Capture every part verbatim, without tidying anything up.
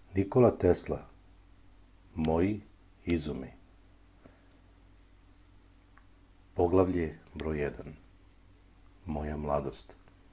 Nikola Tesla, moji izumi. Poglavlje broj jedan. Moja mladost.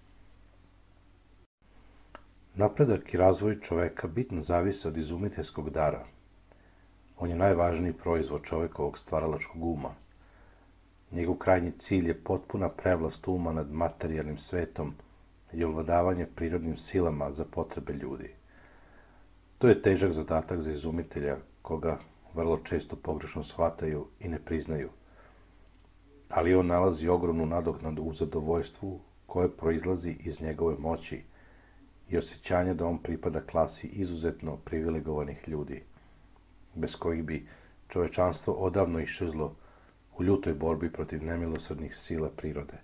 Napredak i razvoj čoveka bitno zavise od izumiteljskog dara. On je najvažniji proizvod čovekovog stvaralačkog uma. Njegov krajnji cilj je potpuna prevlast uma nad materijalnim svetom i ovladavanje prirodnim silama za potrebe ljudi. To je težak zadatak za izumitelja, koga vrlo često pogrešno shvataju i ne priznaju. Ali on nalazi ogromnu nadoknadu u zadovoljstvu koje proizlazi iz njegove moći i osjećanja da on pripada klasi izuzetno privilegovanih ljudi, bez kojih bi čovečanstvo odavno iščezlo u ljutoj borbi protiv nemilosrdnih sila prirode.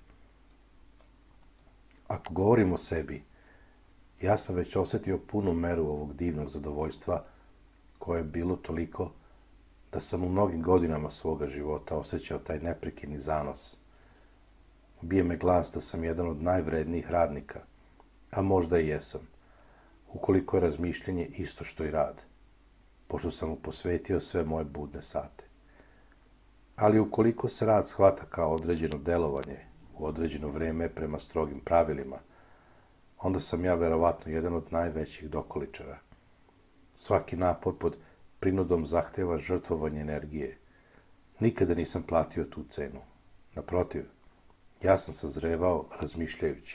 Ako govorim o sebi, ja sam već osjetio punu meru ovog divnog zadovoljstva, koje je bilo toliko da sam u mnogim godinama svoga života osjećao taj neprekidni zanos. Bije me glas da sam jedan od najvrednijih radnika, a možda i jesam, ukoliko je razmišljanje isto što i rad, pošto sam mu posvetio sve moje budne sate. Ali ukoliko se rad shvata kao određeno delovanje u određeno vreme prema strogim pravilima, onda sam ja verovatno jedan od najvećih dokoličara. Svaki napor pod prinudom zahteva žrtvovanje energije. Nikada nisam platio tu cenu. Naprotiv, ja sam sazrevao razmišljajući.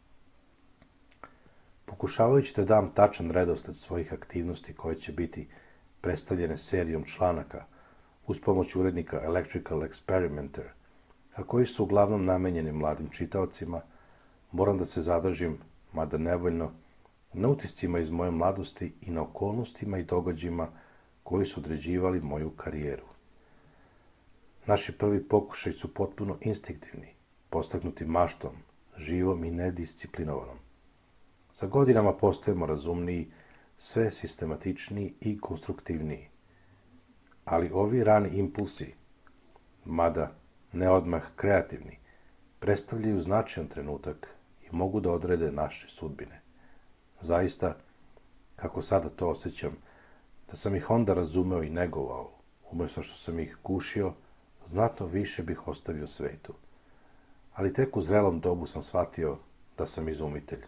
Pokušavajući da dam tačan redosled svojih aktivnosti koje će biti predstavljene serijom članaka uz pomoć urednika Electrical Experimenter, a koji su uglavnom namenjeni mladim čitaocima, moram da se zadržim, mada nevoljno, na utiscima iz moje mladosti i na okolnostima i događajima koji su određivali moju karijeru. Naši prvi pokušaj su potpuno instinktivni, postaknuti maštom, živom i nedisciplinovanom. Sa godinama postajemo razumniji, sve sistematičniji i konstruktivniji. Ali ovi rani impulsi, mada ne odmah kreativni, predstavljaju značajan trenutak i mogu da odrede naše sudbine. Zaista, kako sada to osjećam, da sam ih onda razumeo i negovao, umjesto što sam ih gušio, znatno više bih ostavio svetu. Ali tek u zrelom dobu sam shvatio da sam izumitelj.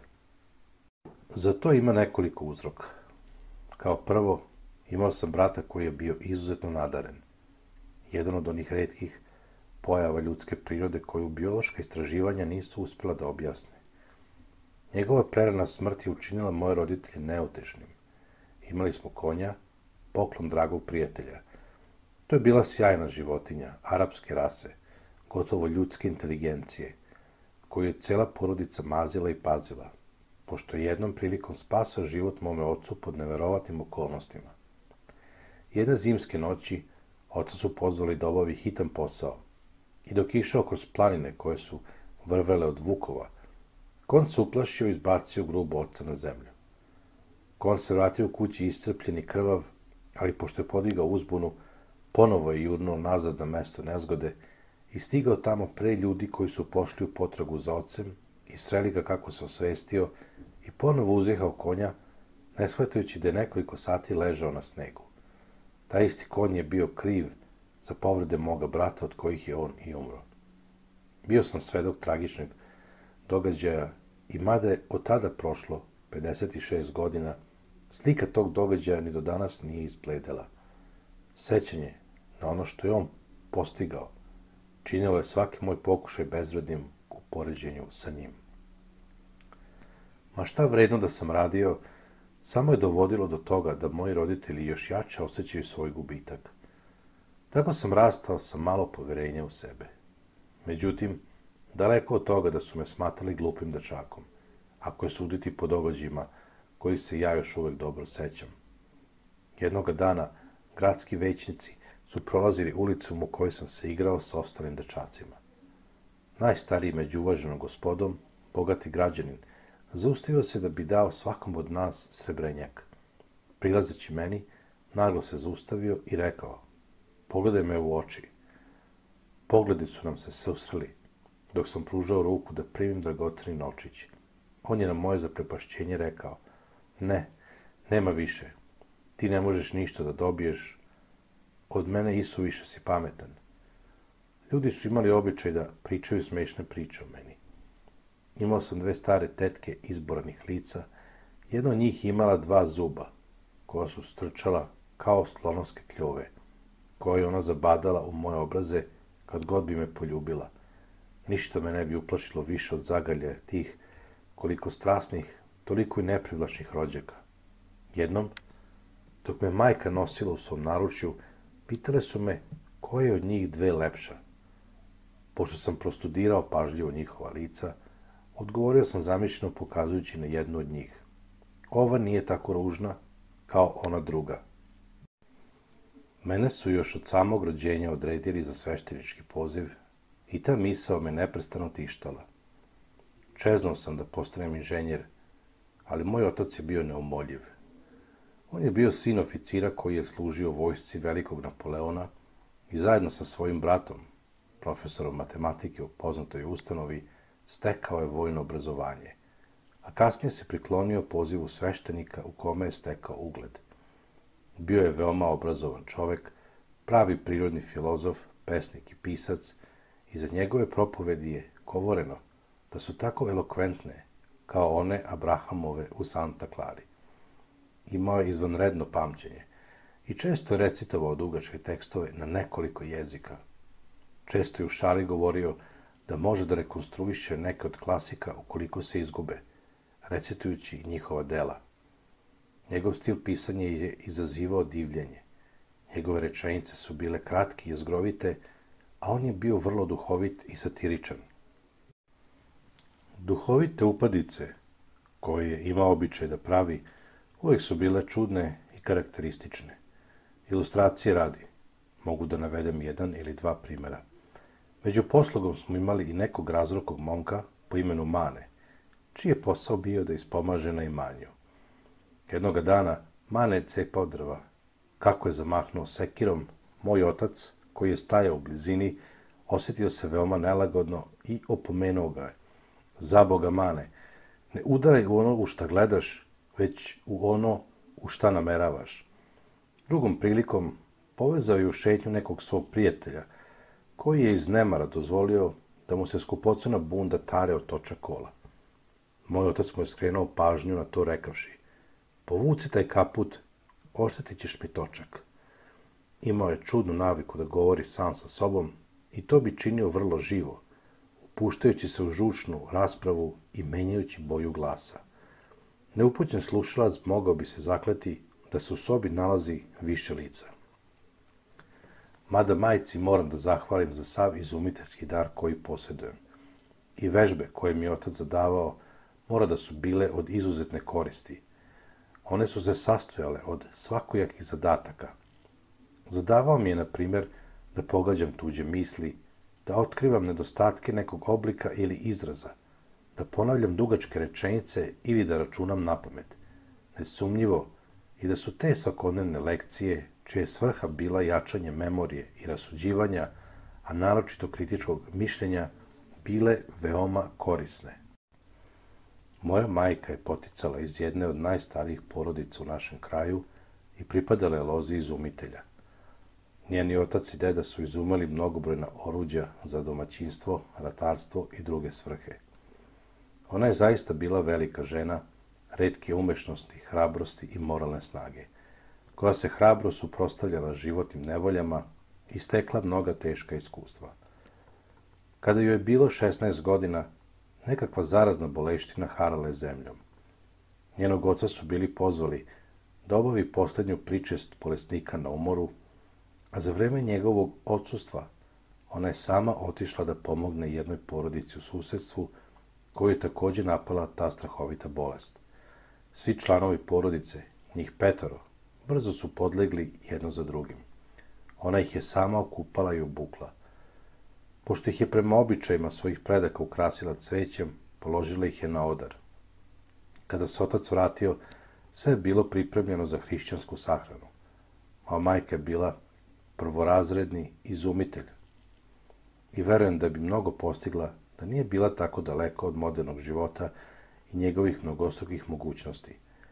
Za to ima nekoliko uzroka. Kao prvo, imao sam brata koji je bio izuzetno nadaren. Jedan od onih retkih pojava ljudske prirode koju biološka istraživanja nisu uspjela da objasne. Njegova prerana smrt je učinila moje roditelje neutešnim. Imali smo konja, poklon dragog prijatelja. To je bila sjajna životinja, arapske rase, gotovo ljudske inteligencije, koju je cela porodica mazila i pazila, pošto je jednom prilikom spasao život mome ocu pod neverovatnim okolnostima. Jedne zimske noći oca su pozvali da obavi hitan posao i dok je išao kroz planine koje su vrvele od vukova, konj se uplašio i izbacio grubo oca na zemlju. Konj se vratio u kući iscrpljen i krvav, ali pošto je podigao uzbunu, ponovo je jurnuo nazad na mesto nezgode i stigao tamo pre ljudi koji su pošli u potragu za ocem i sreli ga kako se osvestio i ponovo uzjehao konja, ne shvatajući da je nekoliko sati ležao na snegu. Taj isti konj je bio kriv za povrede moga brata od kojih je on i umro. Bio sam svedok tragičnog događaja i mada je od tada prošlo pedeset šest godina, slika tog događaja ni do danas nije izbledela. Sećanje na ono što je on postigao činilo je svaki moj pokušaj bezvrednim u poređenju sa njim. Ma šta vredno da sam radio, samo je dovodilo do toga da moji roditelji još jače osjećaju svoj gubitak. Tako sam rastao sa malo poverenja u sebe. Međutim, daleko od toga da su me smatrali glupim dečakom, ako je suditi po događajima koji se ja još uvek dobro sećam. Jednoga dana gradski većnici su prolazili ulicom u kojoj sam se igrao sa ostalim dečacima. Najstariji među uvaženom gospodom, bogati građanin, zaustavio se da bi dao svakom od nas srebrenjak. Prilazeći meni, naglo se zaustavio i rekao: "Pogledaj me u oči." Pogledi su nam se susreli, dok sam pružao ruku da primim dragoceni novčić. On je na moje zaprepašćenje rekao: "Ne, nema više. Ti ne možeš ništa da dobiješ, od mene isuviše si pametan. Ljudi su imali običaj da pričaju smešne priče o meni. Imao sam dve stare tetke izboranih lica, jedna od njih imala dva zuba, koja su strčala kao slonovske kljove, koje je ona zabadala u moje obraze kad god bi me poljubila. Ništa me ne bi uplašilo više od zagalja tih, koliko strasnih, toliko i neprivlačnih rođaka. Jednom, dok me majka nosila u svom naručju, pitale su me koja je od njih dve lepša. Pošto sam prostudirao pažljivo njihova lica, odgovorio sam zamišljeno pokazujući na jednu od njih. Ova nije tako ružna kao ona druga. Mene su još od samog rođenja odredili za sveštenički poziv i ta misao me neprestano tištala. Čeznuo sam da postanem inženjer, ali moj otac je bio neumoljiv. On je bio sin oficira koji je služio u vojsci velikog Napoleona i zajedno sa svojim bratom, profesorom matematike u poznatoj ustanovi, stekao je vojno obrazovanje, a kasnije se priklonio pozivu sveštenika u kome je stekao ugled. Bio je veoma obrazovan čovek, pravi prirodni filozof, pesnik i pisac, i za njegove propovedi je govoreno da su tako elokventne kao one Abrahamove u Santa Clari. Imao je izvanredno pamćenje i često je recitovao dugačke tekstove na nekoliko jezika. Često je u šali govorio da može da rekonstruiše neke od klasika ukoliko se izgube, recitujući njihova dela. Njegov stil pisanja je izazivao divljenje. Njegove rečenice su bile kratke i jezgrovite, a on je bio vrlo duhovit i satiričan. Duhovite upadice, koje je imao običaj da pravi, uvijek su bile čudne i karakteristične. Ilustracije radi, mogu da navedem jedan ili dva primjera. Među poslugom smo imali i nekog razrokog momka po imenu Mane, čiji je posao bio da ispomaže na imanju. Jednoga dana Mane je cepao drva. Kako je zamahnuo sekirom, moj otac, koji je stajao u blizini, osjetio se veoma nelagodno i opomenuo ga je. Zaboga, Mane, ne udaraj u ono u šta gledaš, već u ono u šta nameravaš. Drugom prilikom povezao je u šetnju nekog svog prijatelja, koji je iz nemara dozvolio da mu se skupocena bunda tare od toča kola. Moj otac mu je skrenuo pažnju na to rekavši: povuci taj kaput, oštetit ćeš mi točak. Imao je čudnu naviku da govori sam sa sobom i to bi činio vrlo živo, upuštajući se u žučnu raspravu i menjajući boju glasa. Neupućen slušalac mogao bi se zakleti da se u sobi nalazi više lica. Mada majci moram da zahvalim za sav izumiteljski dar koji posjedujem. I vežbe koje mi je otac zadavao mora da su bile od izuzetne koristi. One su se sastojale od svakojakih zadataka. Zadavao mi je, na primjer, da pogađam tuđe misli, da otkrivam nedostatke nekog oblika ili izraza, da ponavljam dugačke rečenice ili da računam napamet. Nesumnjivo i da su te svakodnevne lekcije, čija je svrha bila jačanje memorije i rasuđivanja, a naročito kritičkog mišljenja, bile veoma korisne. Moja majka je poticala iz jedne od najstarijih porodica u našem kraju i pripadala je lozi izumitelja. Njeni otac i deda su izumeli mnogobrojna oruđa za domaćinstvo, ratarstvo i druge svrhe. Ona je zaista bila velika žena, retke umešnosti, hrabrosti i moralne snage, koja se hrabro suprotstavljala životnim nevoljama i stekla mnoga teška iskustva. Kada joj je bilo šesnaest godina, nekakva zarazna boleština harala je zemljom. Njenog oca su bili pozvali da obavi poslednju pričest bolesnika na umoru, a za vreme njegovog odsustva ona je sama otišla da pomogne jednoj porodici u susedstvu koju je takođe napala ta strahovita bolest. Svi članovi porodice, njih petoro, brzo su podlegli jedno za drugim. Ona ih je sama okupala i obukla. Pošto ih je prema običajima svojih predaka ukrasila cvećem, položila ih je na odar. Kada se otac vratio, sve je bilo pripremljeno za hrišćansku sahranu. Moja majka je bila prvorazredni izumitelj i verujem da bi mnogo postigla da nije bila tako daleko od modernog života i njegovih mnogostrukih mogućnosti.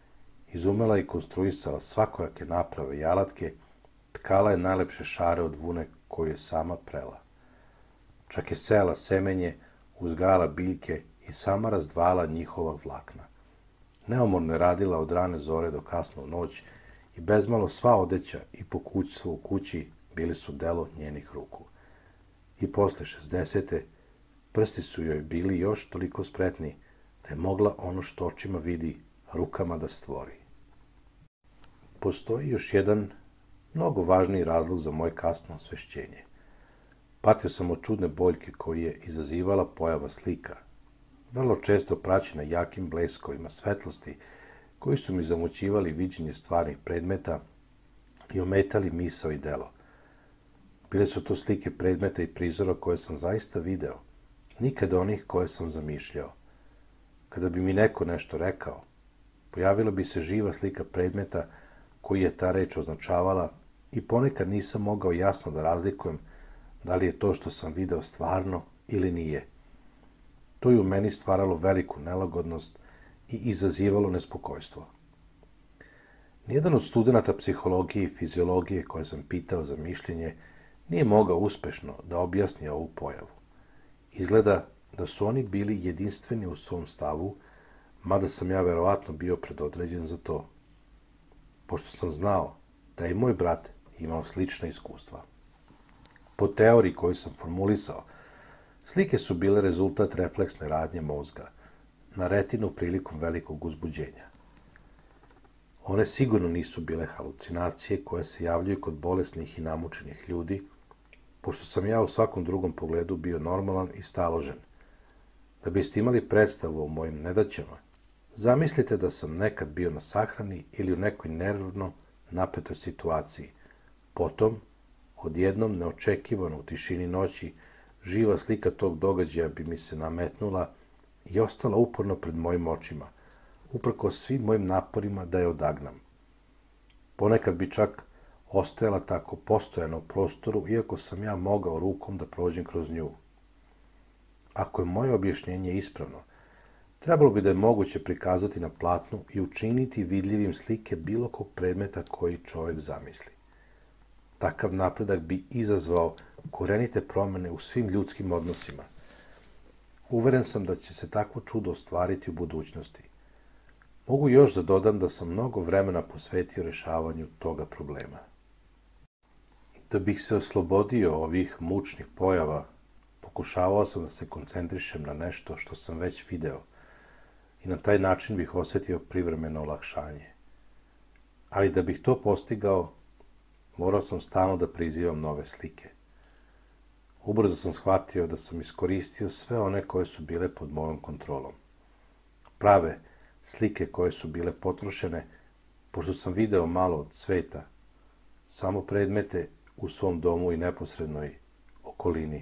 izumela i konstruisala svakojake naprave i alatke, tkala je najlepše šare od vune koju je sama prela. Čak je sela semenje, uzgajala biljke i sama razdvala njihova vlakna. Neumorno je radila od rane zore do kasno u noć i bezmalo sva odeća i pokućstvo u kući bili su delo njenih ruku. I posle šezdesete prsti su joj bili još toliko spretni da je mogla ono što očima vidi rukama da stvori. Postoji još jedan mnogo važniji razlog za moje kasno osvešćenje. Patio sam od čudne boljke koju je izazivala pojava slika, vrlo često praćena jakim bleskovima svetlosti, koji su mi zamućivali viđenje stvarnih predmeta i ometali misao i delo. Bile su to slike predmeta i prizora koje sam zaista video, nikada onih koje sam zamišljao. Kada bi mi neko nešto rekao, pojavila bi se živa slika predmeta koji je ta reč označavala i ponekad nisam mogao jasno da razlikujem da li je to što sam video stvarno ili nije. To je u meni stvaralo veliku nelagodnost i izazivalo nespokojstvo. Nijedan od studenata psihologije i fiziologije koje sam pitao za mišljenje nije mogao uspešno da objasni ovu pojavu. Izgleda da su oni bili jedinstveni u svom stavu, mada sam ja verovatno bio predodređen za to, pošto sam znao da je i moj brat imao slična iskustva. Po teoriji koju sam formulisao, slike su bile rezultat refleksne radnje mozga na retinu prilikom velikog uzbuđenja. One sigurno nisu bile halucinacije koje se javljaju kod bolesnih i namučenih ljudi, pošto sam ja u svakom drugom pogledu bio normalan i staložen. Da biste imali predstavu o mojim nedaćama, zamislite da sam nekad bio na sahrani ili u nekoj nervno napetoj situaciji. Potom, odjednom, neočekivano u tišini noći, živa slika tog događaja bi mi se nametnula i ostala uporno pred mojim očima, uprkos svim mojim naporima da je odagnam. Ponekad bi čak ostajala tako postojano u prostoru, iako sam ja mogao rukom da prođem kroz nju. Ako je moje objašnjenje ispravno, trebalo bi da je moguće prikazati na platnu i učiniti vidljivim slike bilo kog predmeta koji čovjek zamisli. Takav napredak bi izazvao korenite promene u svim ljudskim odnosima. Uveren sam da će se takvo čudo ostvariti u budućnosti. Mogu još da dodam da sam mnogo vremena posvetio rešavanju toga problema. Da bih se oslobodio ovih mučnih pojava, pokušavao sam da se koncentrišem na nešto što sam već video i na taj način bih osetio privremeno olakšanje. Ali da bih to postigao, morao sam stalno da prizivam nove slike. Ubrzo sam shvatio da sam iskoristio sve one koje su bile pod mojom kontrolom. Prave slike koje su bile potrošene, pošto sam video malo od sveta, samo predmete u svom domu i neposrednoj okolini.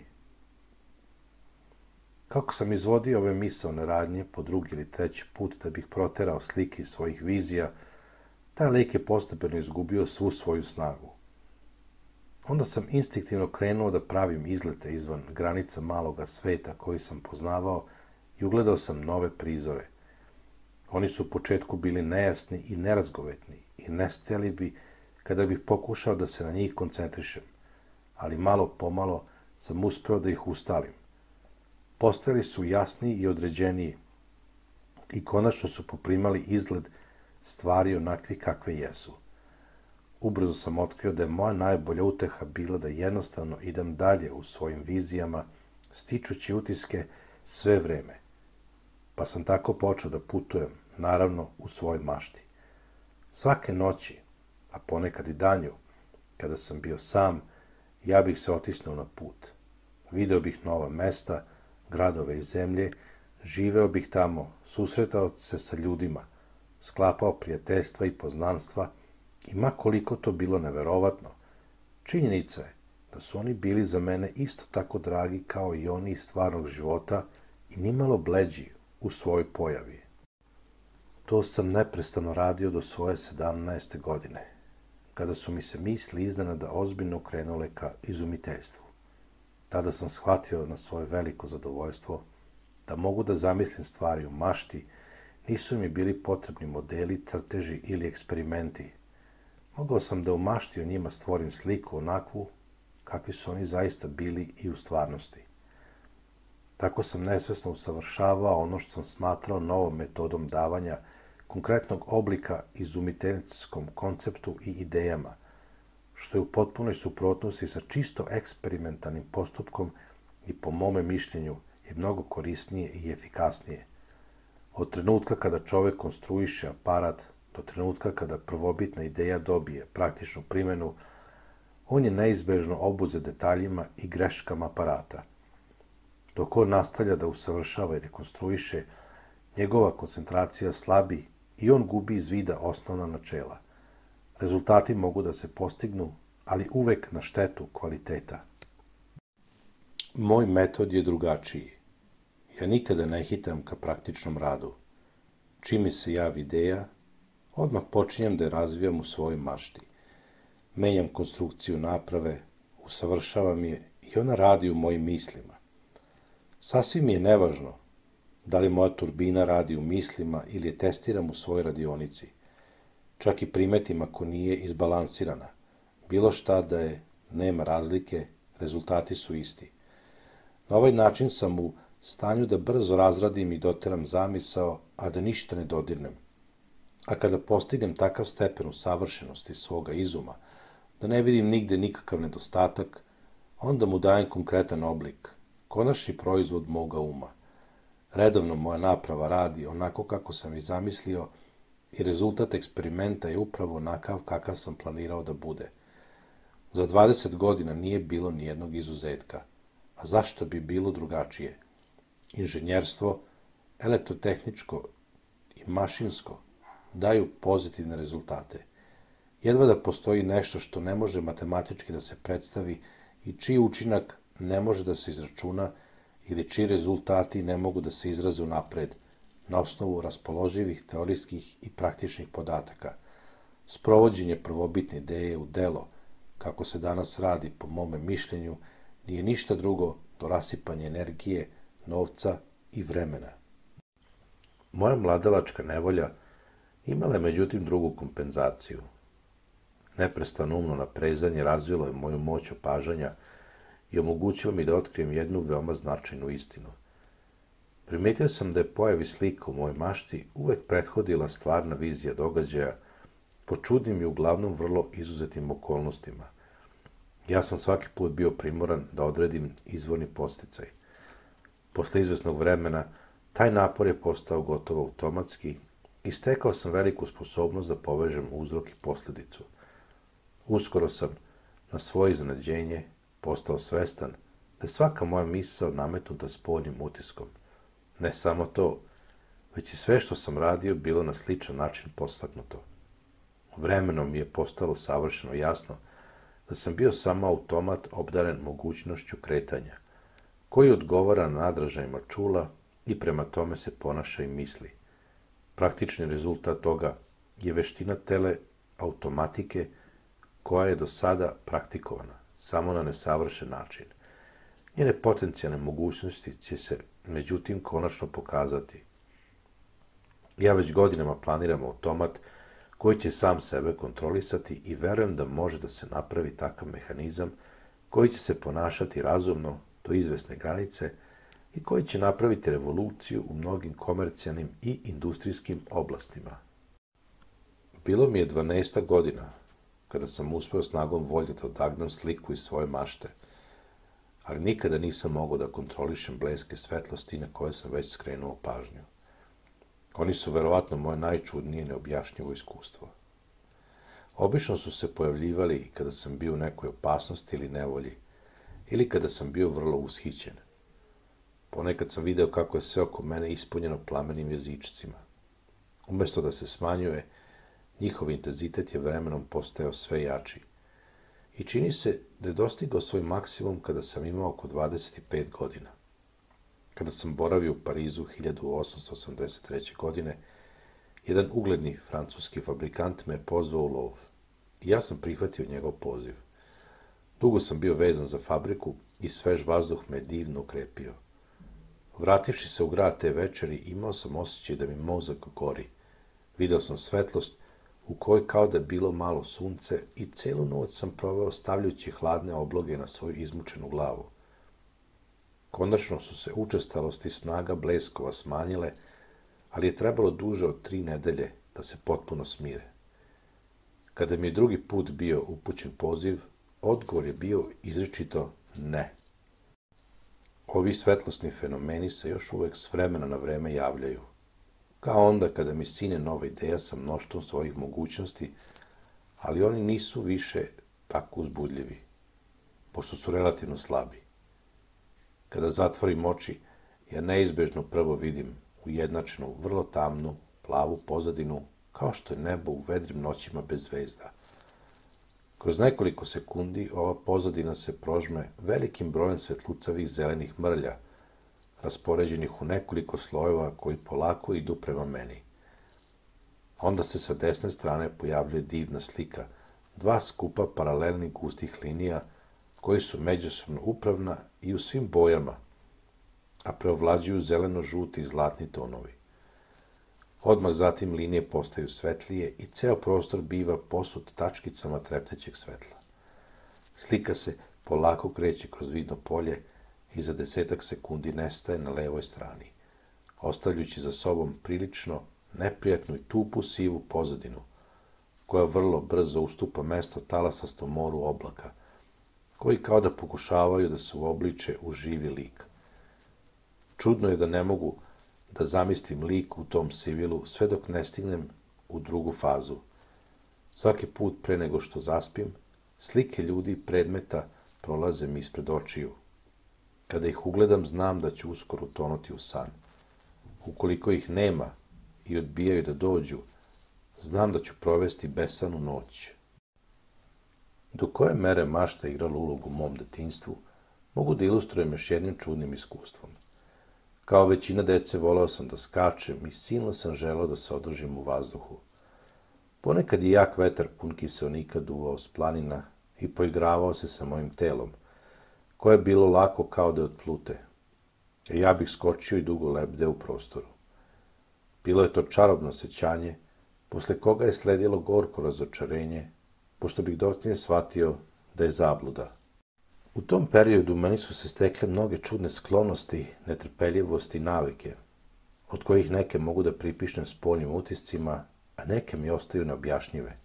Kako sam izvodio ove misaone radnje po drugi ili treći put da bih proterao slike iz svojih vizija, taj lik je postepeno izgubio svu svoju snagu. Onda sam instinktivno krenuo da pravim izlete izvan granica maloga sveta koji sam poznavao i ugledao sam nove prizore. Oni su u početku bili nejasni i nerazgovetni i nestajali bi kada bih pokušao da se na njih koncentrišem, ali malo pomalo sam uspeo da ih ustalim. Postajali su jasniji i određeniji i konačno su poprimali izgled stvari onakvi kakve jesu. Ubrzo sam otkrio da je moja najbolja uteha bila da jednostavno idem dalje u svojim vizijama, stičući utiske sve vreme. Pa sam tako počeo da putujem, naravno, u svojoj mašti. Svake noći, a ponekad i danju, kada sam bio sam, ja bih se otisnuo na put. Video bih nova mesta, gradove i zemlje, živeo bih tamo, susretao se sa ljudima, sklapao prijateljstva i poznanstva, i ma koliko to bilo neverovatno, činjenica je da su oni bili za mene isto tako dragi kao i oni iz stvarnog života i nimalo bleđi u svojoj pojavi. To sam neprestano radio do svoje sedamnaeste godine, kada su mi se misli iznenada ozbiljno krenule ka izumiteljstvu. Tada sam shvatio na svoje veliko zadovoljstvo da mogu da zamislim stvari u mašti, Nisu mi bili potrebni modeli, crteži ili eksperimenti. Mogao sam da u mašti o njima stvorim sliku onakvu kakvi su oni zaista bili i u stvarnosti. Tako sam nesvesno usavršavao ono što sam smatrao novom metodom davanja konkretnog oblika izumiteljskom konceptu i idejama, što je u potpunoj suprotnosti sa čisto eksperimentalnim postupkom i po mome mišljenju je mnogo korisnije i efikasnije. Od trenutka kada čovek konstruiše aparat do trenutka kada prvobitna ideja dobije praktičnu primenu, on je neizbežno obuzet detaljima i greškama aparata. Dok on nastavlja da usavršava i rekonstruiše, njegova koncentracija slabi i on gubi iz vida osnovna načela. Rezultati mogu da se postignu, ali uvek na štetu kvaliteta. Moj metod je drugačiji. Ja nikada ne hitam ka praktičnom radu. Čim mi se javi ideja, odmah počinjem da je razvijam u svojoj mašti. Menjam konstrukciju naprave, usavršavam je i ona radi u mojim mislima. Sasvim mi je nevažno da li moja turbina radi u mislima ili je testiram u svojoj radionici. Čak i primetim ako nije izbalansirana. Bilo šta da je, nema razlike, rezultati su isti. Na ovaj način sam u stanju da brzo razradim i doteram zamisao, a da ništa ne dodirnem. A kada postignem takav stepen usavršenosti svoga izuma, da ne vidim nigde nikakav nedostatak, onda mu dajem konkretan oblik, konačni proizvod moga uma. Redovno moja naprava radi onako kako sam i zamislio i rezultat eksperimenta je upravo onakav kakav sam planirao da bude. Za dvadeset godina nije bilo nijednog izuzetka. A zašto bi bilo drugačije? Inženjerstvo, elektrotehničko i mašinsko daju pozitivne rezultate. Jedva da postoji nešto što ne može matematički da se predstavi i čiji učinak ne može da se izračuna ili čiji rezultati ne mogu da se izraze unapred na osnovu raspoloživih teorijskih i praktičnih podataka. Sprovođenje prvobitne ideje u delo, kako se danas radi po mome mišljenju, nije ništa drugo do rasipanja energije, novca i vremena. Moja mladalačka nevolja imala je međutim drugu kompenzaciju. Neprestano umno naprezanje razvilo je moju moć opažanja i omogućilo mi da otkrijem jednu veoma značajnu istinu. Primetio sam da je pojavi slika u mojoj mašti uvek prethodila stvarna vizija događaja po čudnim i uglavnom vrlo izuzetim okolnostima. Ja sam svaki put bio primoran da odredim izvorni podsticaj. Posle izvesnog vremena, taj napor je postao gotovo automatski i stekao sam veliku sposobnost da povežem uzrok i posledicu. Uskoro sam, na svoje iznenađenje, postao svestan da je svaka moja misao nametnuta spoljnim utiskom. Ne samo to, već i sve što sam radio bilo na sličan način podstaknuto. Vremenom mi je postalo savršeno jasno da sam bio samo automat obdaren mogućnošću kretanja, koji odgovara nadražajima čula i prema tome se ponaša i misli. Praktični rezultat toga je veština teleautomatike koja je do sada praktikovana, samo na nesavršen način. Njene potencijalne mogućnosti će se, međutim, konačno pokazati. Ja već godinama planiram automat koji će sam sebe kontrolisati i verujem da može da se napravi takav mehanizam koji će se ponašati razumno do izvesne granice i koji će napraviti revoluciju u mnogim komercijalnim i industrijskim oblastima. Bilo mi je dvanaesta godina kada sam uspeo snagom volje da odagnam sliku iz svoje mašte, ali nikada nisam mogao da kontrolišem bleske svetlosti na koje sam već skrenuo pažnju. Oni su verovatno moje najčudnije i neobjašnjivo iskustvo. Obično su se pojavljivali kada sam bio u nekoj opasnosti ili nevolji, ili kada sam bio vrlo ushićen. Ponekad sam video kako je sve oko mene ispunjeno plamenim jezičcima. Umesto da se smanjuje, njihov intenzitet je vremenom postajao sve jači. I čini se da je dostigao svoj maksimum kada sam imao oko dvadeset pet godina. Kada sam boravio u Parizu hiljadu osamsto osamdeset treće. godine, jedan ugledni francuski fabrikant me je pozvao u lov i ja sam prihvatio njegov poziv. Dugo sam bio vezan za fabriku i svež vazduh me divno ukrepio. Vrativši se u grad te večeri, imao sam osjećaj da mi mozak gori. Video sam svetlost u kojoj kao da je bilo malo sunce i celu noć sam proveo stavljajući hladne obloge na svoju izmučenu glavu. Konačno su se učestalosti snaga bleskova smanjile, ali je trebalo duže od tri nedelje da se potpuno smire. Kada mi je drugi put bio upućen poziv, odgovor je bio izričito ne. Ovi svetlosni fenomeni se još uvek s vremena na vreme javljaju. Kao onda kada mi sine nova ideja sa mnoštvom svojih mogućnosti, ali oni nisu više tako uzbudljivi, pošto su relativno slabi. Kada zatvorim oči, ja neizbežno prvo vidim ujednačenu, vrlo tamnu, plavu pozadinu, kao što je nebo u vedrim noćima bez zvezda. Kroz nekoliko sekundi ova pozadina se prožme velikim brojem svetlucavih zelenih mrlja, raspoređenih u nekoliko slojeva koji polako idu prema meni. Onda se sa desne strane pojavljuje divna slika, dva skupa paralelnih gustih linija, koji su međusobno upravna i u svim bojama, a preovlađuju zeleno-žuti i zlatni tonovi. Odmah zatim linije postaju svetlije i ceo prostor biva posut tačkicama treptećeg svetla. Slika se polako kreće kroz vidno polje i za desetak sekundi nestaje na levoj strani, ostavljajući za sobom prilično neprijatnu i tupu sivu pozadinu, koja vrlo brzo ustupa mesto talasastom moru oblaka, koji kao da pokušavaju da se uobliče u živi lik. Čudno je da ne mogu da zamislim lik u tom sivilu sve dok ne stignem u drugu fazu. Svaki put pre nego što zaspim, slike ljudi i predmeta prolaze mi ispred očiju. Kada ih ugledam, znam da ću uskoro utonuti u san. Ukoliko ih nema i odbijaju da dođu, znam da ću provesti besanu noć. Do koje mere mašta igrala ulogu u mom detinjstvu, mogu da ilustrujem još jednim čudnim iskustvom. Kao većina dece voleo sam da skačem i silno sam želeo da se održim u vazduhu. Ponekad je jak vetar pun kiseonika duvao s planina i poigravao se sa mojim telom, koje je bilo lako kao da je od plute. Ja bih skočio i dugo lebdeo u prostoru. Bilo je to čarobno sećanje, posle koga je sledilo gorko razočarenje, pošto bih dosta shvatio da je zabluda. U tom periodu meni su se stekle mnoge čudne sklonosti, netrpeljivosti i navike, od kojih neke mogu da pripišnem spoljnim utiscima, a neke mi ostaju neobjašnjive.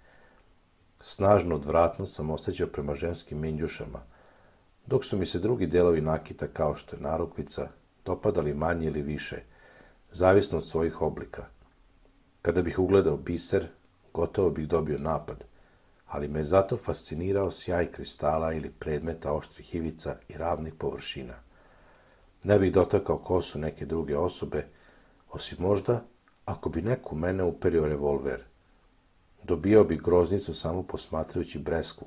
Snažno odvratno sam osjećao prema ženskim minđušama, dok su mi se drugi delovi nakita, kao što je narukvica, dopadali manje ili više, zavisno od svojih oblika. Kada bih ugledao biser, gotovo bih dobio napad, ali me je zato fascinirao sjaj kristala ili predmeta oštrih ivica i ravnih površina. Ne bih dotakao kosu neke druge osobe, osim možda ako bi neko u mene uperio revolver. Dobijao bi groznicu samo posmatrajući breskvu,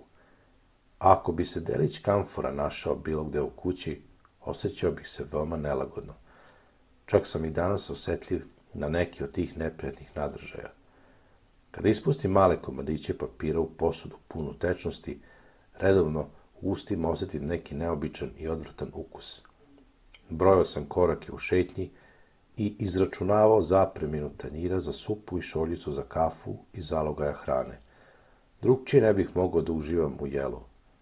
a ako bi se delić kamfora našao bilo gde u kući, osjećao bih se veoma nelagodno. Čak sam i danas osetljiv na neki od tih neprijatnih nadržaja. Kada ispustim male komadiće papira u posudu punu tečnosti, redovno u ustima osjetim neki neobičan i odvratan ukus. Brojao sam korake u šetnji i izračunavao zapreminu tanjira za supu i šoljicu za kafu i zalogaja hrane. Drugčije ne bih mogao da uživam u jelu.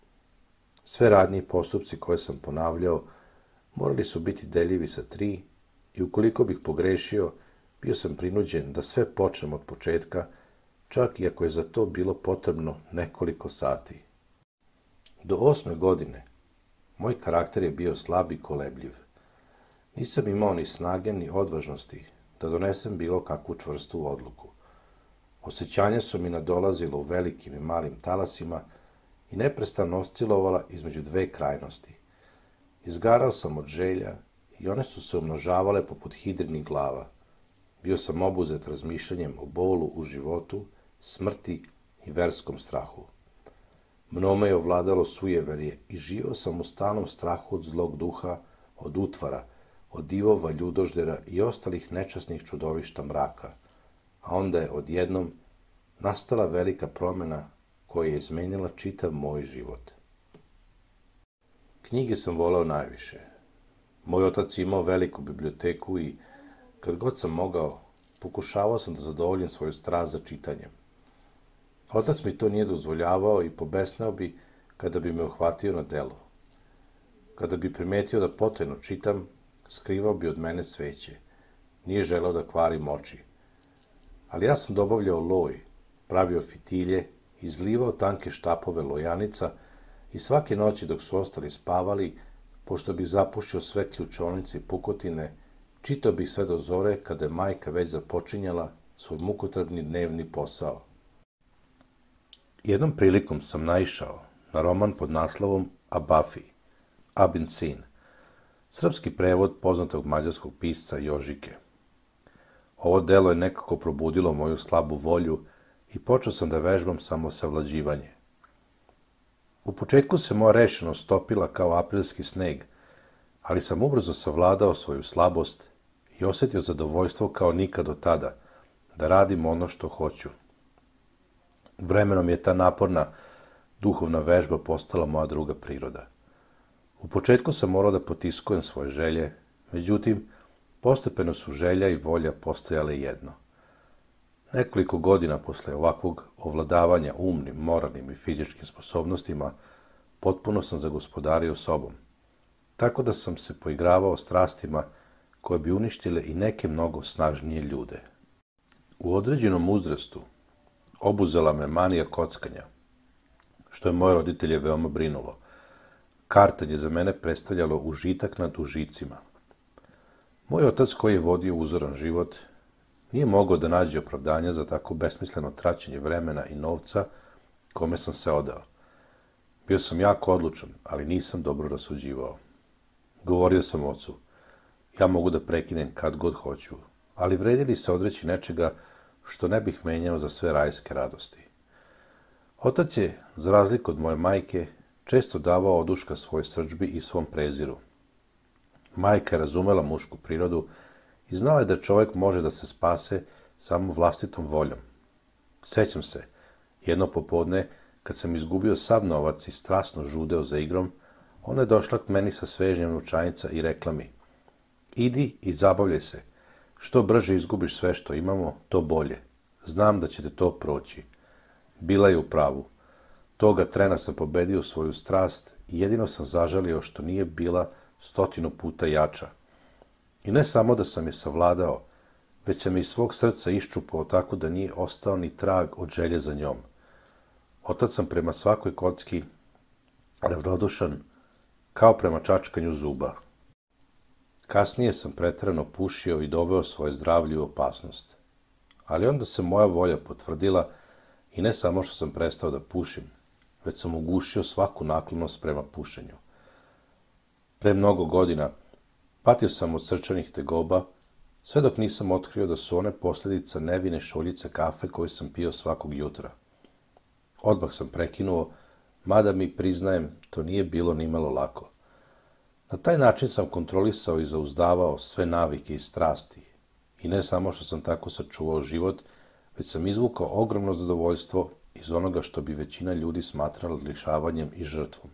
Sve radnje i postupci koje sam ponavljao morali su biti deljivi sa tri i ukoliko bih pogrešio, bio sam prinuđen da sve počnem od početka, čak i ako je za to bilo potrebno nekoliko sati. Do osme godine moj karakter je bio slab i kolebljiv. Nisam imao ni snage ni odvažnosti da donesem bilo kakvu čvrstu odluku. Osjećanja su mi nadolazila u velikim i malim talasima i neprestano oscilovala između dve krajnosti. Izgarao sam od želja i one su se umnožavale poput hidrinih glava. Bio sam obuzet razmišljanjem o bolu u životu, smrti i verskom strahu. Mnome je ovladalo sujeverje i živao sam u stalnom strahu od zlog duha, od utvara, od divova ljudoždera i ostalih nečasnih čudovišta mraka, a onda je odjednom nastala velika promena koja je izmenila čitav moj život. Knjige sam voleo najviše. Moj otac je imao veliku biblioteku i, kad god sam mogao, pokušavao sam da zadovoljim svoju strast za čitanje. Otac mi to nije dozvoljavao i pobesneo bi kada bi me uhvatio na delu. Kada bi primetio da potajno čitam, skrivao bi od mene sveće. Nije želeo da kvarim oči. Ali ja sam dobavljao loj, pravio fitilje, izlivao tanke štapove lojanica i svake noći dok su ostali spavali, pošto bi zapušio sve ključonice i pukotine, čitao bih sve do zore kada je majka već započinjala svoj mukotrpni dnevni posao. Jednom prilikom sam naišao na roman pod naslovom Abafi, Abin sin, srpski prevod poznatog mađarskog pisca Jožike. Ovo delo je nekako probudilo moju slabu volju i počeo sam da vežbam samosavlađivanje. U početku se moja rešenost topila kao aprilski sneg, ali sam ubrzo savladao svoju slabost i osjetio zadovoljstvo kao nikad do tada, da radim ono što hoću. Vremenom je ta naporna, duhovna vežba postala moja druga priroda. U početku sam morao da potiskujem svoje želje, međutim, postepeno su želja i volja postojale jedno. Nekoliko godina posle ovakvog ovladavanja umnim, moralnim i fizičkim sposobnostima, potpuno sam zagospodario sobom, tako da sam se poigravao strastima koje bi uništile i neke mnogo snažnije ljude. U određenom uzrastu obuzela me manija kockanja, što je moje roditelje veoma brinulo. Kartanje za mene predstavljalo užitak nad užicima. Moj otac, koji je vodio uzoran život, nije mogao da nađe opravdanja za tako besmisleno traćenje vremena i novca kome sam se odao. Bio sam jako odlučan, ali nisam dobro rasuđivao. Govorio sam ocu, ja mogu da prekinem kad god hoću, ali vredi li se odreći nečega što ne bih menjao za sve rajske radosti. Otac je, za razliku od moje majke, često davao oduška svoj srdžbi i svom preziru. Majka je razumela mušku prirodu i znala je da čovjek može da se spase samo vlastitom voljom. Sećam se, jedno popodne, kad sam izgubio sav novac i strasno žudeo za igrom, ona je došla k meni sa svežnjem novčanica i rekla mi: idi i zabavljaj se. Što brže izgubiš sve što imamo, to bolje. Znam da će te to proći. Bila je u pravu. Toga trena sam pobedio svoju strast i jedino sam zažalio što nije bila stotinu puta jača. I ne samo da sam je savladao, već sam iz svog srca iščupao tako da nije ostao ni trag od želje za njom. Otac sam prema svakoj kocki ravnodušan, kao prema čačkanju zuba. Kasnije sam preterano pušio i doveo svoje zdravlje u opasnost. Ali onda se moja volja potvrdila i ne samo što sam prestao da pušim, već sam ugušio svaku naklonost prema pušenju. Pre mnogo godina patio sam od srčanih tegoba, sve dok nisam otkrio da su one posljedica nevine šoljice kafe koju sam pio svakog jutra. Odmah sam prekinuo, mada mi, priznajem, to nije bilo nimalo lako. Na taj način sam kontrolisao i zauzdavao sve navike i strasti. I ne samo što sam tako sačuvao život, već sam izvukao ogromno zadovoljstvo iz onoga što bi većina ljudi smatrala lišavanjem i žrtvom.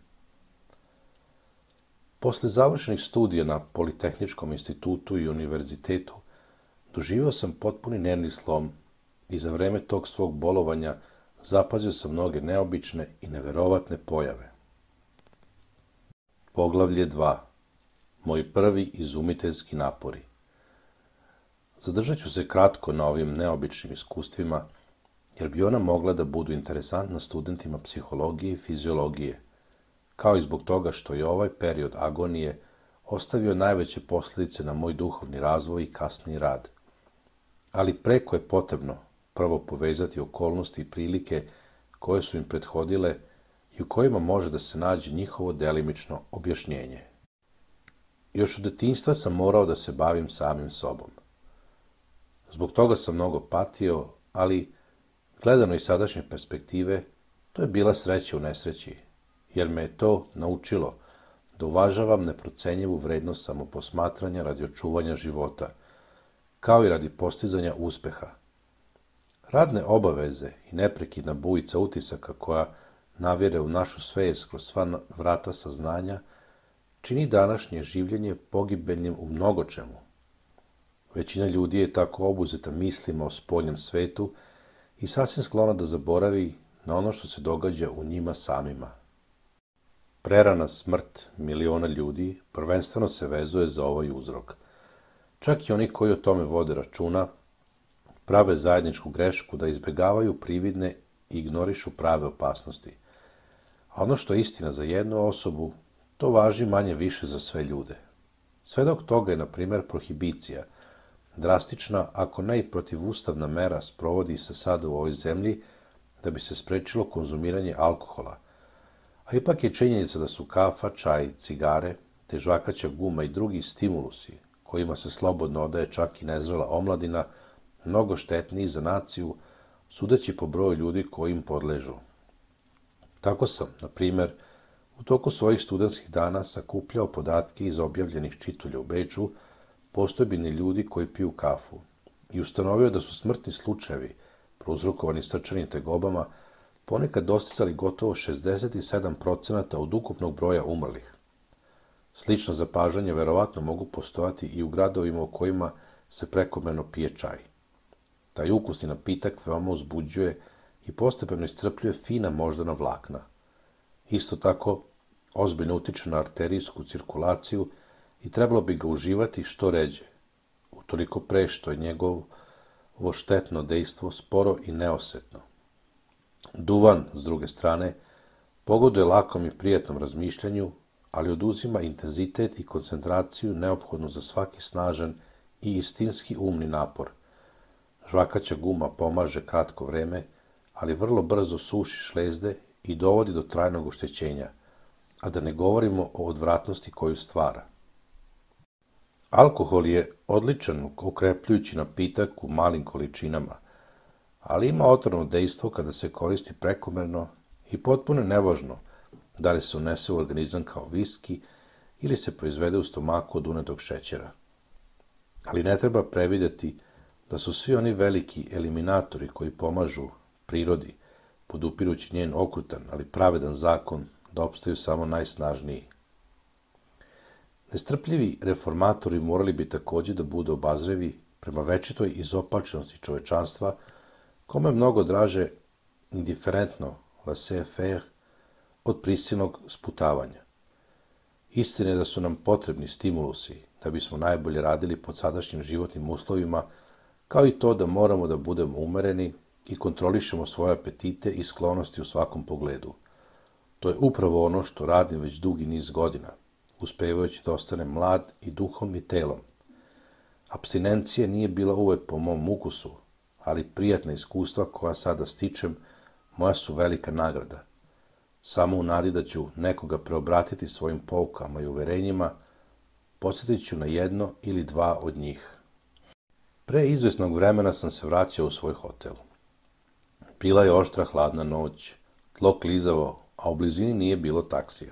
Posle završenih studija na Politehničkom institutu i univerzitetu, doživio sam potpuni nervni slom i za vreme tog svog bolovanja zapazio sam mnoge neobične i neverovatne pojave. Poglavlje dva. Moji prvi izumiteljski napori. Zadržat ću se kratko na ovim neobičnim iskustvima, jer bi ona mogla da budu interesantna studentima psihologije i fiziologije, kao i zbog toga što je ovaj period agonije ostavio najveće posljedice na moj duhovni razvoj i kasniji rad. Ali preko je potrebno prvo povezati okolnosti i prilike koje su im prethodile i u kojima može da se nađe njihovo delimično objašnjenje. Još od detinjstva sam morao da se bavim samim sobom. Zbog toga sam mnogo patio, ali, gledano iz sadašnje perspektive, to je bila sreća u nesreći, jer me je to naučilo da uvažavam neprocenjivu vrednost samoposmatranja radi očuvanja života, kao i radi postizanja uspeha. Radne obaveze i neprekidna bujica utisaka koja navire u našu svest kroz sva vrata saznanja, čini današnje življenje pogibeljnim u mnogo čemu. Većina ljudi je tako obuzeta mislima o spoljnom svetu i sasvim sklona da zaboravi na ono što se događa u njima samima. Prerana smrt miliona ljudi prvenstveno se vezuje za ovaj uzrok. Čak i oni koji o tome vode računa, prave zajedničku grešku da izbjegavaju prividne i ignorišu prave opasnosti. A ono što je istina za jednu osobu, to važi manje više za sve ljude. Svedok toga je, na primjer, prohibicija, drastična, ako ne i protivustavna mera, sprovodi se sada u ovoj zemlji da bi se sprečilo konzumiranje alkohola. A ipak je činjenica da su kafa, čaj, cigare, te žvakaća guma i drugi stimulusi, kojima se slobodno odaje čak i nezrela omladina, mnogo štetniji za naciju, sudeći po broju ljudi koji im podležu. Tako sam, na primjer, u toku svojih studentskih dana sakupljao podatke iz objavljenih čitulja u Beču, postojbini ljudi koji piju kafu, i ustanovio da su smrtni slučajevi, prouzrokovani srčanim tegobama, ponekad dostizali gotovo šezdeset sedam procenata od ukupnog broja umrlih. Slična zapažanja verovatno mogu postojati i u gradovima u kojima se prekomerno pije čaj. Taj ukusni napitak veoma uzbuđuje i postepeno iscrpljuje fina moždana vlakna. Isto tako, ozbiljno utiče na arterijsku cirkulaciju i trebalo bi ga uživati što ređe, utoliko pre što je njegovo štetno dejstvo sporo i neosetno. Duvan, s druge strane, pogoduje lakom i prijatnom razmišljanju, ali oduzima intenzitet i koncentraciju neophodnu za svaki snažan i istinski umni napor. Žvakaća guma pomaže kratko vreme, ali vrlo brzo suši šlezde i dovodi do trajnog oštećenja, a da ne govorimo o odvratnosti koju stvara. Alkohol je odličan okrepljujući napitak u malim količinama, ali ima otrovno dejstvo kada se koristi prekomerno i potpuno nevažno da li se unese u organizam kao viski ili se proizvede u stomaku od unetog šećera. Ali ne treba previdjeti da su svi oni veliki eliminatori koji pomažu prirodi, podupirući njen okrutan, ali pravedan zakon, da opstaju samo najsnažniji. Nestrpljivi reformatori morali bi također da budu obazrivi prema večitoj izopačenosti čovečanstva, kome mnogo draže indiferentno laissez-faire od prisilnog sputavanja. Istina je da su nam potrebni stimulusi da bismo najbolje radili pod sadašnjim životnim uslovima, kao i to da moramo da budemo umereni i kontrolišemo svoje apetite i sklonosti u svakom pogledu. To je upravo ono što radim već dugi niz godina, uspevajući da ostanem mlad i duhom i telom. Apstinencija nije bila uvek po mom ukusu, ali prijatna iskustva koja sada stičem, moja su velika nagrada. Samo u nadi da ću nekoga preobratiti svojim poukama i uverenjima, podsjetit ću na jedno ili dva od njih. Pre izvesnog vremena sam se vraćao u svoj hotel. Bila je oštra hladna noć, tlo klizavo, a u blizini nije bilo taksija.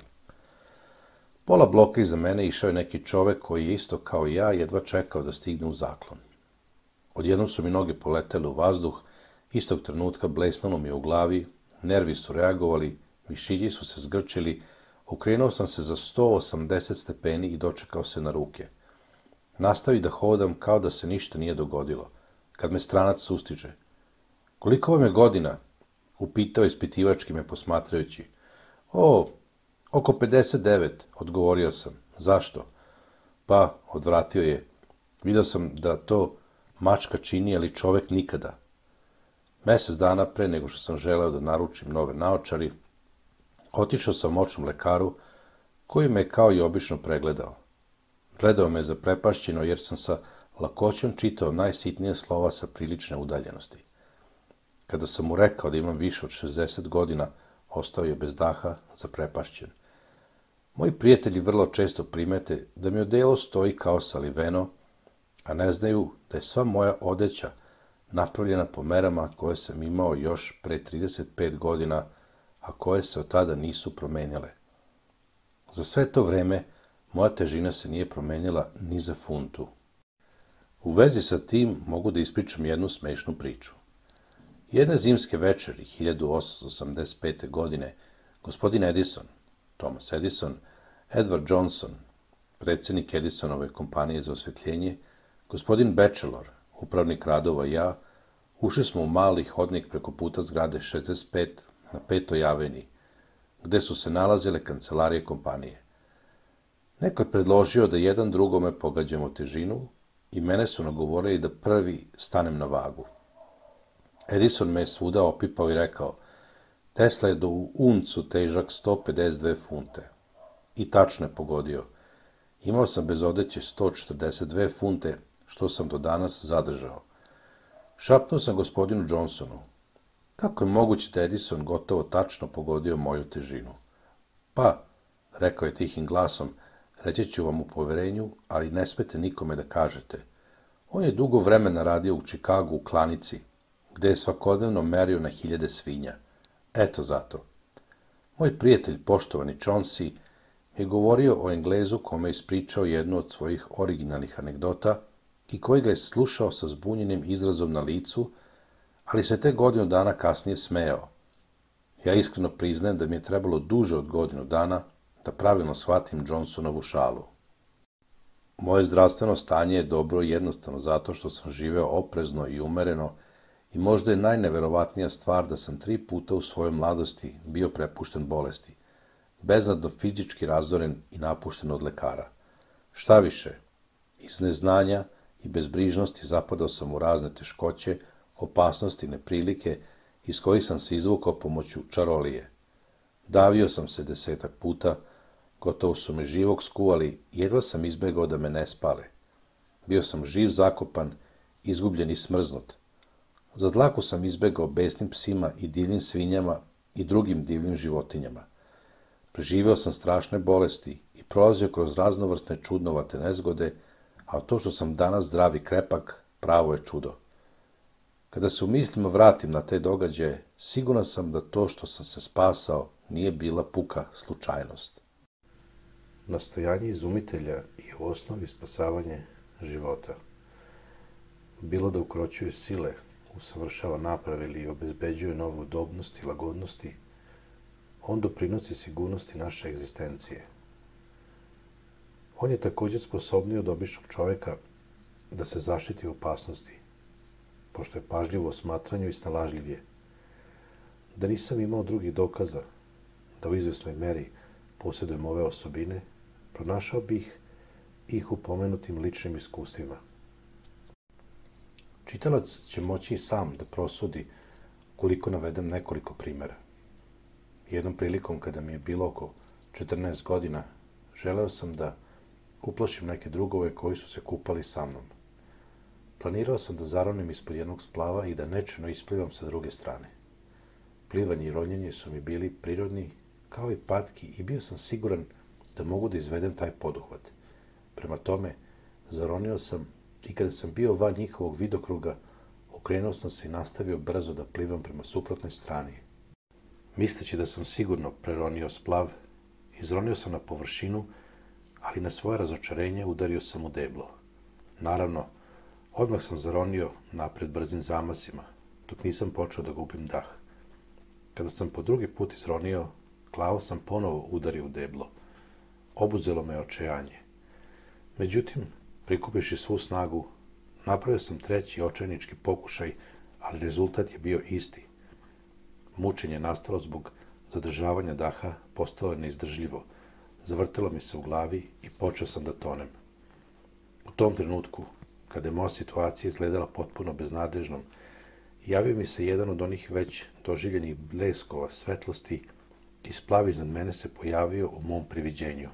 Pola bloka iza mene išao je neki čovek koji je isto kao i ja jedva čekao da stigne u zaklon. Odjednom su mi noge poletele u vazduh, istog trenutka blesnulo mi je u glavi, nervi su reagovali, mišići su se zgrčili, okrenuo sam se za sto osamdeset stepeni i dočekao se na ruke. Nastavi da hodam kao da se ništa nije dogodilo, kad me stranac sustiže. Koliko vam je godina? Upitao ispitivački me posmatrajući. O, oko pedeset devet, odgovorio sam. Zašto? Pa, odvratio je. Vidio sam da to mačka čini, ali čovek nikada. Mesec dana pre nego što sam želeo da naručim nove naočari, otišao sam očnom lekaru, koji me kao i obično pregledao. Gledao me zaprepašćeno jer sam sa lakoćom čitao najsitnije slova sa prilične udaljenosti. Kada sam mu rekao da imam više od šezdeset godina, ostao je bez daha, zaprepašćen. Moji prijatelji vrlo često primete da mi odelo stoji kao saliveno, a ne znaju da je sva moja odeća napravljena po merama koje sam imao još pre trideset pet godina, a koje se od tada nisu promenjale. Za sve to vreme moja težina se nije promenjala ni za funtu. U vezi sa tim mogu da ispričam jednu smešnu priču. Jedne zimske večeri, hiljadu osamsto osamdeset pete. godine, gospodin Edison, Thomas Edison, Edward Johnson, predsjednik Edisonove kompanije za osvetljenje, gospodin Batchelor, upravnik radova i ja, ušli smo u mali hodnik preko puta zgrade šezdeset pet na Petoj aveni, gde su se nalazile kancelarije kompanije. Neko je predložio da jedan drugome pogađamo težinu i mene su nagovorili da prvi stanem na vagu. Edison me je svuda opipao i rekao: Tesla je do uncu težak sto pedeset dve funte. I tačno je pogodio. Imao sam bez odeće sto četrdeset dve funte, što sam do danas zadržao. Šapnuo sam gospodinu Johnsonu: Kako je moguće da Edison gotovo tačno pogodio moju težinu? Pa, rekao je tihim glasom, reći ću vam u poverenju, ali ne smete nikome da kažete. On je dugo vremena radio u Čikagu u klanici, gde je svakodnevno merio na hiljade svinja. Eto zato. Moj prijatelj, poštovani Chauncey, je govorio o Englezu kome je ispričao jednu od svojih originalnih anegdota i koji ga je slušao sa zbunjenim izrazom na licu, ali se te godinu dana kasnije smejao. Ja iskreno priznajem da mi je trebalo duže od godinu dana da pravilno shvatim Johnsonovu šalu. Moje zdravstveno stanje je dobro i jednostavno zato što sam živeo oprezno i umereno i možda je najneverovatnija stvar da sam tri puta u svojoj mladosti bio prepušten bolesti, beznadno fizički razoren i napušten od lekara. Šta više, iz neznanja i bezbrižnosti zapadao sam u razne teškoće, opasnosti, neprilike, iz kojih sam se izvukao pomoću čarolije. Davio sam se desetak puta, gotovo su me živog skuvali, jedva sam izbegao da me ne spale. Bio sam živ zakopan, izgubljen i smrznut. Za dlaku sam izbegao besnim psima i divnim svinjama i drugim divnim životinjama. Preživeo sam strašne bolesti i prolazio kroz raznovrsne čudnovate nezgode, a to što sam danas zdrav i krepak, pravo je čudo. Kada se u mislima vratim na te događaje, siguran sam da to što sam se spasao nije bila puka slučajnost. Nastojanje izumitelja je u osnovi spasavanje života. Bilo da ukroćuje sile, usavršava naprave ili obezbeđuje novu udobnost i lagodnosti, on doprinosi sigurnosti naše egzistencije. On je također sposobniji od običnog čoveka da se zaštiti u opasnosti, pošto je pažljivo u osmatranju i snalažljiv je. Da nisam imao drugih dokaza da u izvesnoj meri posjedujem ove osobine, pronašao bih ih u pomenutim ličnim iskustvima. Čitalac će moći i sam da prosudi koliko navedem nekoliko primjera. Jednom prilikom, kada mi je bilo oko četrnaest godina, želeo sam da uplašim neke drugove koji su se kupali sa mnom. Planirao sam da zaronim ispod jednog splava i da nečeno isplivam sa druge strane. Plivanje i ronjenje su mi bili prirodni, kao i patki, i bio sam siguran da mogu da izvedem taj poduhvat. Prema tome, zaronio sam i kada sam bio van njihovog vidokruga, okrenuo sam se i nastavio brzo da plivam prema suprotnoj strani. Misleći da sam sigurno preronio splav, izronio sam na površinu, ali na svoje razočarenje udario sam u deblo. Naravno, odmah sam zaronio napred brzim zamasima, dok nisam počeo da gubim dah. Kada sam po drugi put izronio, glavo sam ponovo udario u deblo. Obuzelo me očajanje. Međutim, prikupiši svu snagu, napravio sam treći očajnički pokušaj, ali rezultat je bio isti. Mučenje nastalo zbog zadržavanja daha postalo je neizdržljivo. Zavrtelo mi se u glavi i počeo sam da tonem. U tom trenutku, kada je moja situacija izgledala potpuno beznadežnom, javio mi se jedan od onih već doživljenih bleskova svetlosti i splav iznad mene se pojavio u mom priviđenju.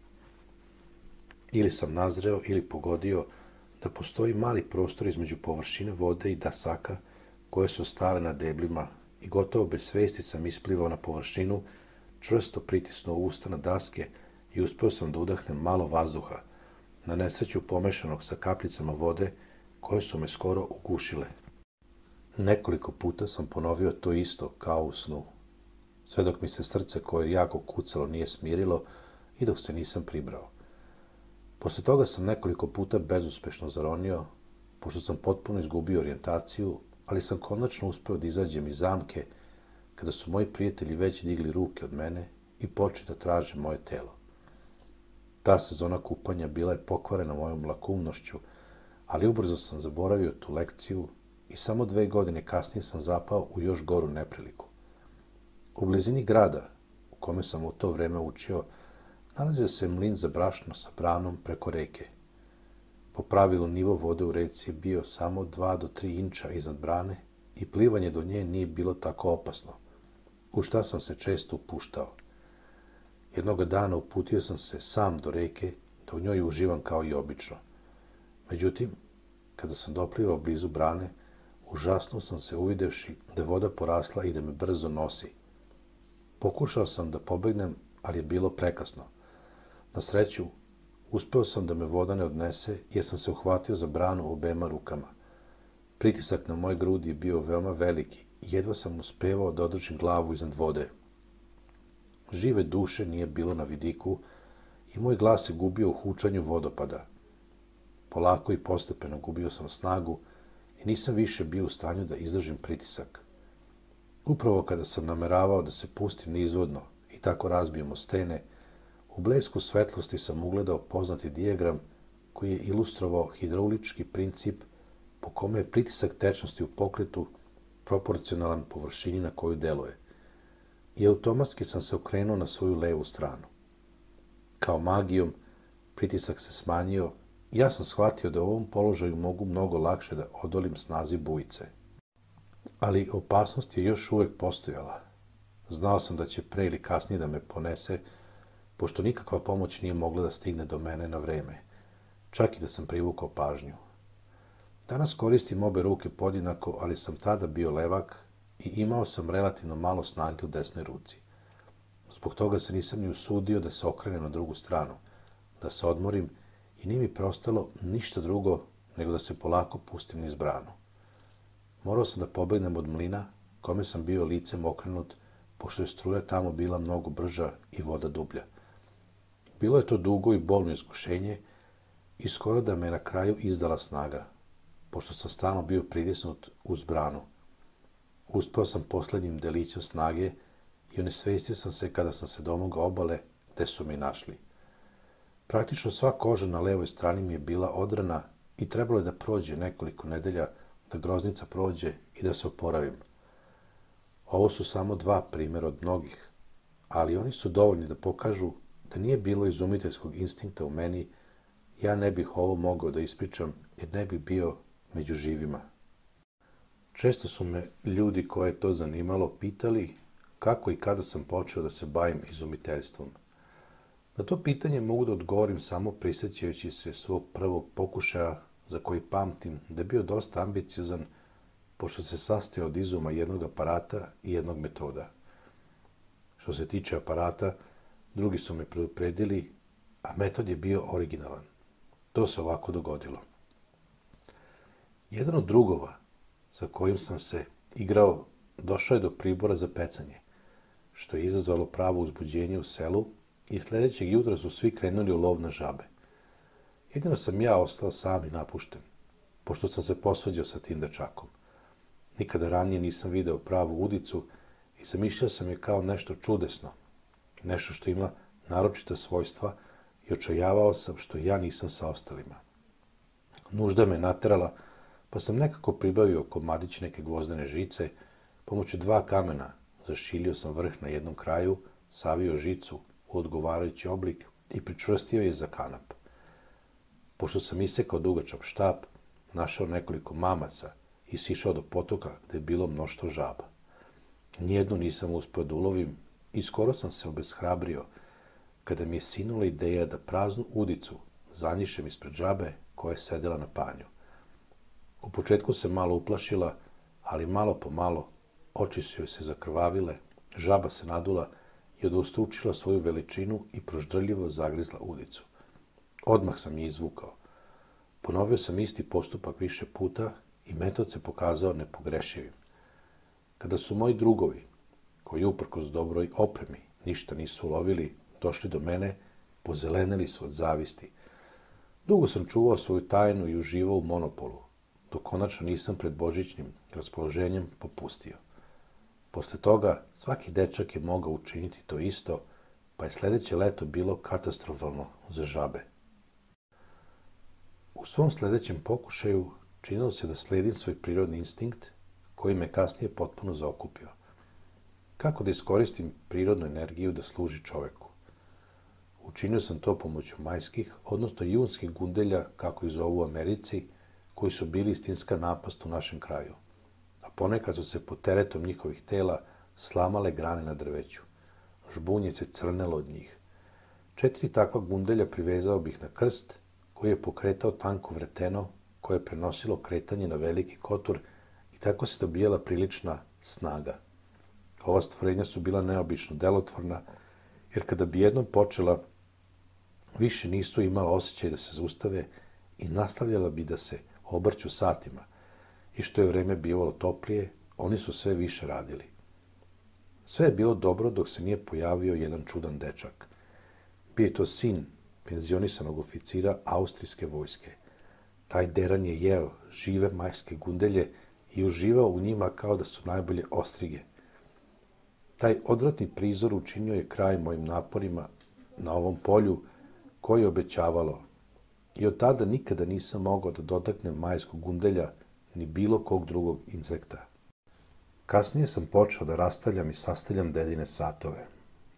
Ili sam nazreo ili pogodio da postoji mali prostor između površine vode i dasaka koje su stale na deblima i gotovo bez svesti sam isplivao na površinu, čvrsto pritisnuo usta na daske i uspeo sam da udahnem malo vazduha, na nesreću pomešanog sa kapljicama vode koje su me skoro ugušile. Nekoliko puta sam ponovio to isto kao u snu, sve dok mi se srce koje je jako kucalo nije smirilo i dok se nisam pribrao. Posle toga sam nekoliko puta bezuspešno zaronio, pošto sam potpuno izgubio orijentaciju, ali sam konačno uspeo da izađem iz zamke, kada su moji prijatelji već digli ruke od mene i počeli da traže moje telo. Ta sezona kupanja bila je pokvarena mojom lakumnošću, ali ubrzo sam zaboravio tu lekciju i samo dve godine kasnije sam zapao u još goru nepriliku. U blizini grada, u kome sam u to vreme učio, nalazio se mlin za brašno sa branom preko reke. Po pravilu nivo vode u reci je bio samo dva do tri inča iznad brane i plivanje do nje nije bilo tako opasno, u šta sam se često upuštao. Jednoga dana uputio sam se sam do reke, da u njoj uživam kao i obično. Međutim, kada sam doplivao blizu brane, užasnuo sam se uvidevši da je voda porasla i da me brzo nosi. Pokušao sam da pobegnem, ali je bilo prekasno. Na sreću, uspeo sam da me voda ne odnese, jer sam se uhvatio za branu obema rukama. Pritisak na moje grudi je bio veoma veliki i jedva sam uspevao da održim glavu iznad vode. Žive duše nije bilo na vidiku i moj glas se gubio u hučanju vodopada. Polako i postepeno gubio sam snagu i nisam više bio u stanju da izdržim pritisak. Upravo kada sam nameravao da se pustim nizvodno i tako razbijemo stene, u blesku svetlosti sam ugledao poznati dijagram koji je ilustrovao hidraulički princip po kome je pritisak tečnosti u pokretu proporcionalan površini na koju deluje. I automatski sam se okrenuo na svoju levu stranu. Kao magijom, pritisak se smanjio i ja sam shvatio da u ovom položaju mogu mnogo lakše da odolim snazi bujice. Ali opasnost je još uvek postojala. Znao sam da će pre ili kasnije da me ponese, pošto nikakva pomoć nije mogla da stigne do mene na vreme, čak i da sam privukao pažnju. Danas koristim obe ruke podjednako, ali sam tada bio levak i imao sam relativno malo snage u desnoj ruci. Zbog toga se nisam ni usudio da se okrenem na drugu stranu, da se odmorim i nije mi preostalo ništa drugo nego da se polako pustim niz branu. Morao sam da pobegnem od mlina, kome sam bio licem okrenut, pošto je struja tamo bila mnogo brža i voda dublja. Bilo je to dugo i bolno iskušenje i skoro da me na kraju izdala snaga, pošto sam stalno bio pritisnut uz branu. Uspeo sam poslednjim delićem snage i onesvestio sam se kada sam se domogao obale gde su me našli. Praktično sva koža na levoj strani mi je bila odrana i trebalo je da prođe nekoliko nedelja da groznica prođe i da se oporavim. Ovo su samo dva primjera od mnogih, ali oni su dovoljni da pokažu da nije bilo izumiteljskog instinkta u meni, ja ne bih ovo mogao da ispričam jer ne bih bio među živima. Često su me ljudi koje je to zanimalo pitali kako i kada sam počeo da se bavim izumiteljstvom. Na to pitanje mogu da odgovorim samo prisjećajući se svog prvog pokušaja za koji pamtim da je bio dosta ambiciozan, pošto se sastojao od izuma jednog aparata i jednog metoda. Što se tiče aparata, drugi su me predupredili, a metod je bio originalan. To se ovako dogodilo. Jedan od drugova sa kojim sam se igrao došao je do pribora za pecanje, što je izazvalo pravo uzbuđenje u selu i sledećeg jutra su svi krenuli u lov na žabe. Jedino sam ja ostao sam i napušten, pošto sam se posvađao sa tim dečakom. Nikada ranije nisam video pravu udicu i zamišljao sam je kao nešto čudesno, nešto što ima naročita svojstva i očajavao sam što ja nisam sa ostalima. Nužda me naterala, pa sam nekako pribavio komadić neke gvozdene žice, pomoću dva kamena zašilio sam vrh na jednom kraju, savio žicu u odgovarajući oblik i pričvrstio je za kanap. Pošto sam isekao dugačak štap, našao nekoliko mamaca i sišao do potoka gde je bilo mnoštvo žaba. Nijednu nisam uspeo da ulovim i skoro sam se obeshrabrio kada mi je sinula ideja da praznu udicu zanjišem ispred žabe koja je sedela na panju. U početku se malo uplašila, ali malo po malo oči su joj se zakrvavile, žaba se nadula i odostručila svoju veličinu i proždrljivo zagrizla udicu. Odmah sam je izvukao. Ponovio sam isti postupak više puta i metod se pokazao nepogrešivim. Kada su moji drugovi, koji uprkos dobroj opremi ništa nisu ulovili, došli do mene, pozeleneli su od zavisti. Dugo sam čuvao svoju tajnu i uživao u monopolu, dok konačno nisam pred božićnim raspoloženjem popustio. Posle toga svaki dečak je mogao učiniti to isto pa je sljedeće leto bilo katastrofalno za žabe. U svom sljedećem pokušaju činilo se da slijedim svoj prirodni instinkt, koji me kasnije potpuno zaokupio. Kako da iskoristim prirodnu energiju da služi čoveku? Učinio sam to pomoću majskih, odnosno junskih gundelja, kako ih zovu u Americi, koji su bili istinska napast u našem kraju. A ponekad su se pod teretom njihovih tela slamale grane na drveću. Žbunje se crnelo od njih. Četiri takva gundelja privezao bih na krst, koji je pokretao tanko vreteno, koje je prenosilo kretanje na veliki kotur i tako se dobijala prilična snaga. Ova stvorenja su bila neobično delotvorna, jer kada bi jednom počela, više nisu imala osjećaj da se zaustave i nastavljala bi da se obrću satima. I što je vreme bivalo toplije, oni su sve više radili. Sve je bilo dobro dok se nije pojavio jedan čudan dečak. Bio je to sin penzionisanog oficira austrijske vojske. Taj deran je jeo žive majske gundelje i uživao u njima kao da su najbolje ostrige. Taj odvratni prizor učinio je kraj mojim naporima na ovom polju, koje je obećavalo. I od tada nikada nisam mogao da dotaknem majskog gundelja ni bilo kog drugog insekta. Kasnije sam počeo da rastavljam i sastavljam dedine satove.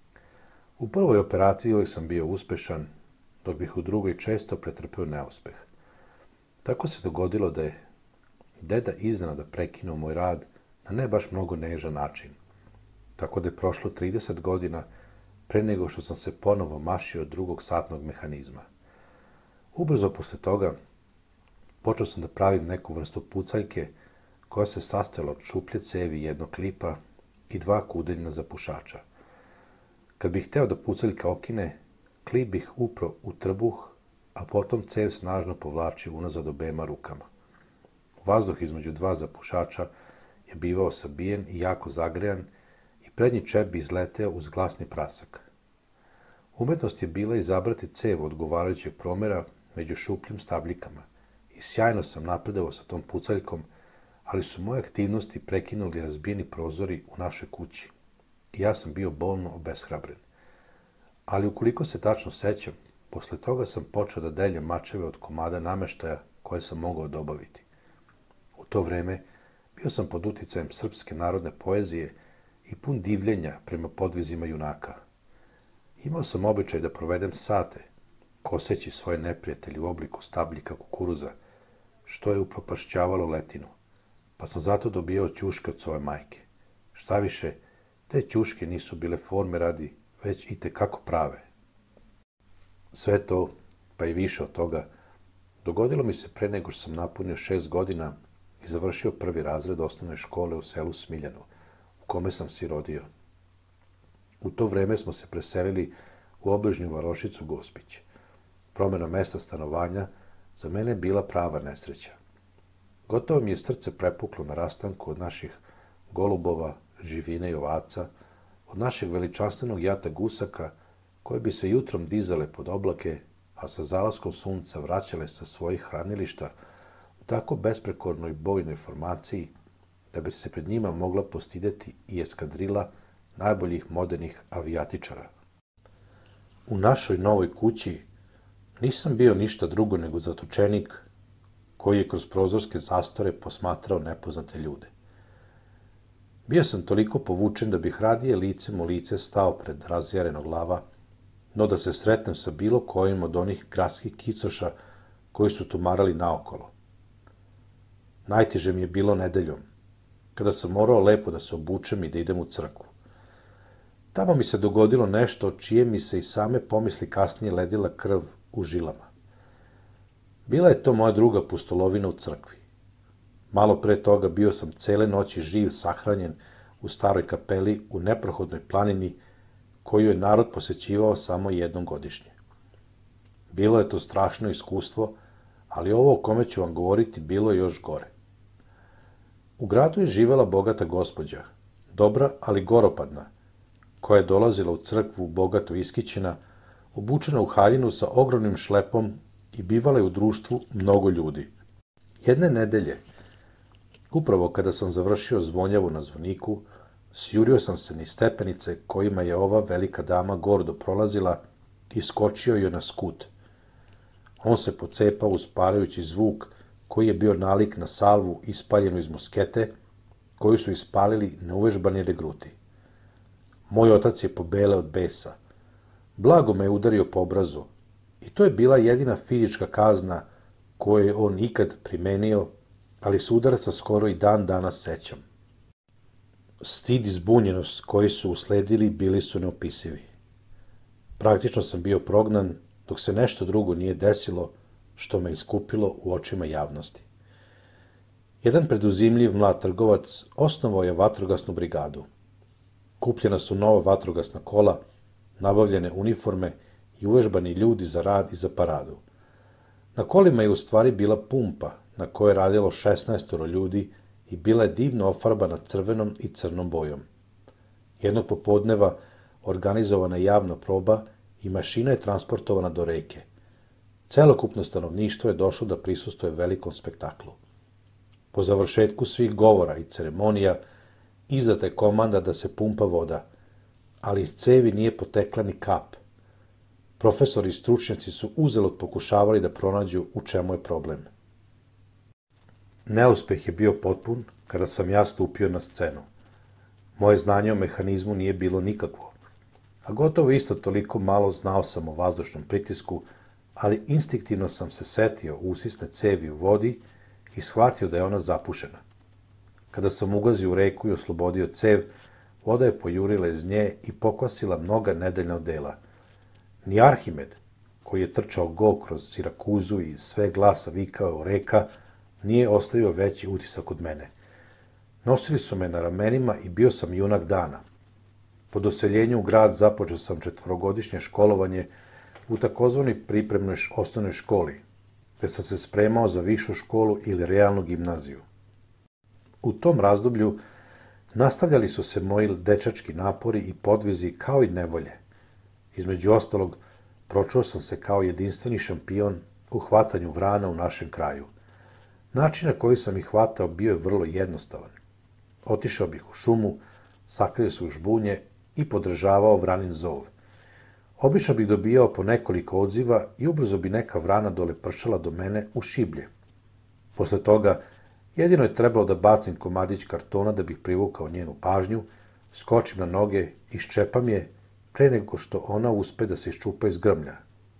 U prvoj operaciji uvijek sam bio uspešan, dok bih u drugoj često pretrpeo neuspeh. Tako se dogodilo da je deda iznenada prekinuo moj rad na ne baš mnogo nežan način. Tako da je prošlo trideset godina pre nego što sam se ponovo mašio od drugog satnog mehanizma. Ubrzo posle toga počeo sam da pravim neku vrstu pucaljke koja se sastojala od šuplje cevi jednog klipa i dva kudeljna za pušača. Kad bih hteo da pucaljka okine, klip bih upro u trbuh, a potom cev snažno povlačio unazad obema rukama. Vazduh između dva zapušača je bivao sabijen i jako zagrejan i prednji čep bi izleteo uz glasni prasak. Umetnost je bila izabrati cev odgovarajućeg promera među šupljim stabljikama i sjajno sam napredovao sa tom pucaljkom, ali su moje aktivnosti prekinuli razbijeni prozori u našoj kući i ja sam bio bolno obeshrabren. Ali ukoliko se tačno sećam, posle toga sam počeo da deljem mačeve od komada nameštaja koje sam mogao dobaviti. U to vreme bio sam pod uticajem srpske narodne poezije i pun divljenja prema podvizima junaka. Imao sam običaj da provedem sate, koseći svoje neprijatelje u obliku stabljika kukuruza, što je upropašćavalo letinu, pa sam zato dobijao ćuške od svoje majke. Šta više, te ćuške nisu bile forme radi, već i tekako prave. Sve to, pa i više od toga, dogodilo mi se pre nego što sam napunio šest godina i završio prvi razred osnovne škole u selu Smiljanu, u kome sam se rodio. U to vreme smo se preselili u obližnju varošicu Gospić. Promjena mesta stanovanja za mene je bila prava nesreća. Gotovo mi je srce prepuklo na rastanku od naših golubova, živine i ovaca, od našeg veličanstvenog jata gusaka, koje bi se jutrom dizale pod oblake, a sa zalaskom sunca vraćale sa svojih hranilišta u tako besprekornoj bojnoj formaciji, da bi se pred njima mogla postideti i eskadrila najboljih modernih avijatičara. U našoj novoj kući nisam bio ništa drugo nego zatočenik koji je kroz prozorske zastore posmatrao nepoznate ljude. Bio sam toliko povučen da bih radije licem u lice stao pred razjarenog lava, no da se sretnem sa bilo kojim od onih gradskih kicoša koji su tumarali naokolo. Najteže mi je bilo nedeljom, kada sam morao lepo da se obučem i da idem u crkvu. Tamo mi se dogodilo nešto od čije mi se i same pomisli kasnije ledila krv u žilama. Bila je to moja druga pustolovina u crkvi. Malo pre toga bio sam cele noći živ sahranjen u staroj kapeli u neprohodnoj planini koju je narod posećivao samo jednom godišnje. Bilo je to strašno iskustvo, ali ovo o kome ću vam govoriti bilo je još gore. U gradu je živela bogata gospođa, dobra ali goropadna, koja je dolazila u crkvu bogato iskićena, obučena u haljinu sa ogromnim šlepom i bivala je u društvu mnogo ljudi. Jedne nedelje, upravo kada sam završio zvonjavu na zvoniku, Sjurio sam se niz stepenice kojima je ova velika dama gordo prolazila i skočio joj na skut. On se pocepao usparajući zvuk koji je bio nalik na salvu ispaljenu iz muskete, koju su ispalili neuvežbani regruti. Moj otac je pobele od besa. Blago me je udario po obrazu i to je bila jedina fizička kazna koju je on ikad primenio, ali se udarca skoro i dan danas sećam. Stid i zbunjenost koji su usledili bili su neopisivi. Praktično sam bio prognan, dok se nešto drugo nije desilo što me iskupilo u očima javnosti. Jedan preduzimljiv mlad trgovac osnovao je vatrogasnu brigadu. Kupljena su nova vatrogasna kola, nabavljene uniforme i uvežbani ljudi za rad i za paradu. Na kolima je u stvari bila pumpa na kojoj je radilo šesnaestoro ljudi i bila je divno ofarbana crvenom i crnom bojom. Jednog popodneva organizovana je javna proba i mašina je transportovana do reke. Celokupno stanovništvo je došlo da prisustvuje velikom spektaklu. Po završetku svih govora i ceremonija izdata je komanda da se pumpa voda, ali iz cevi nije potekla ni kap. Profesori i stručnjaci su uzalud pokušavali da pronađu u čemu je problem. Neuspeh je bio potpun kada sam ja stupio na scenu. Moje znanje o mehanizmu nije bilo nikakvo, a gotovo isto toliko malo znao sam o vazdušnom pritisku, ali instinktivno sam se setio usisne cevi u vodi i shvatio da je ona zapušena. Kada sam ugazio u reku i oslobodio cev, voda je pojurila iz nje i pokvasila mnoga nedeljna odela. Ni Arhimed, koji je trčao go kroz Sirakuzu i sve glasa vikao reka, nije ostavio veći utisak od mene. Nosili su me na ramenima i bio sam junak dana. Po doseljenju u grad započeo sam četvorogodišnje školovanje u takozvanoj pripremnoj osnovnoj školi, te sam se spremao za višu školu ili realnu gimnaziju. U tom razdoblju nastavljali su se moji dečački napori i podvizi kao i nevolje. Između ostalog, pročuo sam se kao jedinstveni šampion u hvatanju vrana u našem kraju. Način na koji sam ih hvatao bio je vrlo jednostavan. Otišao bih u šumu, sakrio se u žbunje i podržavao vranin zov. Obično bih dobijao po nekoliko odziva i ubrzo bi neka vrana dole pršala do mene u šiblje. Posle toga, jedino je trebalo da bacim komadić kartona da bih privukao njenu pažnju, skočim na noge, iščepam je, pre nego što ona uspe da se iščupa iz grmlja.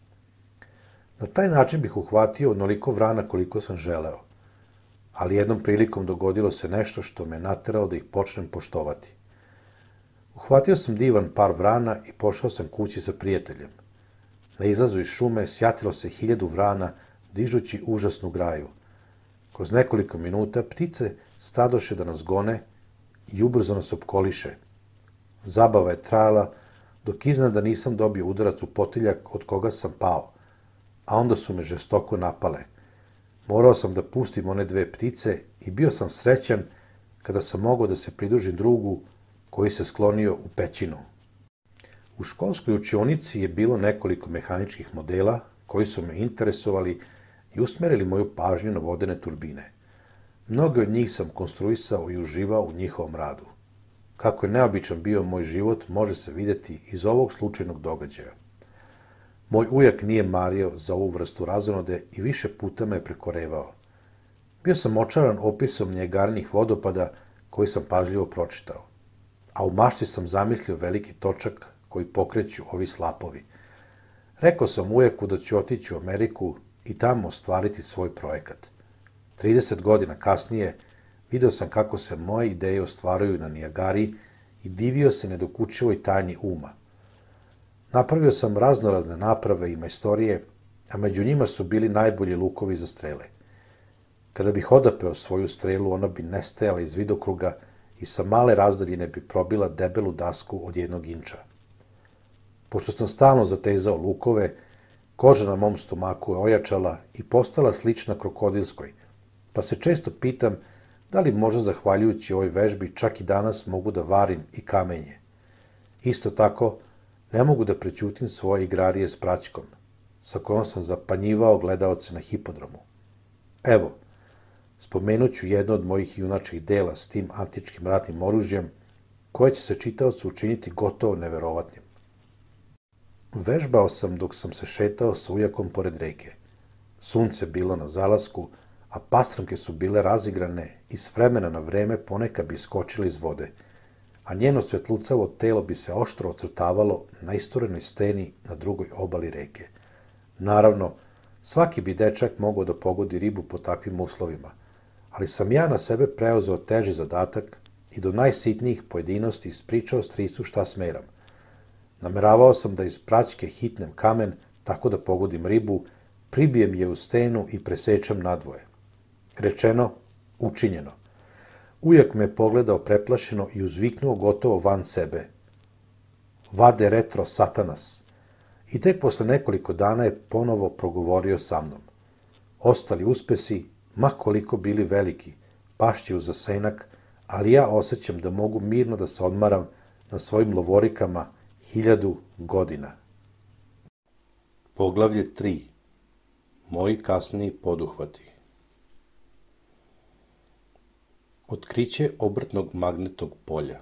Na taj način bih uhvatio onoliko vrana koliko sam želeo, ali jednom prilikom dogodilo se nešto što me naterao da ih počnem poštovati. Uhvatio sam divan par vrana i pošao sam kući sa prijateljem. Na izlazu iz šume sjatilo se hiljadu vrana, dižući užasnu graju. Kroz nekoliko minuta ptice stadoše da nas gone i ubrzo nas opkoliše. Zabava je trajala, dok iznenada nisam dobio udarac u potiljak od koga sam pao, a onda su me žestoko napale. Morao sam da pustim one dve ptice i bio sam srećan kada sam mogao da se pridružim drugu koji se sklonio u pećinu. U školskoj učionici je bilo nekoliko mehaničkih modela koji su me interesovali i usmerili moju pažnju na vodene turbine. Mnoge od njih sam konstruisao i uživao u njihovom radu. Kako je neobičan bio moj život, može se vidjeti iz ovog slučajnog događaja. Moj ujak nije mario za ovu vrstu razonode i više puta me je prekorevao. Bio sam očaran opisom njegarnih vodopada koji sam pažljivo pročitao, a u mašti sam zamislio veliki točak koji pokreću ovi slapovi. Rekao sam ujaku da ću otići u Ameriku i tamo ostvariti svoj projekat. trideset godina kasnije video sam kako se moje ideje ostvaruju na Nijagari i divio se nedokučivoj tajni uma. Napravio sam raznorazne naprave i majstorije, a među njima su bili najbolji lukovi za strele. Kada bih odapeo svoju strelu, ona bi nestajala iz vidokruga i sa male razdaljine bi probila debelu dasku od jednog inča. Pošto sam stalno zatezao lukove, koža na mom stomaku je ojačala i postala slična krokodilskoj, pa se često pitam da li možda zahvaljujući ovoj vežbi čak i danas mogu da varim i kamenje. Isto tako, ne mogu da prećutim svoje igrarije s praćkom, sa kojom sam zapanjivao gledaoce na hipodromu. Evo, spomenut ću jedno od mojih junačkih dela s tim antičkim ratnim oružjem, koje će se čitaocu učiniti gotovo neverovatnim. Vežbao sam dok sam se šetao sa ujakom pored reke. Sunce bilo na zalasku, a pastramke su bile razigrane i s vremena na vreme ponekad bi iskočile iz vode, a njeno svetlucavo telo bi se oštro ocrtavalo na isturenoj steni na drugoj obali reke. Naravno, svaki bi dečak mogao da pogodi ribu po takvim uslovima, ali sam ja na sebe preuzeo teži zadatak i do najsitnijih pojedinosti ispričao stricu šta smeram. Nameravao sam da iz praćke hitnem kamen tako da pogodim ribu, pribijem je u stenu i presečem nadvoje. Rečeno, učinjeno. Ujak me je pogledao preplašeno i uzviknuo gotovo van sebe. Vade retro satanas. I tek posle nekoliko dana je ponovo progovorio sa mnom. Ostali uspesi, ma koliko bili veliki, pašće u zasenak, ali ja osjećam da mogu mirno da se odmaram na svojim lovorikama hiljadu godina. Poglavlje tri. Moji kasniji poduhvati. Otkriće obrtnog magnetnog polja.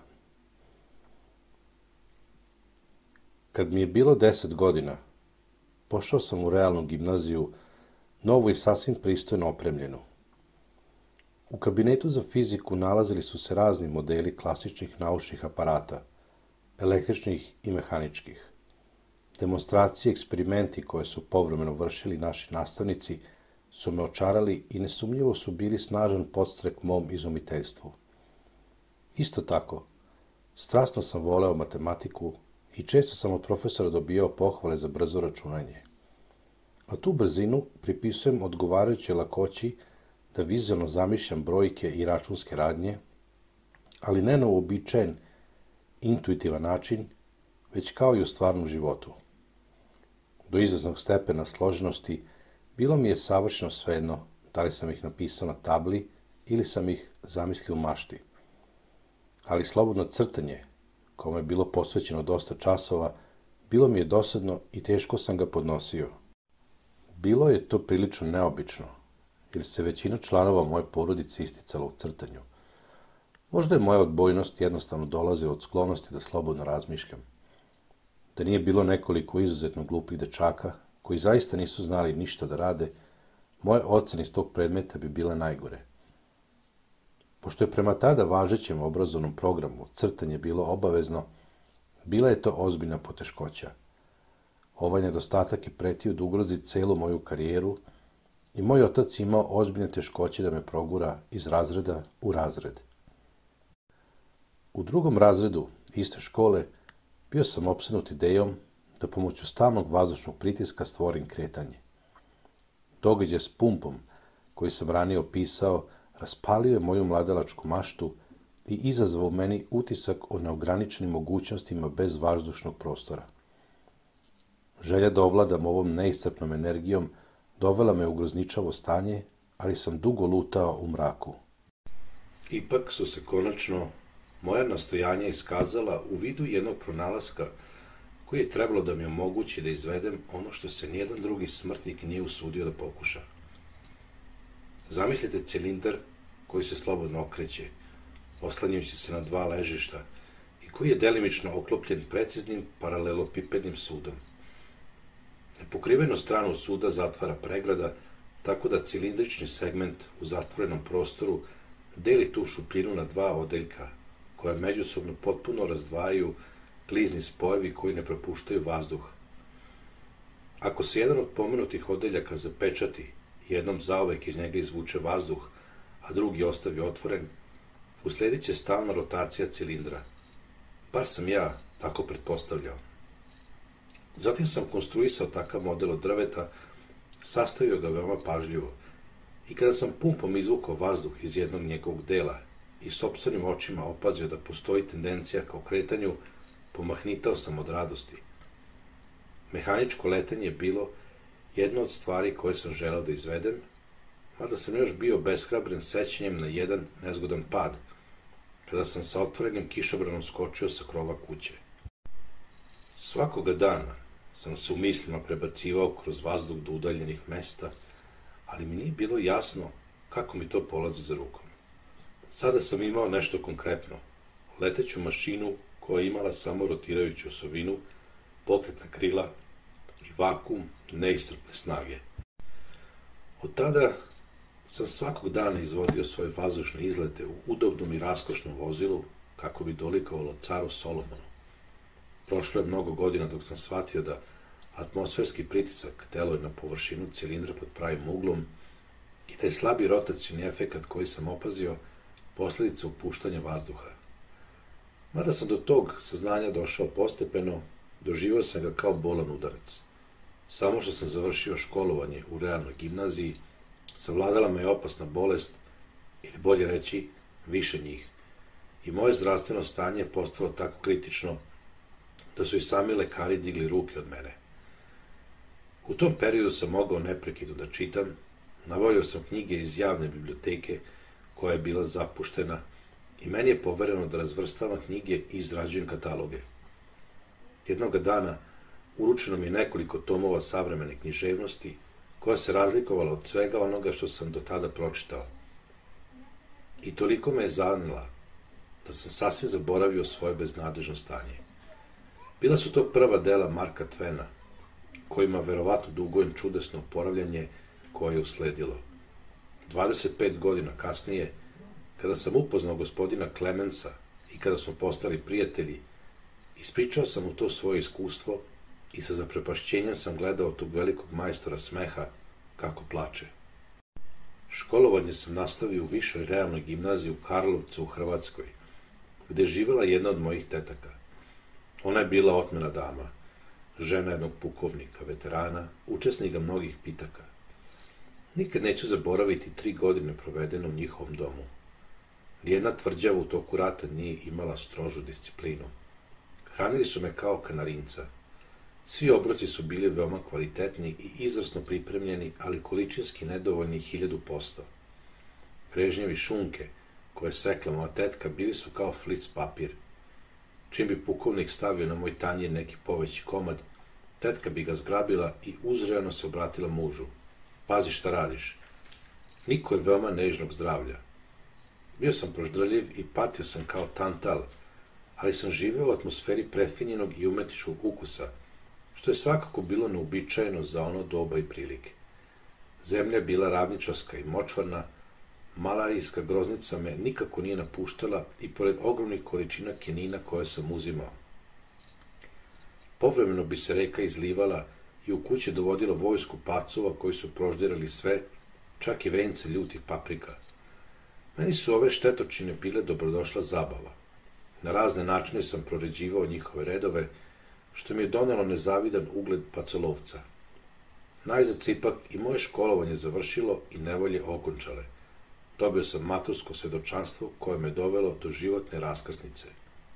Kad mi je bilo deset godina, pošao sam u realnu gimnaziju, novu i sasvim pristojno opremljenu. U kabinetu za fiziku nalazili su se razni modeli klasičnih naučnih aparata, električnih i mehaničkih. Demonstracije i eksperimenti koje su povremeno vršili naši nastavnici su me očarali i nesumnjivo su bili snažan podstrek mom izumiteljstvu. Isto tako, strasno sam voleo matematiku i često sam od profesora dobijao pohvale za brzo računanje. A tu brzinu pripisujem odgovarajućoj lakoći da vizualno zamišljam brojke i računske radnje, ali ne na uobičajen, intuitivan način, već kao i u stvarnom životu. Do izvesnog stepena složenosti bilo mi je savršeno svejedno da li sam ih napisao na tabli ili sam ih zamislio u mašti. Ali slobodno crtanje, kome je bilo posvećeno dosta časova, bilo mi je dosadno i teško sam ga podnosio. Bilo je to prilično neobično, jer se većina članova moje porodice isticala u crtanju. Možda je moja odbojnost jednostavno dolazila od sklonosti da slobodno razmišljam. Da nije bilo nekoliko izuzetno glupih dečaka, koji zaista nisu znali ništa da rade, moje ocene iz tog predmeta bi bile najgore. Pošto je prema tada važećem obrazovnom programu crtanje bilo obavezno, bila je to ozbiljna poteškoća. Ovaj nedostatak je pretio da ugrozi celu moju karijeru i moj otac imao ozbiljne teškoće da me progura iz razreda u razred. U drugom razredu iste škole bio sam opsednut idejom da pomoću stalnog vazdušnog pritiska stvorim kretanje. Događaj s pumpom, koji sam ranije opisao, raspalio je moju mladalačku maštu i izazvao u meni utisak o neograničenim mogućnostima bez vazdušnog prostora. Želja da ovladam ovom neiscrpnom energijom dovela me u grozničavo stanje, ali sam dugo lutao u mraku. Ipak su se konačno moja nastojanja iskazala u vidu jednog pronalaska koji je trebalo da mi omogući da izvedem ono što se nijedan drugi smrtnik nije usudio da pokuša. Zamislite cilindar koji se slobodno okreće, oslanjajući se na dva ležišta i koji je delimično oklopljen preciznim paralelopipednim sudom. Nepokrivenu stranu suda zatvara pregrada, tako da cilindrični segment u zatvorenom prostoru deli tu šupljinu na dva odeljka, koja međusobno potpuno razdvajaju klizni spojevi koji ne propuštaju vazduh. Ako se jedan od pomenutih odeljaka zapečati, jednom zauvek iz njega izvuče vazduh, a drugi ostavi otvoren, usledit će stalna rotacija cilindra. Bar sam ja tako pretpostavljao. Zatim sam konstruisao takav model od drveta, sastavio ga veoma pažljivo i kada sam pumpom izvukao vazduh iz jednog njegovog dela i sopstvenim očima opazio da postoji tendencija ka okretanju, pomahnitao sam od radosti. Mehaničko letenje je bilo jedna od stvari koje sam želeo da izvedem, mada sam još bio beshrabren sećanjem na jedan nezgodan pad, kada sam sa otvorenim kišobranom skočio sa krova kuće. Svakoga dana sam se u mislima prebacivao kroz vazduh do udaljenih mesta, ali mi nije bilo jasno kako mi to polazi za rukom. Sada sam imao nešto konkretno, leteću mašinu koja je imala samo rotirajuću osovinu, pokretna krila i vakum neiscrpne snage. Od tada sam svakog dana izvodio svoje vazdušne izlete u udobnom i raskošnom vozilu kako bi dolikovalo caru Solomonu. Prošlo je mnogo godina dok sam shvatio da atmosferski pritisak deluje na površinu cilindra pod pravim uglom i da je slabi rotacioni efekat koji sam opazio posledica upuštanja vazduha. Mada sam do tog saznanja došao postepeno, doživio sam ga kao bolan udarac. Samo što sam završio školovanje u realnoj gimnaziji, savladala me je opasna bolest, ili bolje reći, više njih, i moje zdravstveno stanje je postalo tako kritično da su i sami lekari digli ruke od mene. U tom periodu sam mogao neprekidno da čitam, nabavljao sam knjige iz javne biblioteke koja je bila zapuštena i meni je povereno da razvrstavam knjige i izrađujem kataloge. Jednoga dana uručeno mi je nekoliko tomova savremene književnosti koja se razlikovala od svega onoga što sam do tada pročitao. I toliko me je zanela da sam sasvim zaboravio svoje beznadežno stanje. Bila su to prva dela Marka Twena, kojima verovatno dugujem čudesno oporavljanje koje je usledilo. dvadeset pet godina kasnije, kada sam upoznao gospodina Clemensa i kada smo postali prijatelji, ispričao sam mu to svoje iskustvo i sa zaprepašćenjem sam gledao tog velikog majstora smeha kako plače. Školovanje sam nastavio u višoj realnoj gimnaziji u Karlovcu u Hrvatskoj, gde je živela jedna od mojih tetaka. Ona je bila otmena dama, žena jednog pukovnika, veterana, učesnika mnogih pitaka. Nikad neću zaboraviti tri godine provedene u njihovom domu. Nijedna tvrđava u toku rata nije imala strožu disciplinu. Hranili su me kao kanarinca. Svi obroci su bili veoma kvalitetni i izvrsno pripremljeni, ali količinski nedovoljni hiljadu posto. Brežnjevi šunke, koje je sekla moja tetka, bili su kao flic papir. Čim bi pukovnik stavio na moj tanjir neki poveći komad, tetka bi ga zgrabila i uzrejano se obratila mužu. Pazi šta radiš. Niko je veoma nežnog zdravlja. Bio sam proždrljiv i patio sam kao tantal, ali sam živeo u atmosferi prefinjenog i umetničkog ukusa, što je svakako bilo neuobičajeno za ono doba i prilike. Zemlja je bila ravničarska i močvarna, malarijska groznica me nikako nije napuštala i pored ogromnih količina kinina koje sam uzimao. Povremeno bi se reka izlivala i u kući dovodila vojsku pacova koji su proždirali sve, čak i vence ljutih paprika. Meni su ove štetočine bile dobrodošla zabava. Na razne načine sam proređivao njihove redove, što mi je donelo nezavidan ugled pacolovca. Najzad se ipak i moje školovanje završilo i nevolje okončale. Dobio sam matursko svedočanstvo koje me dovelo do životne raskrsnice.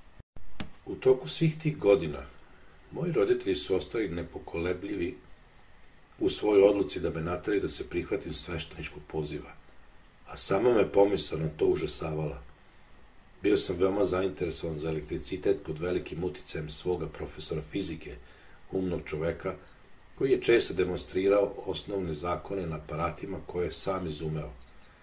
U toku svih tih godina moji roditelji su ostali nepokolebljivi u svojoj odluci da me nateraju da se prihvatim svešteničkog poziva, a sama me pomisao na to užasavala. Bio sam veoma zainteresovan za elektricitet pod velikim uticajem svoga profesora fizike, umnog čoveka, koji je često demonstrirao osnovne zakone na aparatima koje je sam izumeo.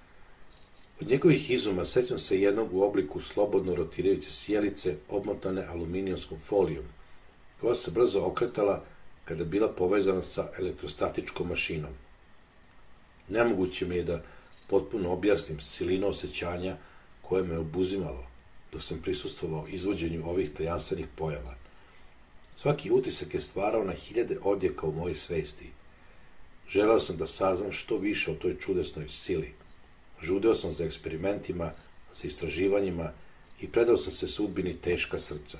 Od njegovih izuma sećam se jednog u obliku slobodno rotirajuće sjelice obmotane aluminijumskom folijom, koja se brzo okretala kada je bila povezana sa elektrostatičkom mašinom. Nemoguće mi je da potpuno objasnim silinu osjećanja koje me obuzimalo dok sam prisustvovao izvođenju ovih tajanstvenih pojava. Svaki utisak je stvarao na hiljade odjeka u mojoj svesti. Želeo sam da saznam što više o toj čudesnoj sili. Žudeo sam za eksperimentima, za istraživanjima i predao sam se sudbini teška srca.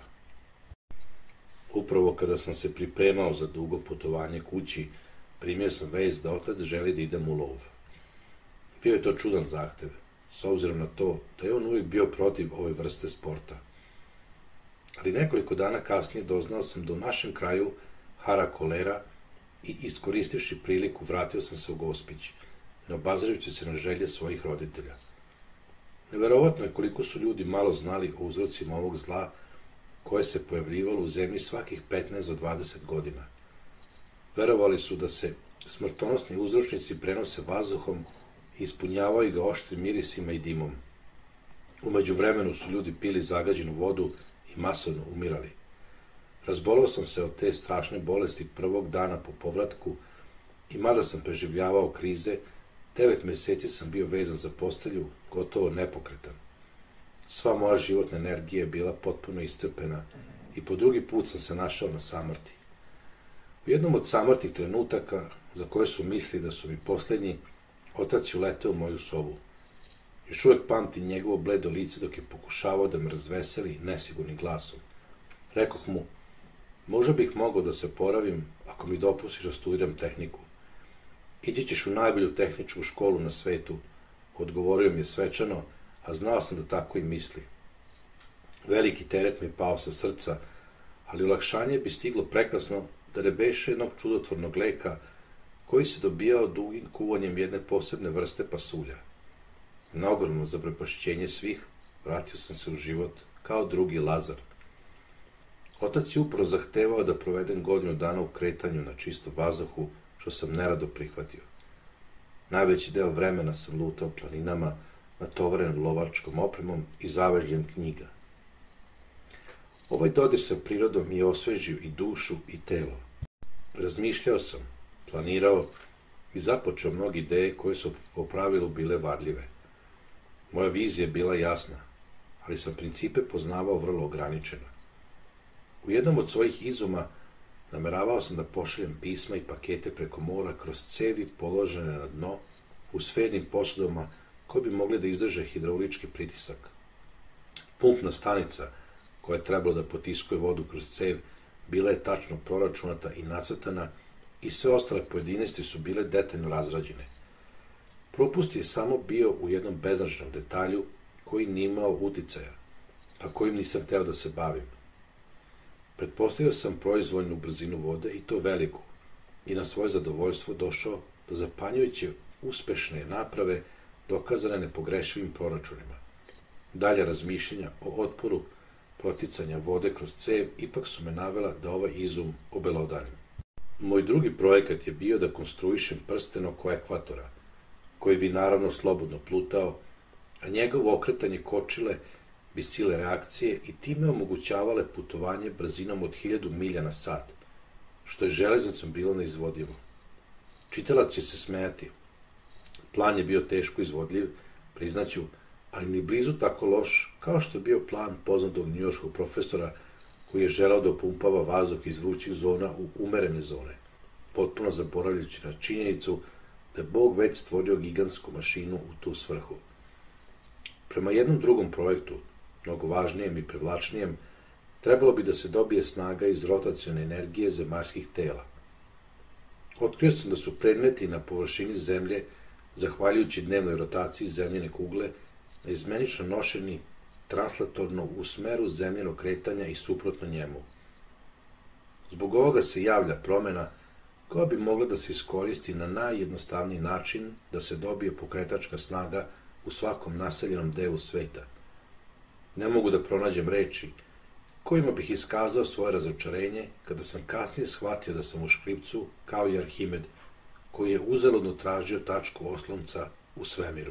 Upravo kada sam se pripremao za dugo putovanje kući, primio sam vest da otac želi da idem u lov. Bio je to čudan zahtev, s obzirom na to da je on uvijek bio protiv ove vrste sporta. Ali nekoliko dana kasnije doznao sam da u našem kraju hara kolera i iskoristivši priliku vratio sam se u Gospić, ne obazirajući se na želje svojih roditelja. Neverovatno je koliko su ljudi malo znali o uzrocima ovog zla koje se pojavljivalo u zemlji svakih petnaest do dvadeset godina. Verovali su da se smrtonosni uzročnici prenose vazduhom i ispunjavaju ga oštrim mirisima i dimom. U međuvremenu su ljudi pili zagađenu vodu i masovno umirali. Razbolao sam se od te strašne bolesti prvog dana po povratku i mada sam preživljavao krize, devet meseci sam bio vezan za postelju, gotovo nepokretan. Sva moja životna energija je bila potpuno iscrpena i po drugi put sam se našao na samrti. U jednom od samrtih trenutaka, za koje su mislili da su mi posljednji, otac je uleteo u moju sobu. Još uvek pamtim njegovo bledo lice dok je pokušavao da me razveseli nesigurnim glasom. Rekoh mu, možda bih mogao da se oporavim ako mi dopustiš da studiram tehniku. Ići ćeš u najbolju tehničku školu na svetu, odgovorio mi je svečano, a znao sam da tako i misli. Veliki teret mi je pao sa srca, ali olakšanje bi stiglo prekrasno da ne beše jednog čudotvornog leka koji se dobijao dugim kuvanjem jedne posebne vrste pasulja. Na ogromno zaprepašćenje svih, vratio sam se u život kao drugi Lazar. Otac je upravo zahtevao da provedem godinu dana u kretanju na čistom vazduhu, što sam nerado prihvatio. Najveći deo vremena sam lutao planinama, natovaren lovačkom opremom i zavežljen knjiga. Ovaj dodir sa prirodom mi je osvežio i dušu i telo. Razmišljao sam, planirao i započeo mnoge ideje koje su po pravilu bile varljive. Moja vizija je bila jasna, ali sam principe poznavao vrlo ograničeno. U jednom od svojih izuma nameravao sam da pošaljem pisma i pakete preko mora kroz cevi položene na dno u sfernim posudama koje bi mogli da izdrže hidraulički pritisak. Pumpna stanica, koja je trebala da potiskuje vodu kroz cev, bila je tačno proračunata i nacrtana i sve ostale pojedinosti su bile detaljno razrađene. Propust je samo bio u jednom beznačajnom detalju koji nije imao uticaja, a kojim nisam hteo da se bavim. Pretpostavio sam proizvoljnu brzinu vode i to veliku, i na svoje zadovoljstvo došao do zapanjujuće uspešne naprave dokazane nepogrešivim proračunima. Dalje razmišljenja o otporu proticanja vode kroz cev ipak su me navela da ovaj izum obelodanim. Moj drugi projekat je bio da konstruišem prsten oko ekvatora, koji bi naravno slobodno plutao, a njegovo okretanje kočile bi sile reakcije i time omogućavale putovanje brzinom od hiljadu milja na sat, što je železnicom bilo neizvodljivo. Čitalac će se smejati. Plan je bio teško izvodljiv, priznaću, ali ni blizu tako loš kao što je bio plan poznatog njujorškog profesora koji je želeo da upumpava vazduh iz vrućih zona u umerene zone, potpuno zaboravljajući na činjenicu da je Bog već stvorio gigantsku mašinu u tu svrhu. Prema jednom drugom projektu, mnogo važnijem i privlačnijem, trebalo bi da se dobije snaga iz rotacione energije zemaljskih tela. Otkrio sam da su predmeti na površini Zemlje, zahvaljujući dnevnoj rotaciji zemljine kugle, neizmenično nošeni translatorno u smeru zemljenog kretanja i suprotno njemu. Zbog ovoga se javlja promena koja bi mogla da se iskoristi na najjednostavniji način da se dobije pokretačka snaga u svakom naseljenom delu sveta. Ne mogu da pronađem reči kojima bih iskazao svoje razočarenje kada sam kasnije shvatio da sam u škripcu kao i Arhimed, koji je uzaludno tražio tačku oslonca u svemiru.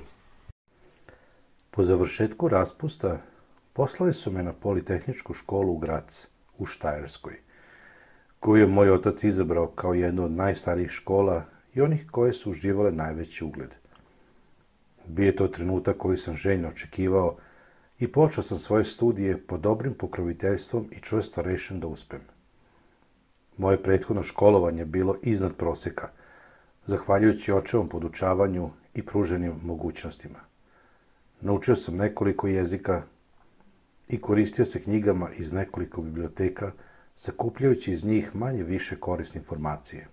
Po završetku raspusta poslali su me na Politehničku školu u Grac, u Štajerskoj, koju je moj otac izabrao kao jednu od najstarijih škola i onih koje su uživale najveći ugled. Bio je to trenutak koji sam željno očekivao i počeo sam svoje studije pod dobrim pokroviteljstvom i čvrsto rešen da uspem. Moje prethodno školovanje je bilo iznad proseka, zahvaljujući očevom podučavanju i pruženim mogućnostima. Naučio sam nekoliko jezika i koristio se knjigama iz nekoliko biblioteka, sakupljajući iz njih manje više korisne informacije.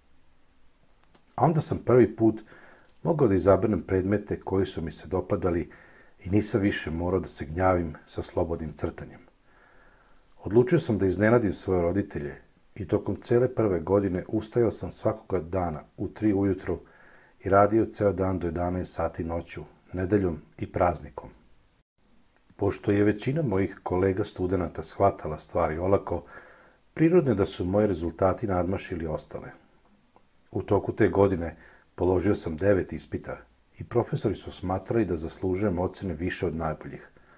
A onda sam prvi put mogao da izaberem predmete koji su mi se dopadali i nisam više morao da se gnjavim sa slobodnim crtanjem. Odlučio sam da iznenadim svoje roditelje i tokom cele prve godine ustajao sam svakoga dana u tri ujutro i radio ceo dan do jedanaest sati noću, nedeljom i praznikom. Pošto je većina mojih kolega studenata shvatala stvari olako, prirodno je da su moji rezultati nadmašili ostale. U toku te godine položio sam devet ispita i profesori su smatrali da zaslužujem ocene više od najboljih,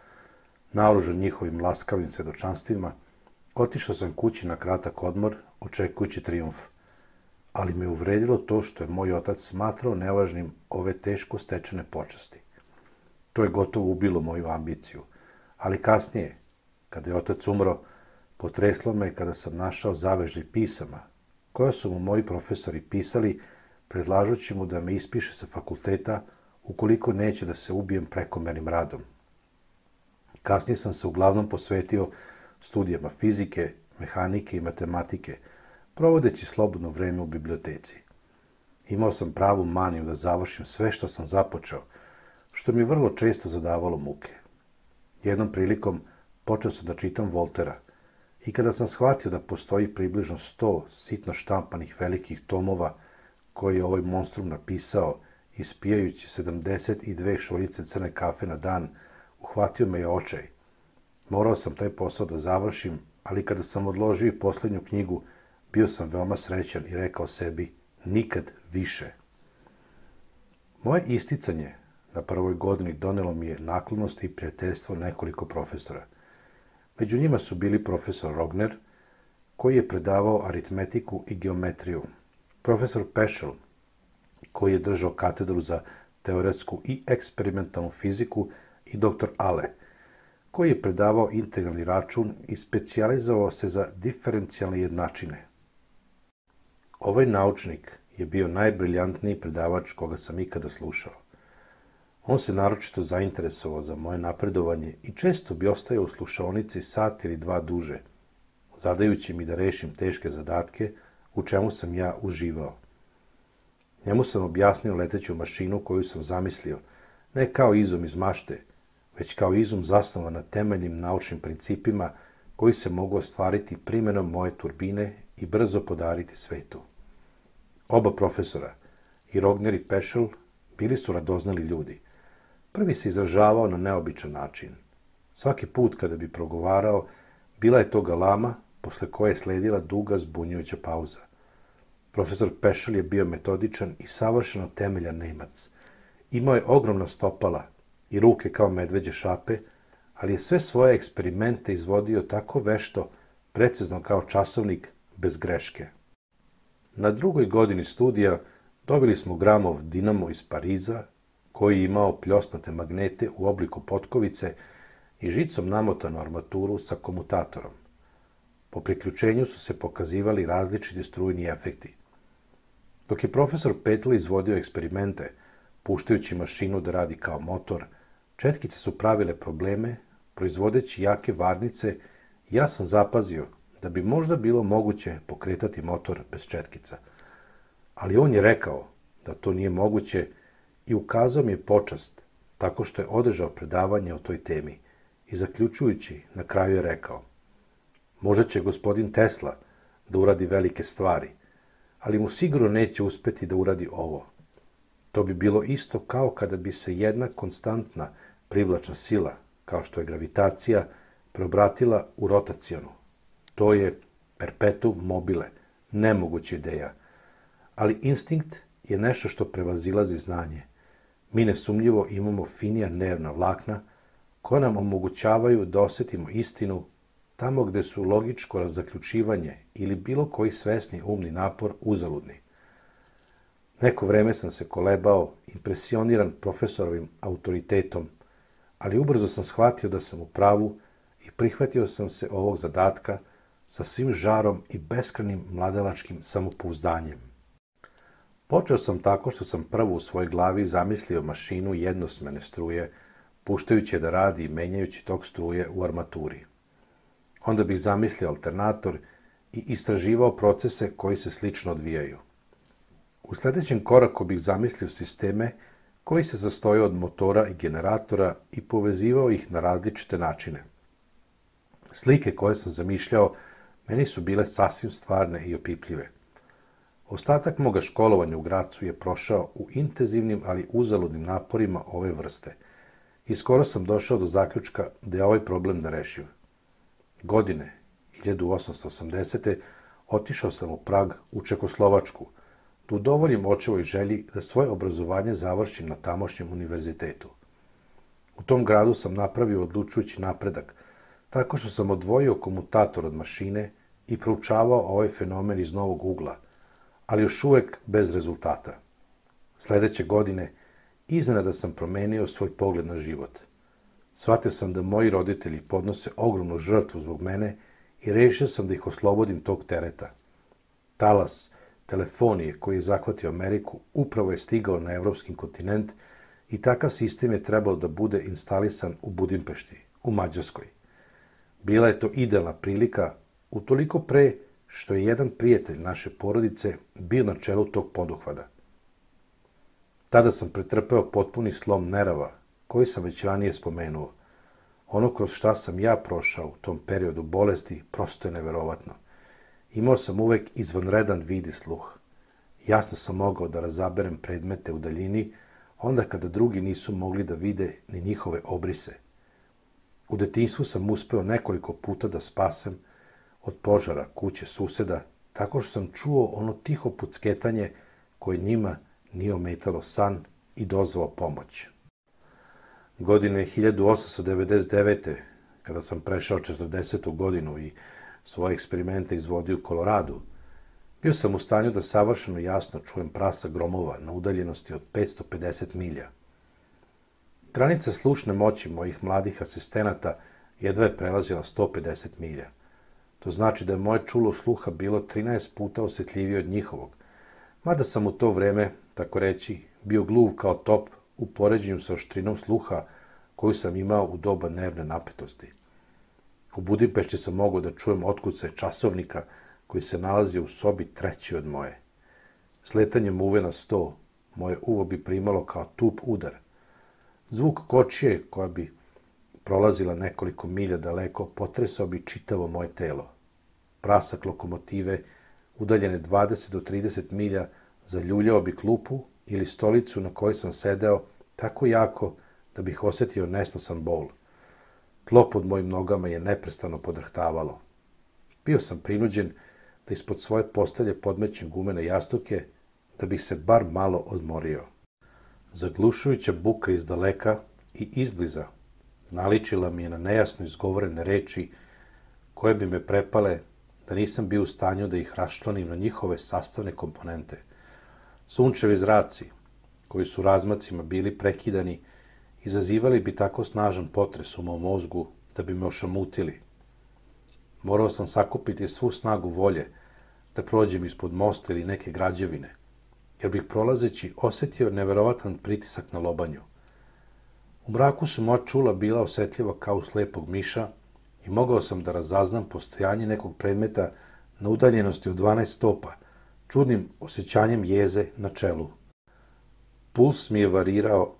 naoružan njihovim laskavim svedočanstvima, otišao sam kući na kratak odmor, očekujući trijumf. Ali me uvredilo to što je moj otac smatrao nevažnim ove teško stečene počasti. To je gotovo ubilo moju ambiciju. Ali kasnije, kada je otac umro, potreslo me kada sam našao zavežlje pisama, koja su mu moji profesori pisali, predlažući mu da me ispiše sa fakulteta ukoliko neće da se ubijem prekomernim radom. Kasnije sam se uglavnom posvetio studijama fizike, mehanike i matematike, provodeći slobodno vreme u biblioteci. Imao sam pravu maniju da završim sve što sam započeo, što mi vrlo često zadavalo muke. Jednom prilikom počeo sam da čitam Voltera i kada sam shvatio da postoji približno sto sitno štampanih velikih tomova koje je ovaj monstrum napisao, ispijajući sedamdeset dve šoljice crne kafe na dan, uhvatio me je očaj. Morao sam taj posao da završim, ali kada sam odložio i posljednju knjigu, bio sam veoma srećan i rekao sebi, nikad više. Moje isticanje na prvoj godini donelo mi je naklonost i prijateljstvo nekoliko profesora. Među njima su bili profesor Rogner, koji je predavao aritmetiku i geometriju, profesor Peschel, koji je držao katedru za teoretsku i eksperimentalnu fiziku, i doktor Ale, koji je predavao integralni račun i specijalizovao se za diferencijalne jednačine. Ovaj naučnik je bio najbriljantniji predavač koga sam ikada slušao. On se naročito zainteresovao za moje napredovanje i često bi ostajao u slušaonici sat ili dva duže, zadajući mi da rešim teške zadatke, u čemu sam ja uživao. Njemu sam objasnio leteću mašinu koju sam zamislio, ne kao izum iz mašte, već kao izum zasnovan na temeljnim naučnim principima koji se mogu ostvariti primjenom moje turbine i brzo podariti svetu. Oba profesora, i Rogner i Peschel, bili su radoznali ljudi. Prvi se izražavao na neobičan način. Svaki put kada bi progovarao, bila je to galama, posle koje je sledila duga zbunjujuća pauza. Profesor Peschel je bio metodičan i savršeno temeljan Nemac. Imao je ogromna stopala i ruke kao medveđe šape, ali je sve svoje eksperimente izvodio tako vešto, precizno kao časovnik, bez greške. Na drugoj godini studija dobili smo gramov dinamo iz Pariza, koji je imao pljosnate magnete u obliku potkovice i žicom namotanu armaturu sa komutatorom. Po priključenju su se pokazivali različiti strujni efekti. Dok je profesor Petli izvodio eksperimente, puštajući mašinu da radi kao motor, četkice su pravile probleme, proizvodeći jake varnice, i ja sam zapazio da bi možda bilo moguće pokretati motor bez četkica. Ali on je rekao da to nije moguće i ukazao mi je počast tako što je održao predavanje o toj temi i zaključujući na kraju je rekao: možda će gospodin Tesla da uradi velike stvari, ali mu sigurno neće uspeti da uradi ovo. To bi bilo isto kao kada bi se jedna konstantna privlačna sila, kao što je gravitacija, preobratila u rotacionu. To je perpetuum mobile, nemoguća ideja. Ali instinkt je nešto što prevazilazi znanje. Mi nesumnjivo imamo finija nervna vlakna koja nam omogućavaju da osetimo istinu tamo gde su logičko zaključivanje ili bilo koji svesni umni napor uzaludni. Neko vreme sam se kolebao, impresioniran profesorovim autoritetom, ali ubrzo sam shvatio da sam u pravu i prihvatio sam se ovog zadatka sa svim žarom i beskrajnim mladalačkim samopouzdanjem. Počeo sam tako što sam prvo u svojoj glavi zamislio mašinu jednosmerne struje, puštajući je da radi i menjajući tok struje u armaturi. Onda bih zamislio alternator i istraživao procese koji se slično odvijaju. U sljedećem koraku bih zamislio sisteme koji se sastoje od motora i generatora i povezivao ih na različite načine. Slike koje sam zamišljao meni su bile sasvim stvarne i opipljive. Ostatak moga školovanja u Gracu je prošao u intenzivnim, ali uzaludnim naporima ove vrste i skoro sam došao do zaključka da je ovaj problem nerešiv. Godine hiljadu osamsto osamdesete. otišao sam u Prag, u Čekoslovačku, da udovoljim očevoj želji da svoje obrazovanje završim na tamošnjem univerzitetu. U U tom gradu sam napravio odlučujući napredak, tako što sam odvojio komutator od mašine i proučavao ovaj fenomen iz novog ugla, ali još uvek bez rezultata. Sledeće godine iznenada sam promenio svoj pogled na život. Shvatio sam da moji roditelji podnose ogromnu žrtvu zbog mene i rešio sam da ih oslobodim tog tereta. Talas telefonije koji je zahvatio Ameriku upravo je stigao na evropski kontinent i takav sistem je trebao da bude instalisan u Budimpešti, u Mađarskoj. Bila je to idealna prilika, utoliko pre što je jedan prijatelj naše porodice bio na čelu tog poduhvada. Tada sam pretrpeo potpuni slom nerava, koji sam već ranije spomenuo. Ono kroz šta sam ja prošao u tom periodu bolesti prosto je neverovatno. Imao sam uvek izvanredan vid i sluh. Jasno sam mogao da razaberem predmete u daljini, onda kada drugi nisu mogli da vide ni njihove obrise. U detinjstvu sam uspeo nekoliko puta da spasem od požara kuće suseda, tako što sam čuo ono tiho pucketanje koje njima nije ometalo san i dozvao pomoć. Godine hiljadu osamsto devedeset devete. kada sam prešao četrdesetu godinu i svoje eksperimente izvodio u Koloradu, bio sam u stanju da savršeno jasno čujem prasak gromova na udaljenosti od petsto pedeset milja. Granica slušne moći mojih mladih asistenata jedva je prelazila sto pedeset milja. To znači da je moje čulo sluha bilo trinaest puta osjetljivije od njihovog, mada sam u to vreme, tako reći, bio gluv kao top u poređenju sa oštrinom sluha koju sam imao u doba nervne napetosti. U Budimpešti sam mogao da čujem otkucaj časovnika koji se nalazio u sobi treći od moje. Sletanjem uve na sto, moje uvo bi primalo kao tup udar. Zvuk kočije koja bi prolazila nekoliko milja daleko potresao bi čitavo moje telo. Prasak lokomotive, udaljene dvadeset do trideset milja, zaljuljao bi klupu ili stolicu na kojoj sam sedeo tako jako da bih osetio nesnosan bol. Tlo pod mojim nogama je neprestano podrhtavalo. Bio sam prinuđen da ispod svoje postelje podmećem gumene jastuke da bih se bar malo odmorio. Zaglušujuća buka iz daleka i izbliza naličila mi je na nejasno izgovorene reči koje bi me prepale da nisam bio u stanju da ih raščlanim na njihove sastavne komponente. Sunčevi zraci, koji su razmacima bili prekidani, izazivali bi tako snažan potres u mom mozgu da bi me ošamutili. Morao sam sakupiti svu snagu volje da prođem ispod mosta ili neke građevine, jer bih prolazeći osetio neverovatan pritisak na lobanju. U mraku su moja čula bila osetljiva kao u slepog miša i mogao sam da razaznam postojanje nekog predmeta na udaljenosti od dvanaest stopa, čudnim osjećanjem jeze na čelu. Puls mi je varirao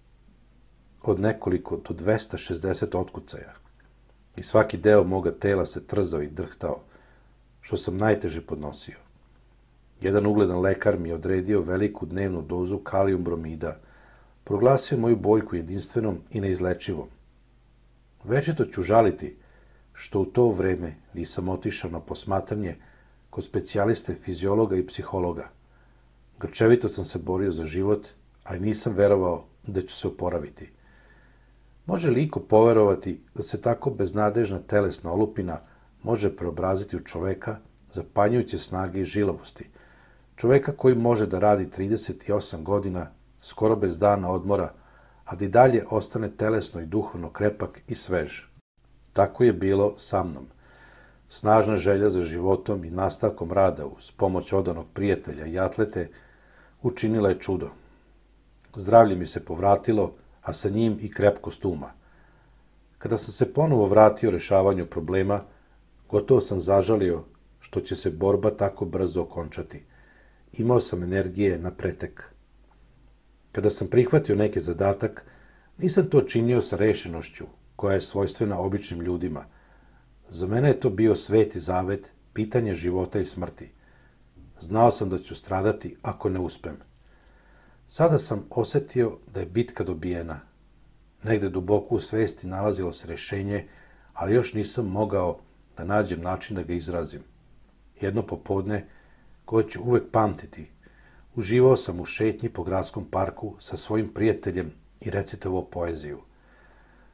od nekoliko do dvesta šezdeset otkucaja i svaki deo moga tela se trzao i drhtao, što sam najteže podnosio. Jedan ugledan lekar mi je odredio veliku dnevnu dozu kalijum bromida, proglasio moju boljku jedinstvenom i neizlečivom. Večito ću žaliti što u to vreme nisam otišao na posmatranje kod specijaliste fiziologa i psihologa. Grčevito sam se borio za život, ali nisam verovao da ću se oporaviti. Može li iko poverovati da se tako beznadežna telesna olupina može preobraziti u čoveka zapanjujuće snage i žilavosti, čoveka koji može da radi trideset osam godina skoro bez dana odmora, a da i dalje ostane telesno i duhovno krepak i svež. Tako je bilo sa mnom. Snažna želja za životom i nastavkom rada uz pomoć odanog prijatelja i atlete učinila je čudo. Zdravlje mi se povratilo, a sa njim i krepkost uma. Kada sam se ponovo vratio rešavanju problema, gotovo sam zažalio što će se borba tako brzo okončati. Imao sam energije na pretek. Kada sam prihvatio neki zadatak, nisam to činio sa rešenošću, koja je svojstvena običnim ljudima. Za mene je to bio sveti zavet, pitanje života i smrti. Znao sam da ću stradati ako ne uspem. Sada sam osetio da je bitka dobijena. Negde duboko u svesti nalazilo se rešenje, ali još nisam mogao da nađem način da ga izrazim. Jedno popodne, koje ću uvek pamtiti, uživao sam u šetnji po gradskom parku sa svojim prijateljem i recitovao poeziju.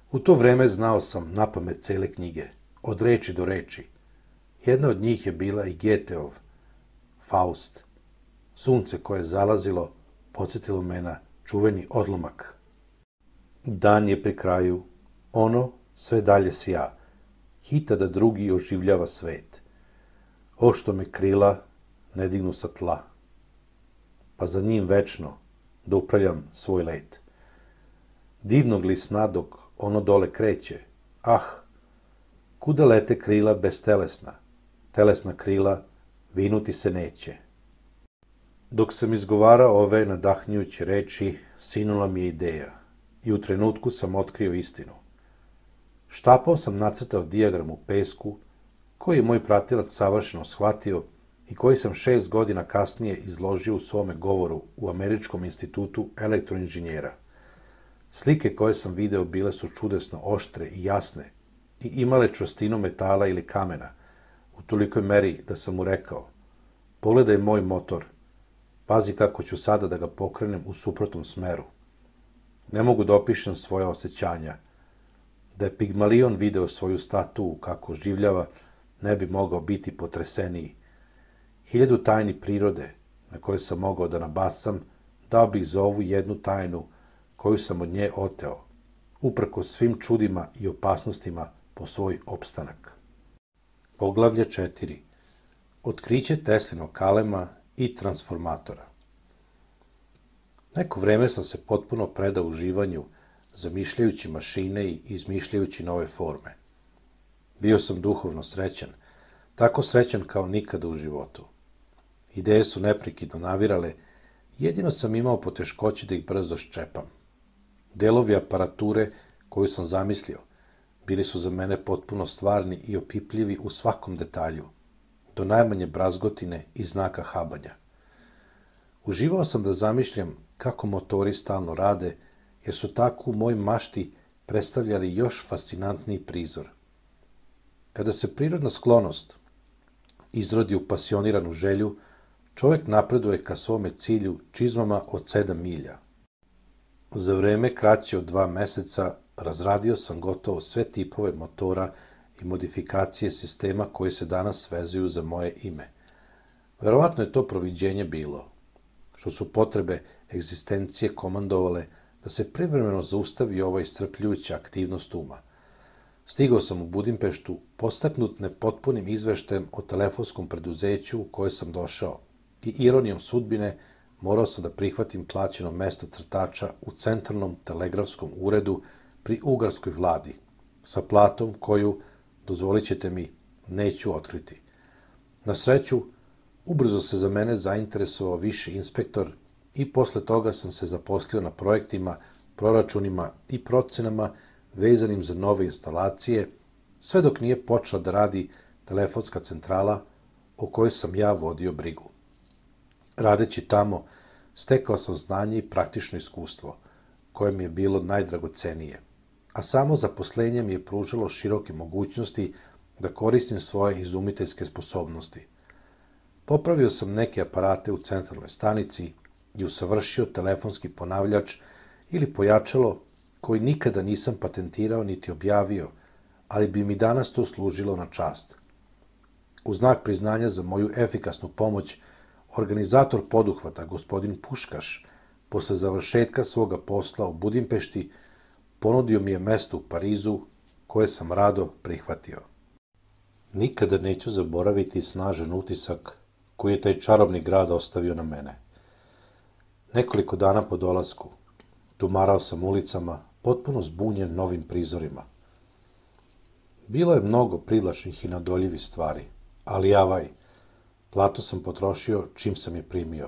U to vreme znao sam napamet cele knjige, od reči do reči. Jedna od njih je bila i Goetheov, Faust. Sunce koje je zalazilo podsjetilo me na čuveni odlomak. Dan je pri kraju, ono sve dalje sja, hita da drugi oživljava svet. O što me krila ne dignu sa tla, pa za njim večno da upravljam svoj let. Divnog li sna dok ono dole kreće, ah, kuda lete krila bestelesna, telesna krila vinuti se neće. Dok sam izgovarao ove nadahnjujuće reči, sinula mi je ideja i u trenutku sam otkrio istinu. Štapom sam nacrtao dijagram u pesku, koji je moj pratilac savršeno shvatio i koji sam šest godina kasnije izložio u svome govoru u Američkom institutu elektroinženjera. Slike koje sam video bile su čudesno oštre i jasne i imale čvrstinu metala ili kamena, u tolikoj meri da sam mu rekao: pogledaj moj motor, pazi kako ću sada da ga pokrenem u suprotnom smeru. Ne mogu da opišem svoje osjećanja. Da je Pigmalion video svoju statu kako življava, ne bi mogao biti potreseniji. Hiljadu tajni prirode, na koje sam mogao da nabasam, dao bih za ovu jednu tajnu koju sam od nje oteo, uprko svim čudima i opasnostima po svoj opstanak. Poglavlje četiri. Otkriće Teslinog kalema i transformatora. Neko vreme sam se potpuno predao uživanju, zamišljajući mašine i izmišljajući nove forme. Bio sam duhovno srećan, tako srećan kao nikada u životu. Ideje su neprekidno navirale, jedino sam imao poteškoće da ih brzo ščepam. Delovi aparature koju sam zamislio bili su za mene potpuno stvarni i opipljivi u svakom detalju, do najmanje brazgotine i znaka habanja. Uživao sam da zamišljam kako motori stalno rade, jer su tako u mojoj mašti predstavljali još fascinantniji prizor. Kada se prirodna sklonost izrodi u pasioniranu želju, čovjek napreduje ka svome cilju čizmama od sedam milja. Za vreme kraće od dva meseca razradio sam gotovo sve tipove motora i modifikacije sistema koji se danas vezuju za moje ime. Verovatno je to proviđenje bilo, što su potrebe egzistencije komandovale da se privremeno zaustavi ova iscrpljujuća aktivnost uma. Stigao sam u Budimpeštu podstaknut nepotpunim izveštajem o telefonskom preduzeću u koje sam došao i ironijom sudbine morao sam da prihvatim plaćeno mesto crtača u centralnom telegrafskom uredu pri ugarskoj vladi, sa platom koju, dozvolit ćete mi, neću otkriti. Na sreću, ubrzo se za mene zainteresovao viši inspektor i posle toga sam se zaposlio na projektima, proračunima i procenama vezanim za nove instalacije, sve dok nije počela da radi telefonska centrala o kojoj sam ja vodio brigu. Radeći tamo, stekao sam znanje i praktično iskustvo, koje mi je bilo najdragocenije, a samo zaposlenje mi je pružalo široke mogućnosti da koristim svoje izumiteljske sposobnosti. Popravio sam neke aparate u centralnoj stanici i usavršio telefonski ponavljač ili pojačalo koji nikada nisam patentirao niti objavio, ali bi mi danas to služilo na čast. U znak priznanja za moju efikasnu pomoć, organizator poduhvata, gospodin Puškaš, posle završetka svoga posla u Budimpešti, ponudio mi je mesto u Parizu, koje sam rado prihvatio. Nikada neću zaboraviti snažan utisak koji je taj čarobni grad ostavio na mene. Nekoliko dana po dolasku, tumarao sam ulicama, potpuno zbunjen novim prizorima. Bilo je mnogo privlačnih i nadoljivih stvari, ali javaj, platu sam potrošio čim sam je primio.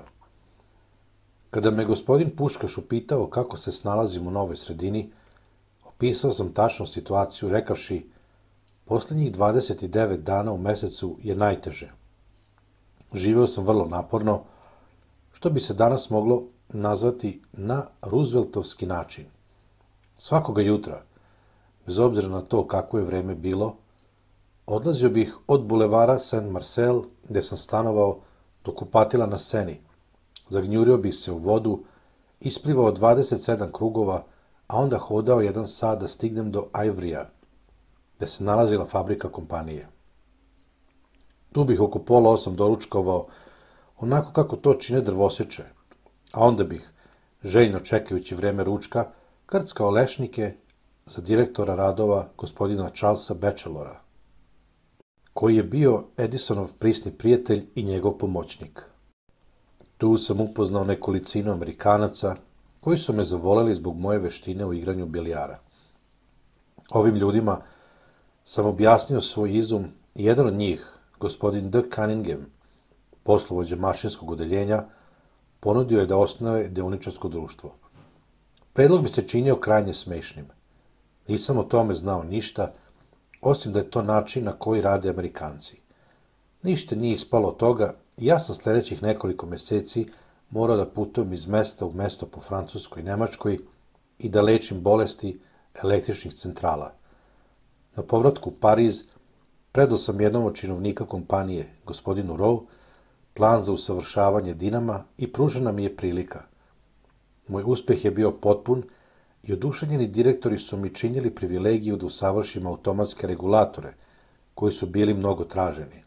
Kada me gospodin Puškaš upitao kako se snalazim u novoj sredini, opisao sam tačnu situaciju rekavši: posljednjih dvadeset devet dana u mesecu je najteže. Živeo sam vrlo naporno, što bi se danas moglo nazvati na Rooseveltovski način. Svakoga jutra, bez obzira na to kako je vreme bilo, odlazio bih od bulevara Saint Marcel, gde sam stanovao, do kupatila na Seni. Zagnjurio bih se u vodu, isplivao dvadeset sedam krugova, a onda hodao jedan sat da stignem do Ivorya, gde se nalazila fabrika kompanije. Tu bih oko pola osam doručkovao, onako kako to čine drvoseče, a onda bih, željno čekajući vreme ručka, krckao lešnike za direktora radova gospodina Charlesa Batchelora, koji je bio Edisonov prisni prijatelj i njegov pomoćnik. Tu sam upoznao nekolicinu Amerikanaca, koji su me zavoleli zbog moje veštine u igranju bilijara. Ovim ljudima sam objasnio svoj izum i jedan od njih, gospodin D. Cunningham, poslovođa mašinskog odeljenja, ponudio je da osnuje deoničarsko društvo. Predlog bi se činio krajnje smešnim. Nisam o tome znao ništa, osim da je to način na koji rade Amerikanci. Ništa nije ispalo od toga i ja sam sljedećih nekoliko meseci morao da putujem iz mesta u mesto po Francuskoj i Nemačkoj i da lečim bolesti električnih centrala. Na povratku u Pariz predao sam jednom od činovnika kompanije, gospodinu Rowe, plan za usavršavanje dinama i pružena mi je prilika. Moj uspeh je bio potpun i oduševljeni direktori su mi činili privilegiju da usavršim automatske regulatore, koji su bili mnogo traženi.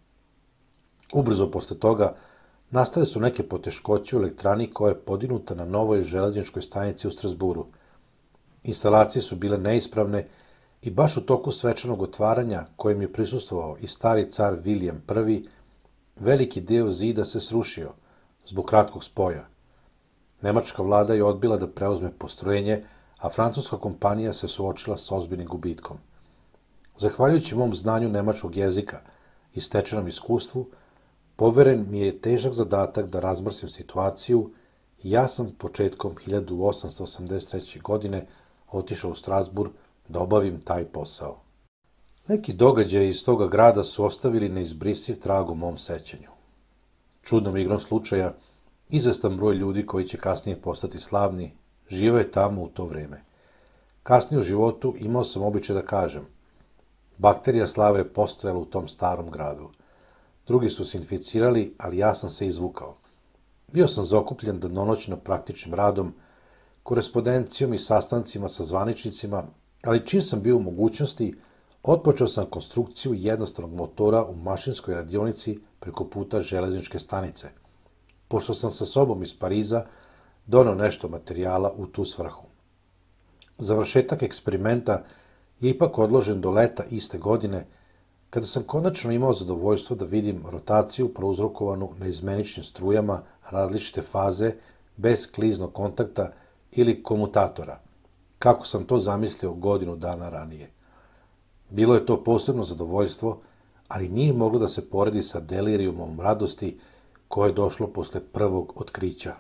Ubrzo posle toga nastale su neke poteškoće u elektrani koja je podinuta na novoj železničkoj stanici u Strasburu. Instalacije su bile neispravne i baš u toku svečanog otvaranja, kojem je prisustvovao i stari car William Prvi, veliki deo zida se srušio zbog kratkog spoja. Nemačka vlada je odbila da preuzme postrojenje, a francuska kompanija se suočila sa ozbiljnim gubitkom. Zahvaljujući mom znanju nemačkog jezika i stečenom iskustvu, poveren mi je težak zadatak da razmrsim situaciju i ja sam početkom hiljadu osamsto osamdeset treće. godine otišao u Strasburg da obavim taj posao. Neki događaji iz toga grada su ostavili neizbrisiv trag u mom sećanju. Čudnom igrom slučaja, izvestan broj ljudi koji će kasnije postati slavni, žive je tamo u to vreme. Kasnije u životu imao sam običaj da kažem, bakterija slave je postojala u tom starom gradu. Drugi su se inficirali, ali ja sam se izvukao. Bio sam zaokupljen danonoćno praktičnim radom, korespondencijom i sastancima sa zvaničnicima, ali čim sam bio u mogućnosti, otpočeo sam konstrukciju jednostavnog motora u mašinskoj radionici preko puta železničke stanice, pošto sam sa sobom iz Pariza doneo nešto materijala u tu svrhu. Završetak eksperimenta je ipak odložen do leta iste godine, kada sam konačno imao zadovoljstvo da vidim rotaciju prouzrokovanu neizmeničnim strujama različite faze, bez kliznog kontakta ili komutatora, kako sam to zamislio godinu dana ranije. Bilo je to posebno zadovoljstvo, ali nije moglo da se poredi sa delirijumom radosti koje je došlo posle prvog otkrića.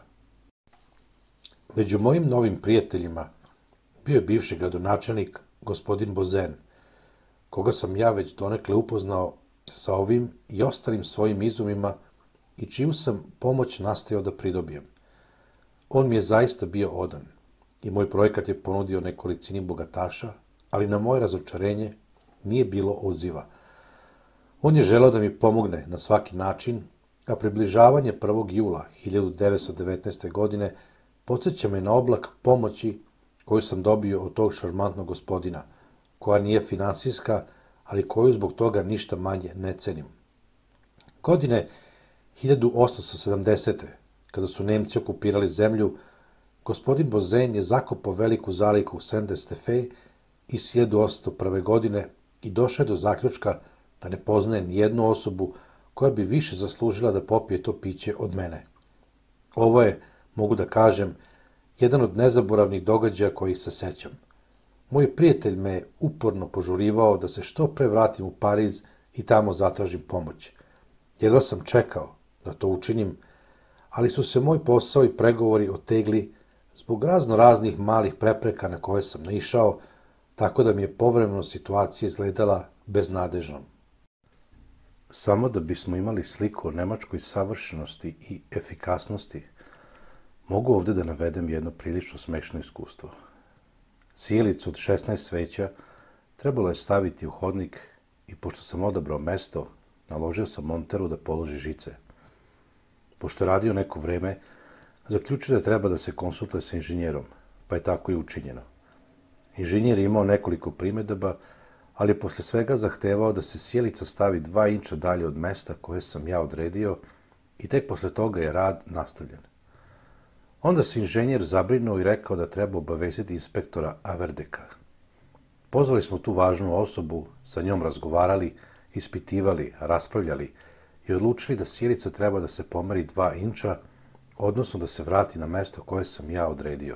Među mojim novim prijateljima bio je bivši gradonačelnik gospodin Bozen, koga sam ja već donekle upoznao sa ovim i ostalim svojim izumima i čiju sam pomoć nastojao da pridobijem. On mi je zaista bio odan i moj projekat je ponudio nekolicini bogataša, ali na moje razočarenje nije bilo odziva. On je želeo da mi pomogne na svaki način, a približavanje prvog jula hiljadu devetsto devetnaeste. godine podsjeća me na oblak pomoći koju sam dobio od tog šarmantnog gospodina, koja nije finansijska, ali koju zbog toga ništa manje ne cenim. Godine hiljadu osamsto sedamdesete. kada su Nemci okupirali zemlju, gospodin Bozen je zakopao veliku zaliku Saint-Estèphe iz hiljadu osamsto prve. godine i došao je do zaključka da ne poznaje nijednu osobu koja bi više zaslužila da popije to piće od mene. Ovo je, mogu da kažem, jedan od nezaboravnih događaja kojih se sećam. Moj prijatelj me je uporno požurivao da se što pre vratim u Pariz i tamo zatražim pomoć. Jedva sam čekao da to učinim, ali su se moj posao i pregovori otegli zbog razno raznih malih prepreka na koje sam naišao, tako da mi je povremeno situacija izgledala beznadežnom. Samo da bismo imali sliku o nemačkoj savršenosti i efikasnosti, mogu ovde da navedem jedno prilično smešno iskustvo. Sjelicu od šesnaest sveća trebalo je staviti u hodnik i pošto sam odabrao mesto, naložio sam monteru da položi žice. Pošto je radio neko vreme, zaključio da treba da se konsultuje sa inženjerom, pa je tako i učinjeno. Inženjer je imao nekoliko primjedaba, ali je posle svega zahtevao da se sjelica stavi dva inča dalje od mesta koje sam ja odredio i tek posle toga je rad nastavljen. Onda se inženjer zabrinuo i rekao da treba obavestiti inspektora Averdeka. Pozvali smo tu važnu osobu, sa njom razgovarali, ispitivali, raspravljali i odlučili da sjelica treba da se pomeri dva inča, odnosno da se vrati na mesto koje sam ja odredio.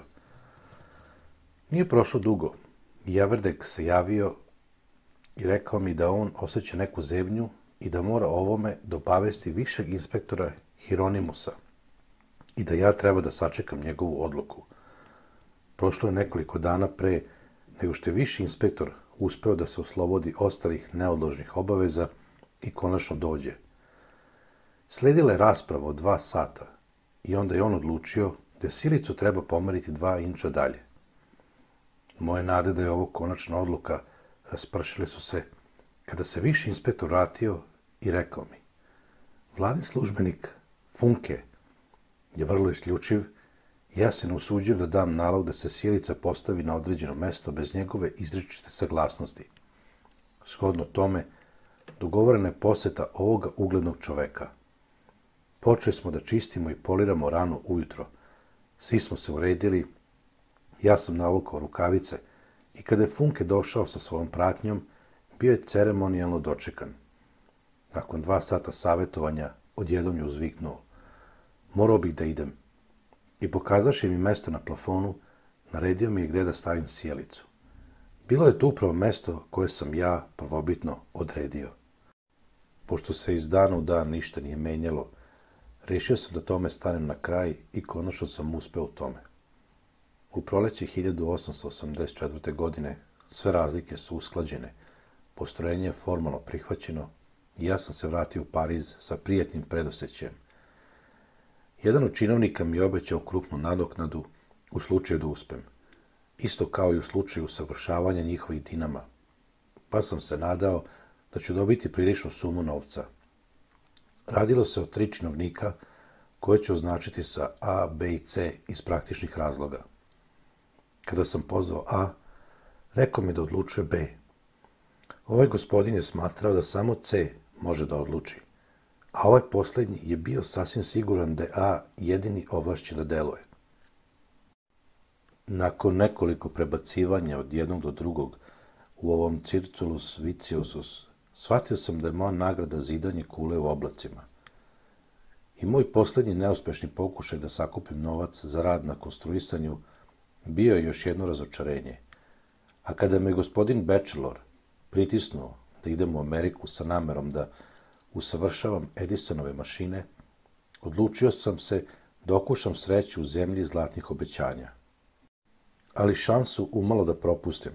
Nije prošlo dugo i Averdek se javio i rekao mi da on osjeća neku zebnju i da mora ovome da obavesti višeg inspektora Hieronymusa i da ja treba da sačekam njegovu odluku. Prošlo je nekoliko dana pre nego što je viši inspektor uspeo da se oslobodi ostalih neodložnih obaveza i konačno dođe. Sledila je rasprava od dva sata i onda je on odlučio da sjelicu treba pomeriti dva inča dalje. Moje nade da je ovo konačna odluka raspršile su se kada se viši inspektor vratio i rekao mi: Vladin službenik Funke je vrlo isključiv i ja se ne usuđujem da dam nalog da se sjelica postavi na određeno mesto bez njegove izričite saglasnosti. Shodno tome, dogovorena je poseta ovoga uglednog čoveka. Počeli smo da čistimo i poliramo rano ujutro. Svi smo se uredili, ja sam navukao rukavice i kada je Funke došao sa svojom pratnjom, bio je ceremonijalno dočekan. Nakon dva sata savjetovanja, odjednom je uzviknuo: Morao bih da idem. I pokazaši mi mesto na plafonu, naredio mi je gde da stavim sjelicu. Bilo je to upravo mesto koje sam ja prvobitno odredio. Pošto se iz dana u dan ništa nije menjalo, rešio sam da tome stanem na kraj i konačno sam uspeo u tome. U proleće hiljadu osamsto osamdeset četvrte. godine sve razlike su usklađene, postrojenje je formalno prihvaćeno i ja sam se vratio u Pariz sa prijatnim predosećajem. Jedan od činovnika mi je obećao krupnu nadoknadu u slučaju da uspem, isto kao i u slučaju usavršavanja njihovih dinama, pa sam se nadao da ću dobiti priličnu sumu novca. Radilo se o tri činovnika koje ću označiti sa A, B i C iz praktičnih razloga. Kada sam pozvao A, rekao mi da odlučuje B. Ovaj gospodin je smatrao da samo C može da odluči, a ovaj poslednji je bio sasvim siguran da je A jedini ovlašćen da deluje. Nakon nekoliko prebacivanja od jednog do drugog u ovom circulus viciosus, shvatio sam da je moja nagrada zidanje kule u oblacima. I moj poslednji neuspešni pokušaj da sakupim novac za rad na konstruisanju bio je još jedno razočarenje. A kada me gospodin Bachelor pritisnuo da idem u Ameriku sa namerom da usavršavam Edisonove mašine, odlučio sam se da okušam sreću u zemlji zlatnih obećanja. Ali šansu umalo da propustim.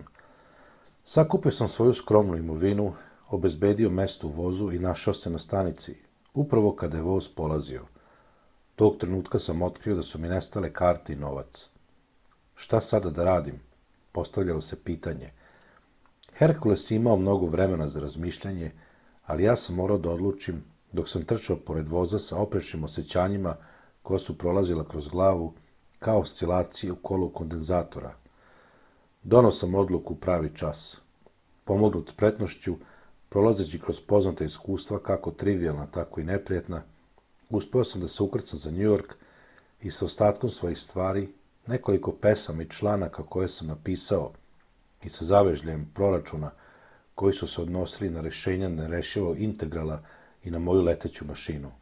Sakupio sam svoju skromnu imovinu, obezbedio mesto u vozu i našao se na stanici, upravo kada je voz polazio. Tog trenutka sam otkrio da su mi nestale karte i novac. Šta sada da radim? Postavljalo se pitanje. Herkules je imao mnogo vremena za razmišljanje, ali ja sam morao da odlučim dok sam trčao pored voza sa oprečnim osjećanjima koja su prolazila kroz glavu kao oscilacije u kolu kondenzatora. Donao sam odluku u pravi čas. Pomognut spretnošću, prolazeći kroz poznata iskustva, kako trivijalna, tako i neprijatna, uspeo sam da se ukrcam za New York i sa ostatkom svojih stvari, nekoliko pesama i članaka koje sam napisao i sa zavežljem proračuna koji su se odnosili na rešenja nerešivog integrala i na moju leteću mašinu.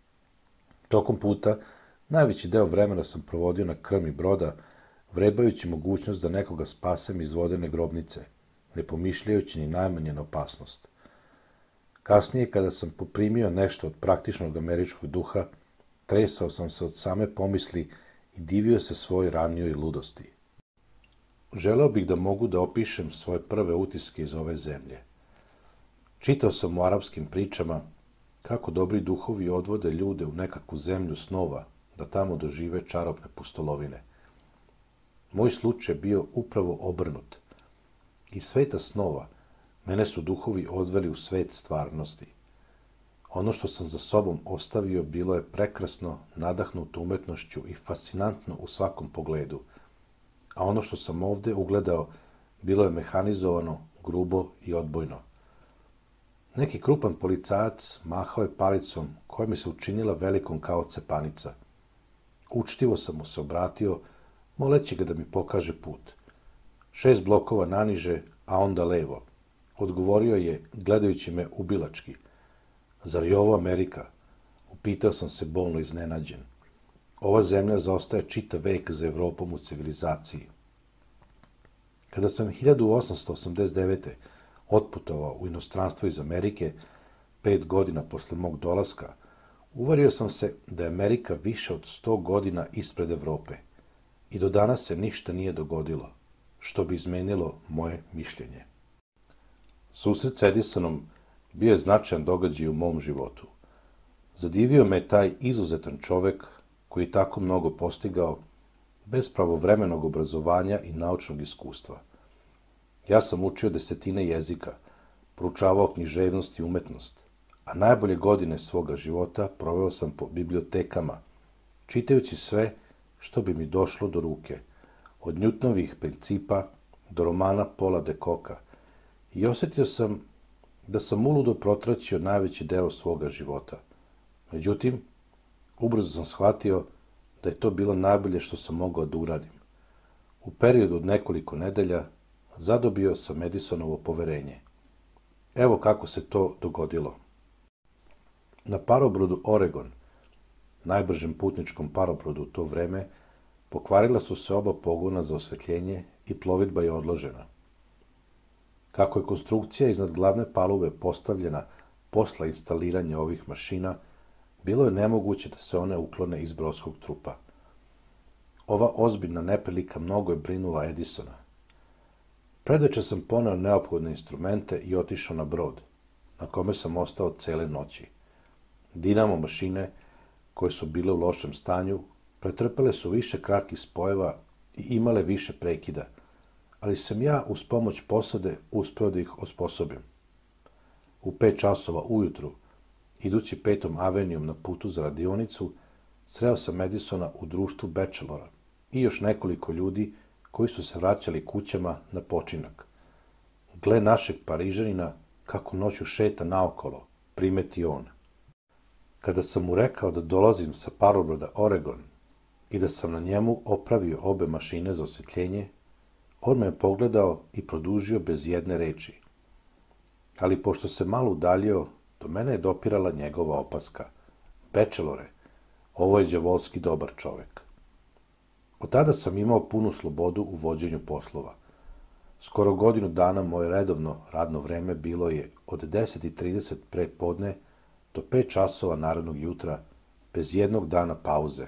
Tokom puta, najveći deo vremena sam provodio na krmi broda, vrebajući mogućnost da nekoga spasem iz vodene grobnice, ne pomišljajući ni najmanje na opasnost. Kasnije, kada sam poprimio nešto od praktičnog američkog duha, tresao sam se od same pomisli i divio se svoj ranijoj ludosti. Želeo bih da mogu da opišem svoje prve utiske iz ove zemlje. Čitao sam u arapskim pričama kako dobri duhovi odvode ljude u nekakvu zemlju snova, da tamo dožive čarobne pustolovine. Moj slučaj bio upravo obrnut. Iz sveta snova mene su duhovi odveli u svet stvarnosti. Ono što sam za sobom ostavio bilo je prekrasno, nadahnuto umetnošću i fascinantno u svakom pogledu, a ono što sam ovde ugledao Bilo je mehanizovano, grubo i odbojno. Neki krupan policajac mahao je palicom koja mi se učinila velikom kao cepanica. Učtivo sam mu se obratio, moleći ga da mi pokaže put. Šest blokova naniže, a onda levo. Odgovorio je, gledajući me ubilački. Zar je ovo Amerika? Upitao sam se bolno iznenađen. Ova zemlja zaostaje čitav vek za Evropom u civilizaciji. Kada sam hiljadu osamsto osamdeset devete. otputovao u inostranstvo iz Amerike, pet godina posle mog dolaska, uverio sam se da je Amerika više od sto godina ispred Evrope i do danas se ništa nije dogodilo, što bi izmenilo moje mišljenje. Susret s Edisonom bio je značajan događaj u mom životu. Zadivio me taj izuzetan čovek koji je tako mnogo postigao bez pravovremenog obrazovanja i naučnog iskustva. Ja sam učio desetine jezika, proučavao književnost i umetnost, a najbolje godine svoga života proveo sam po bibliotekama, čitajući sve što bi mi došlo do ruke, od Newtonovih principa do romana Paula de Koka, i osjetio sam da sam uludo protraćio najveći deo svoga života. Međutim, ubrzo sam shvatio da je to bilo najbolje što sam mogao da uradim. U periodu od nekoliko nedelja zadobio sam Edisonovo poverenje. Evo kako se to dogodilo. Na parobrodu Oregon, najbržem putničkom parobrodu u to vreme, pokvarila su se oba pogona za osvetljenje i plovidba je odložena. Kako je konstrukcija iznad glavne palube postavljena posle instaliranja ovih mašina, bilo je nemoguće da se one uklone iz brodskog trupa. Ova ozbiljna neprilika mnogo je brinula Edisona. Predveče sam poneo neophodne instrumente i otišao na brod, na kome sam ostao cele noći. Dinamo mašine, koje su bile u lošem stanju, pretrpele su više kratkih spojeva i imale više prekida, ali sam ja uz pomoć posade uspeo da ih osposobim. U pet časova ujutru, idući petom avenijom na putu za radionicu, sreo sam Edisona u društvu bečelora i još nekoliko ljudi koji su se vraćali kućama na počinak. Gle našeg Parižanina kako noću šeta naokolo, primeti on. Kada sam mu rekao da dolazim sa parobroda Oregon i da sam na njemu opravio obe mašine za osvetljenje, on me je pogledao i produžio bez jedne reči. Ali pošto se malo udaljio, do mene je dopirala njegova opaska. Bečelore, ovo je đavolski dobar čovek. Od tada sam imao punu slobodu u vođenju poslova. Skoro godinu dana moje redovno radno vreme bilo je od deset i trideset pre podne do pet časova narednog jutra, bez jednog dana pauze.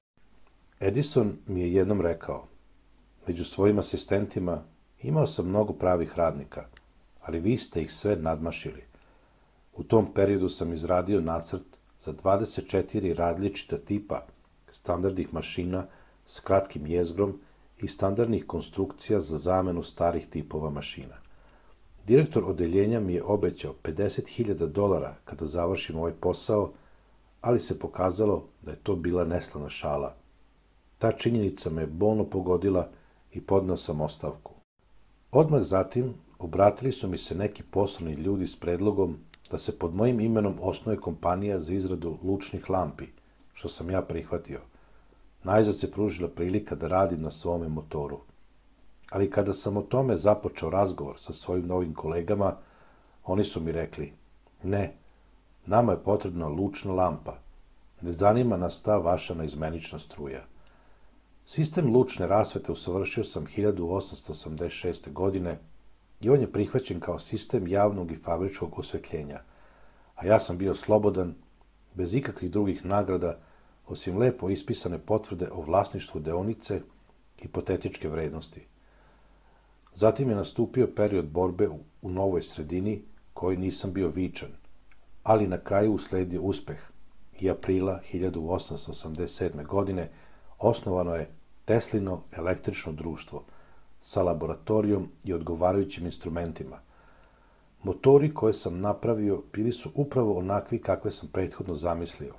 Edison mi je jednom rekao, među svojim asistentima imao sam mnogo pravih radnika, ali vi ste ih sve nadmašili. U tom periodu sam izradio nacrt za dvadeset četiri različita tipa standardnih mašina s kratkim jezgrom i standardnih konstrukcija za zamenu starih tipova mašina. Direktor odeljenja mi je obećao pedeset hiljada dolara kada završim ovaj posao, ali se pokazalo da je to bila neslana šala. Ta činjenica me je bolno pogodila i podneo sam ostavku. Odmah zatim obratili su mi se neki poslovni ljudi s predlogom da se pod mojim imenom osnuje kompanija za izradu lučnih lampi, što sam ja prihvatio. Najzad se pružila prilika da radim na svome motoru. Ali kada sam o tome započeo razgovor sa svojim novim kolegama, oni su mi rekli, ne, nama je potrebna lučna lampa, ne zanima nas ta vaša neizmenična struja. Sistem lučne rasvete usavršio sam hiljadu osamsto osamdeset šeste. godine i on je prihvaćen kao sistem javnog i fabričkog osvetljenja, a ja sam bio slobodan, bez ikakvih drugih nagrada, osim lepo ispisane potvrde o vlasništvu deonice hipotetičke vrednosti. Zatim je nastupio period borbe u novoj sredini, koji nisam bio vičan, ali na kraju usledio uspeh i aprila hiljadu osamsto osamdeset sedme. godine osnovano je Teslino električno društvo sa laboratorijom i odgovarajućim instrumentima. Motori koje sam napravio bili su upravo onakvi kakve sam prethodno zamislio.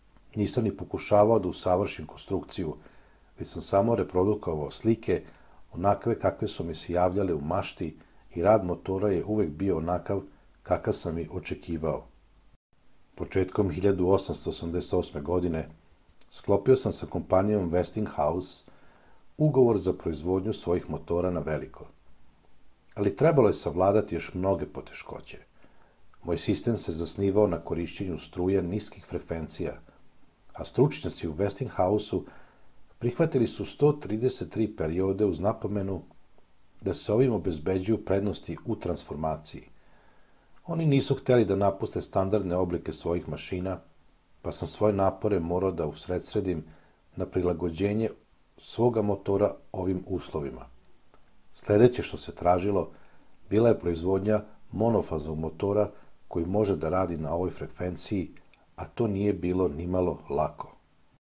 Nisam ni pokušavao da usavršim konstrukciju, već sam samo reprodukovao slike onakve kakve su mi se javljale u mašti i rad motora je uvek bio onakav kakav sam i očekivao. Početkom hiljadu osamsto osamdeset osme. godine sklopio sam sa kompanijom Westinghouse ugovor za proizvodnju svojih motora na veliko. Ali trebalo je savladati još mnoge poteškoće. Moj sistem se zasnivao na korišćenju struje niskih frekvencija, a stručnjaci u Westinghouse-u prihvatili su sto trideset tri periode uz napomenu da se ovim obezbeđuju prednosti u transformaciji. Oni nisu hteli da napuste standardne oblike svojih mašina, pa sam svoje napore morao da usredsredim na prilagođenje svoga motora ovim uslovima. Sledeće što se tražilo bila je proizvodnja monofaznog motora koji može da radi na ovoj frekvenciji, a to nije bilo nimalo lako.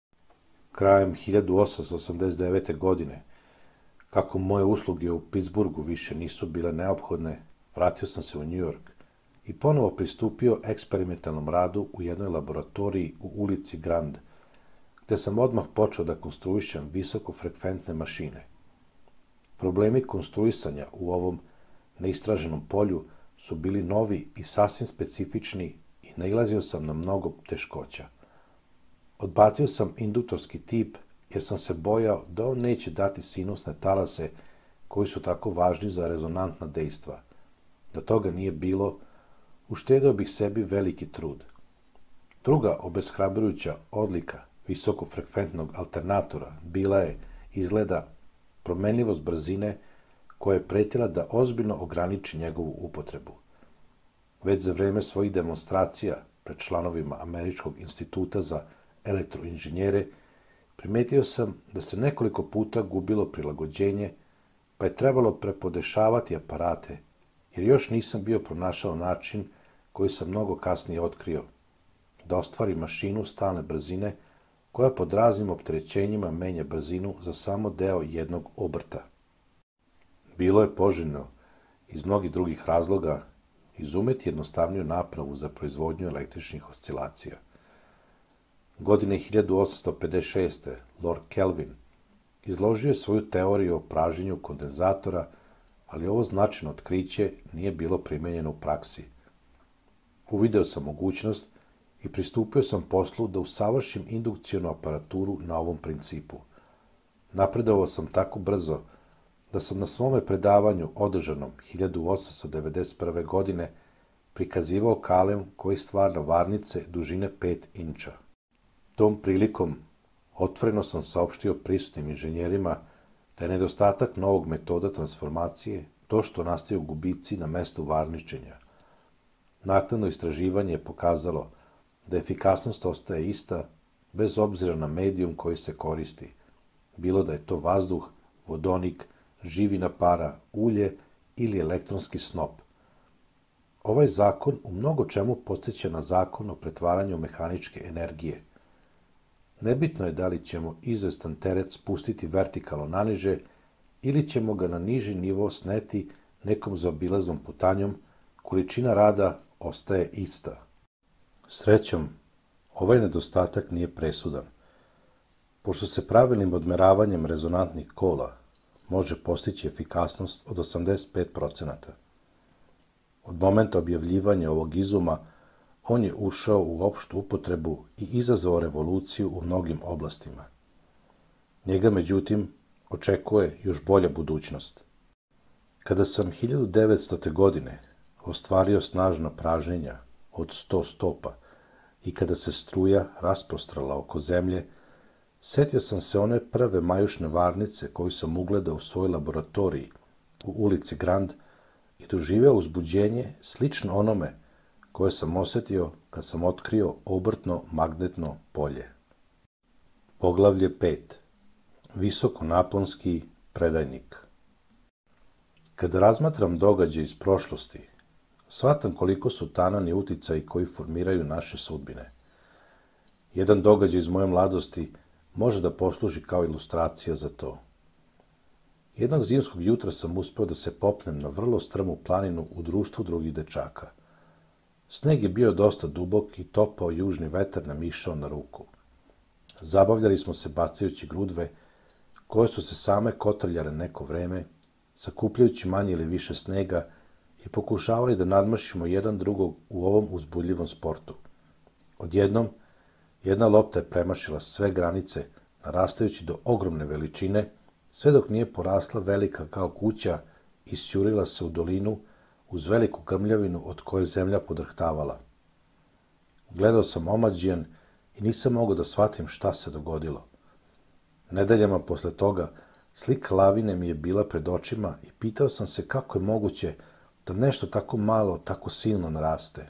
Krajem hiljadu osamsto osamdeset devete. godine, kako moje usluge u Pittsburghu više nisu bile neophodne, vratio sam se u New York i ponovo pristupio eksperimentalnom radu u jednoj laboratoriji u ulici Grand, gde sam odmah počeo da konstruišem visokofrekventne mašine. Problemi konstruisanja u ovom neistraženom polju su bili novi i sasvim specifični i nailazio sam na mnogo teškoća. Odbacio sam induktorski tip jer sam se bojao da on neće dati sinusne talase koji su tako važni za rezonantna dejstva. Da toga nije bilo, uštedeo bih sebi veliki trud. Druga obeshrabrujuća odlika visokofrekventnog alternatora bila je, izgleda, promenljivost brzine koja je pretila da ozbiljno ograniči njegovu upotrebu. Već za vreme svojih demonstracija pred članovima Američkog instituta za elektroinženjere primetio sam da se nekoliko puta gubilo prilagođenje, pa je trebalo prepodešavati aparate, jer još nisam bio pronašao način koji sam mnogo kasnije otkrio, da ostvari mašinu stalne brzine koja pod raznim opterećenjima menja brzinu za samo deo jednog obrta. Bilo je poželjno, iz mnogih drugih razloga, izumeti jednostavniju napravu za proizvodnju električnih oscilacija. Godine hiljadu osamsto pedeset šeste. Lord Kelvin izložio je svoju teoriju o pražnjenju kondenzatora, ali ovo značajno otkriće nije bilo primenjeno u praksi. Uvideo sam mogućnost i pristupio sam poslu da usavršim indukcijonu aparaturu na ovom principu. Napredovao sam tako brzo da sam na svome predavanju održanom hiljadu osamsto devedeset prve. godine prikazivao kalem koji stvara varnice dužine pet inča. Tom prilikom otvoreno sam saopštio prisutnim inženjerima da je nedostatak novog metoda transformacije to što nastaju gubici na mestu varničenja. Naknadno istraživanje je pokazalo da efikasnost ostaje ista bez obzira na medijum koji se koristi, bilo da je to vazduh, vodonik, živina para, ulje ili elektronski snop. Ovaj zakon u mnogo čemu podsjeća na zakon o pretvaranju mehaničke energije. Nebitno je da li ćemo izvestan teret spustiti vertikalno naniže ili ćemo ga na niži nivo sneti nekom zaobilaznom putanjom, količina rada ostaje ista. Srećom, ovaj nedostatak nije presudan, pošto se pravilnim odmeravanjem rezonantnih kola može postići efikasnost od osamdeset pet procenata. Od momenta objavljivanja ovog izuma on je ušao u opštu upotrebu i izazvao revoluciju u mnogim oblastima. Njega, međutim, očekuje još bolja budućnost. Kada sam hiljadu devetstote. godine ostvario snažna pražnjenja od sto stopa i kada se struja rasprostrala oko zemlje, setio sam se one prve majušne varnice koju sam ugledao u svojoj laboratoriji u ulici Grand i doživeo uzbuđenje slično onome koje sam osetio kad sam otkrio obrtno magnetno polje. Poglavlje pet. Visokonaponski predajnik. Kada razmatram događaje iz prošlosti, shvatam koliko su tanani uticaji koji formiraju naše sudbine. Jedan događaj iz moje mladosti može da posluži kao ilustracija za to. Jednog zimskog jutra sam uspeo da se popnem na vrlo strmu planinu u društvu drugih dečaka. Sneg je bio dosta dubok i topao južni vetar nam išao na ruku. Zabavljali smo se bacajući grudve, koje su se same kotrljale neko vreme, sakupljajući manje ili više snega i pokušavali da nadmašimo jedan drugog u ovom uzbudljivom sportu. Odjednom, jedna lopta je premašila sve granice, narastajući do ogromne veličine, sve dok nije porasla velika kao kuća i sjurila se u dolinu uz veliku grmljavinu od koje zemlja podrhtavala. Gledao sam omađijan i nisam mogao da shvatim šta se dogodilo. Nedeljama posle toga slika lavine mi je bila pred očima i pitao sam se kako je moguće da nešto tako malo, tako silno naraste.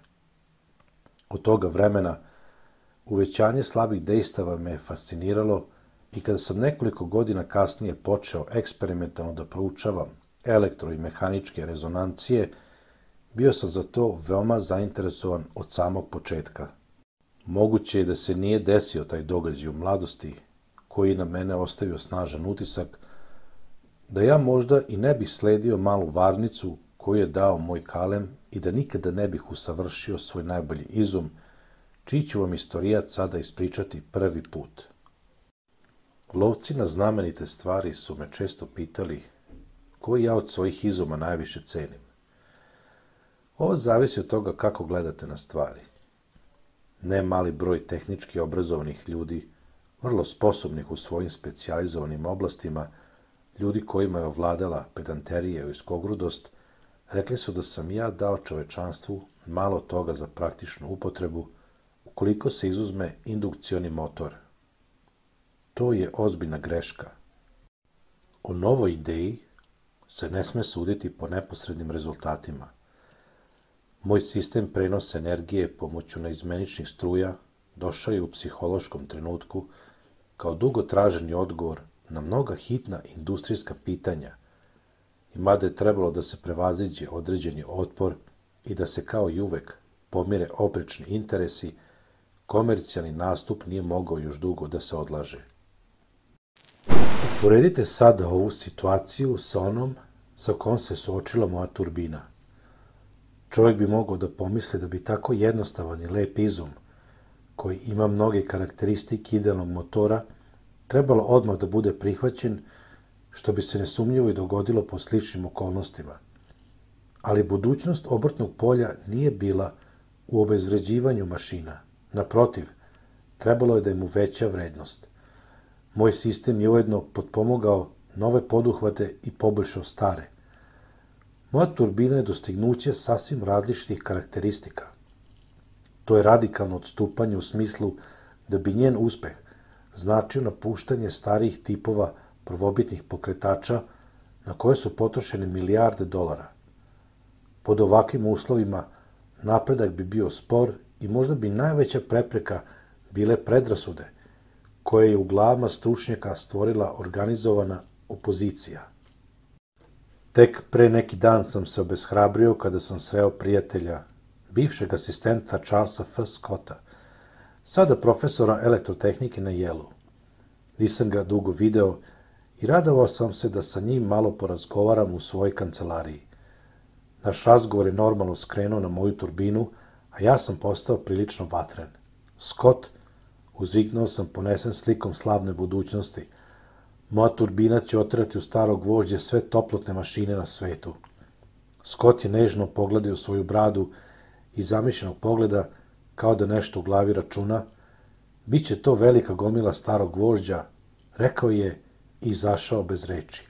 Od toga vremena uvećanje slabih dejstava me je fasciniralo i kada sam nekoliko godina kasnije počeo eksperimentalno da proučavam elektro- i mehaničke rezonancije, bio sam za to veoma zainteresovan od samog početka. Moguće je da se nije desio taj događaj u mladosti, koji na mene ostavio snažan utisak, da ja možda i ne bih sledio malu varnicu koju je dao moj kalem i da nikada ne bih usavršio svoj najbolji izum, čiji ću vam istorijat sada ispričati prvi put. Lovci na znamenite stvari su me često pitali koji ja od svojih izuma najviše cenim. Ovo zavisi od toga kako gledate na stvari. Ne mali broj tehnički obrazovanih ljudi, vrlo sposobnih u svojim specijalizovanim oblastima, ljudi kojima je ovladala pedanterija i uskogrudost, rekli su da sam ja dao čovečanstvu malo toga za praktičnu upotrebu, ukoliko se izuzme indukcioni motor. To je ozbiljna greška. O novoj ideji se ne sme suditi po neposrednim rezultatima. Moj sistem prenosa energije pomoću neizmeničnih struja došao je u psihološkom trenutku kao dugo traženi odgovor na mnoga hitna industrijska pitanja, i mada je trebalo da se prevaziđe određeni otpor i da se kao i uvek pomire oprečni interesi, komercijalni nastup nije mogao još dugo da se odlaže. Uporedite sada ovu situaciju sa onom sa kojom se suočila moja turbina. Čovjek bi mogao da pomisli da bi tako jednostavan i lep izum, koji ima mnoge karakteristike idealnog motora, trebalo odmah da bude prihvaćen, što bi se nesumnjivo i dogodilo po sličnim okolnostima. Ali budućnost obrtnog polja nije bila u obezvređivanju mašina. Naprotiv, trebalo je da im uveća vrednost. Moj sistem je ujedno potpomogao nove poduhvate i poboljšao stare. Moja turbina je dostignuće sasvim različitih karakteristika. To je radikalno odstupanje u smislu da bi njen uspeh značio napuštanje starijih tipova prvobitnih pokretača na koje su potrošene milijarde dolara. Pod ovakvim uslovima napredak bi bio spor i možda bi najveća prepreka bile predrasude, koje je u glavama stručnjaka stvorila organizovana opozicija. Tek pre neki dan sam se obeshrabrio kada sam sreo prijatelja, bivšeg asistenta Charlesa F. Scotta, sada profesora elektrotehnike na Yale-u. Nisam ga dugo video i radovao sam se da sa njim malo porazgovaram u svojoj kancelariji. Naš razgovor je normalno skrenuo na moju turbinu, a ja sam postao prilično vatren. Scott, uzviknuo sam ponesen slikom slavne budućnosti. Moja turbina će oterati u staro gvožđe sve toplotne mašine na svetu. Scott je nežno pogledao svoju bradu i zamišljenog pogleda, kao da nešto u glavi računa. Biće to velika gomila starog gvožđa, rekao je i izašao bez reči.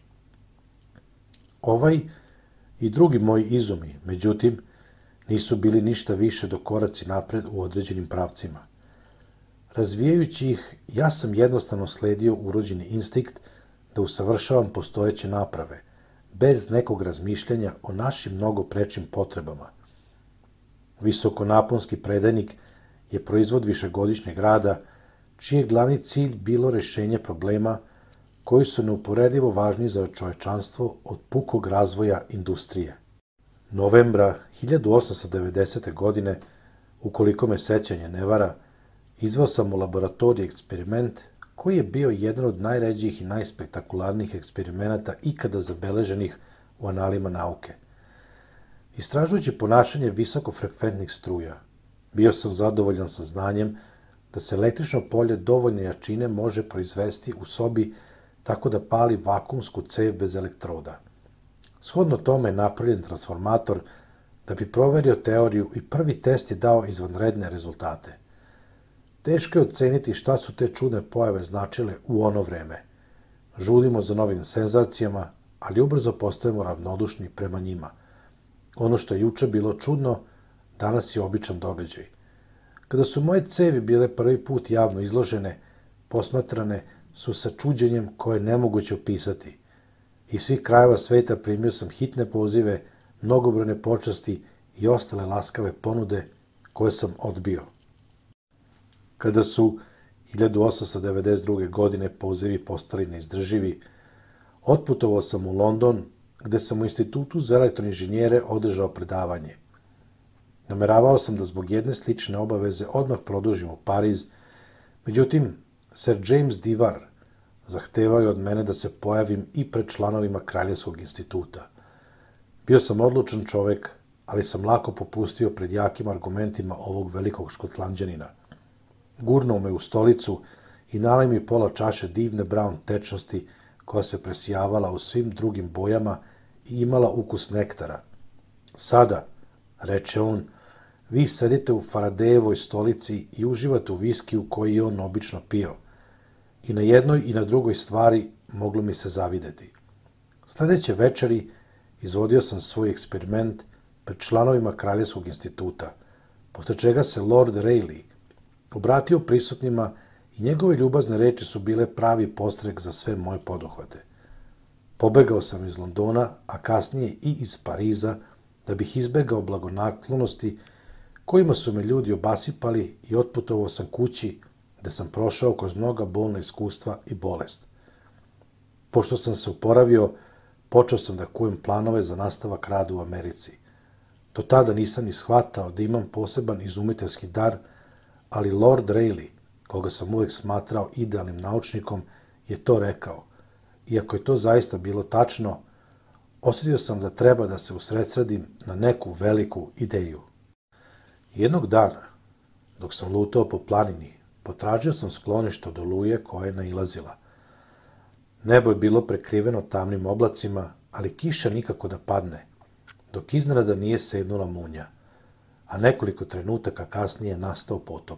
Ovaj i drugi moji izumi, međutim, nisu bili ništa više do koraci napred u određenim pravcima. Razvijajući ih, ja sam jednostavno sledio urođeni instinkt da usavršavam postojeće naprave, bez nekog razmišljanja o našim mnogo prečim potrebama. Visokonaponski predajnik je proizvod višegodišnjeg rada, čiji je glavni cilj bilo rešenje problema koji su neuporedivo važni za čovečanstvo od pukog razvoja industrije. Novembra hiljadu osamsto devedesete. godine, ukoliko me sećanje ne vara, izveo sam u laboratoriji eksperiment koji je bio jedan od najređijih i najspektakularnijih eksperimenata ikada zabeleženih u analima nauke. Istražujući ponašanje visokofrekventnih struja, bio sam zadovoljan sa znanjem da se električno polje dovoljne jačine može proizvesti u sobi tako da pali vakumsku cev bez elektroda. Shodno tome je napravljen transformator da bi proverio teoriju i prvi test je dao izvanredne rezultate. Teško je oceniti šta su te čudne pojave značile u ono vreme. Žudimo za novim senzacijama, ali ubrzo postajemo ravnodušni prema njima. Ono što je juče bilo čudno, danas je običan događaj. Kada su moje cevi bile prvi put javno izložene, posmatrane su sa čuđenjem koje je nemoguće opisati. Iz svih krajeva sveta primio sam hitne pozive, mnogobrojne počasti i ostale laskave ponude koje sam odbio. Kada su hiljadu osamsto devedeset druge. godine pozivi postali neizdrživi, otputovao sam u London, gde sam u Institutu za elektroinženjere održao predavanje. Nameravao sam da zbog jedne slične obaveze odmah produžim u Pariz, međutim, Sir James Dewar zahtevao je od mene da se pojavim i pred članovima Kraljevskog instituta. Bio sam odlučan čovek, ali sam lako popustio pred jakim argumentima ovog velikog Škotlanđanina. Gurnuo me u stolicu i nalej mi pola čaše divne brown tečnosti koja se presijavala u svim drugim bojama i imala ukus nektara. Sada, reče on, vi sedite u Faradejevoj stolici i uživate u viskiju koji je on obično pio. I na jednoj i na drugoj stvari moglo mi se zavideti. Sledeće večeri izvodio sam svoj eksperiment pred članovima Kraljevskog instituta, posle čega se Lord Rayleigh obratio prisutnima i njegove ljubazne reči su bile pravi postrek za sve moje poduhvate. Pobegao sam iz Londona, a kasnije i iz Pariza, da bih izbegao blagonaklonosti kojima su me ljudi obasipali i otputovao sam kući, gde sam prošao kroz mnoga bolna iskustva i bolest. Pošto sam se oporavio, počeo sam da kujem planove za nastavak rada u Americi. Do tada nisam ni shvatao da imam poseban izumiteljski dar, ali Lord Rayleigh, koga sam uvek smatrao idealnim naučnikom, je to rekao. Iako je to zaista bilo tačno, osjetio sam da treba da se usredsredim na neku veliku ideju. Jednog dana, dok sam lutao po planini, potražio sam sklonište od oluje koja je nailazila. Nebo je bilo prekriveno tamnim oblacima, ali kiša nikako da padne, dok iznenada nije sednula munja, a nekoliko trenutaka kasnije je nastao potop.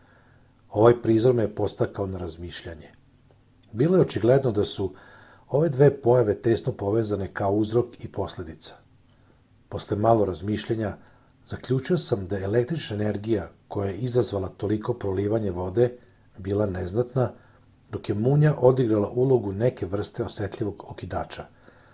Ovaj prizor me je postakao na razmišljanje. Bilo je očigledno da su ove dve pojave tesno povezane kao uzrok i posledica. Posle malo razmišljanja, zaključio sam da je električna energija koja je izazvala toliko prolivanje vode bila neznatna, dok je munja odigrala ulogu neke vrste osetljivog okidača.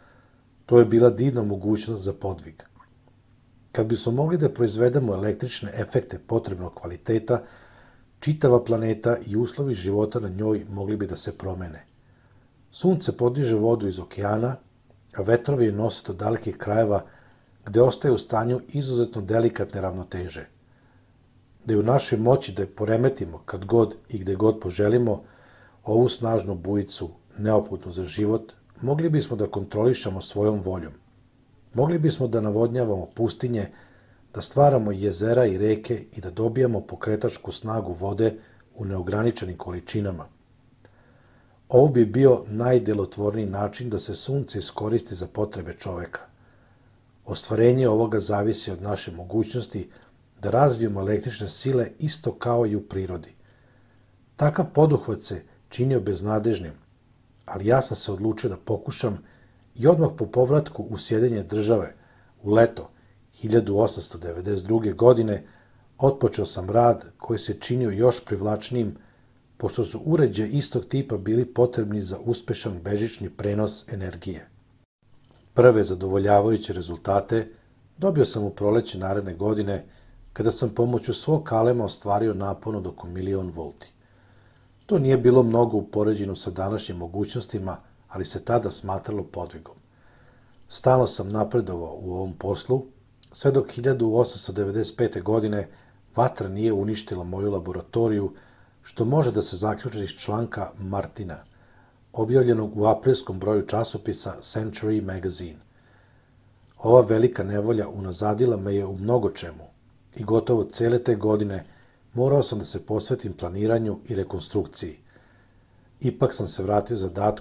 To je bila divna mogućnost za podvig. Kad bismo mogli da proizvedemo električne efekte potrebnog kvaliteta, čitava planeta i uslovi života na njoj mogli bi da se promene. Sunce podiže vodu iz okeana, a vetrovi je nose do dalekih krajeva gde ostaje u stanju izuzetno delikatne ravnoteže. Da je u našoj moći da je poremetimo kad god i gde god poželimo, ovu snažnu bujicu, neophodnu za život, mogli bismo da kontrolišemo svojom voljom. Mogli bismo da navodnjavamo pustinje, da stvaramo jezera i reke i da dobijamo pokretačku snagu vode u neograničenim količinama. Ovo bi bio najdelotvorniji način da se sunce iskoristi za potrebe čoveka. Ostvarenje ovoga zavisi od naše mogućnosti da razvijemo električne sile isto kao i u prirodi. Takav poduhvat se činio beznadežnim, ali ja sam se odlučio da pokušam i odmah po povratku u Sjedinjene države u leto hiljadu osamsto devedeset druge. godine otpočeo sam rad koji se činio još privlačnijim, pošto su uređaji istog tipa bili potrebni za uspešan bežični prenos energije. Prve zadovoljavajuće rezultate dobio sam u proleće naredne godine, kada sam pomoću svog kalema ostvario napon od oko milion volti. To nije bilo mnogo u poređenju sa današnjim mogućnostima, ali se tada smatralo podvigom. Stalno sam napredovao u ovom poslu, sve dok hiljadu osamsto devedeset pete. godine vatra nije uništila moju laboratoriju, što može da se zaključi iz članka Martina, objavljenog u aprilskom broju časopisa Century Magazine. Ova velika nevolja unazadila me je u mnogo čemu i gotovo cele te godine morao sam da se posvetim planiranju i rekonstrukciji. Ipak sam se vratio zadatku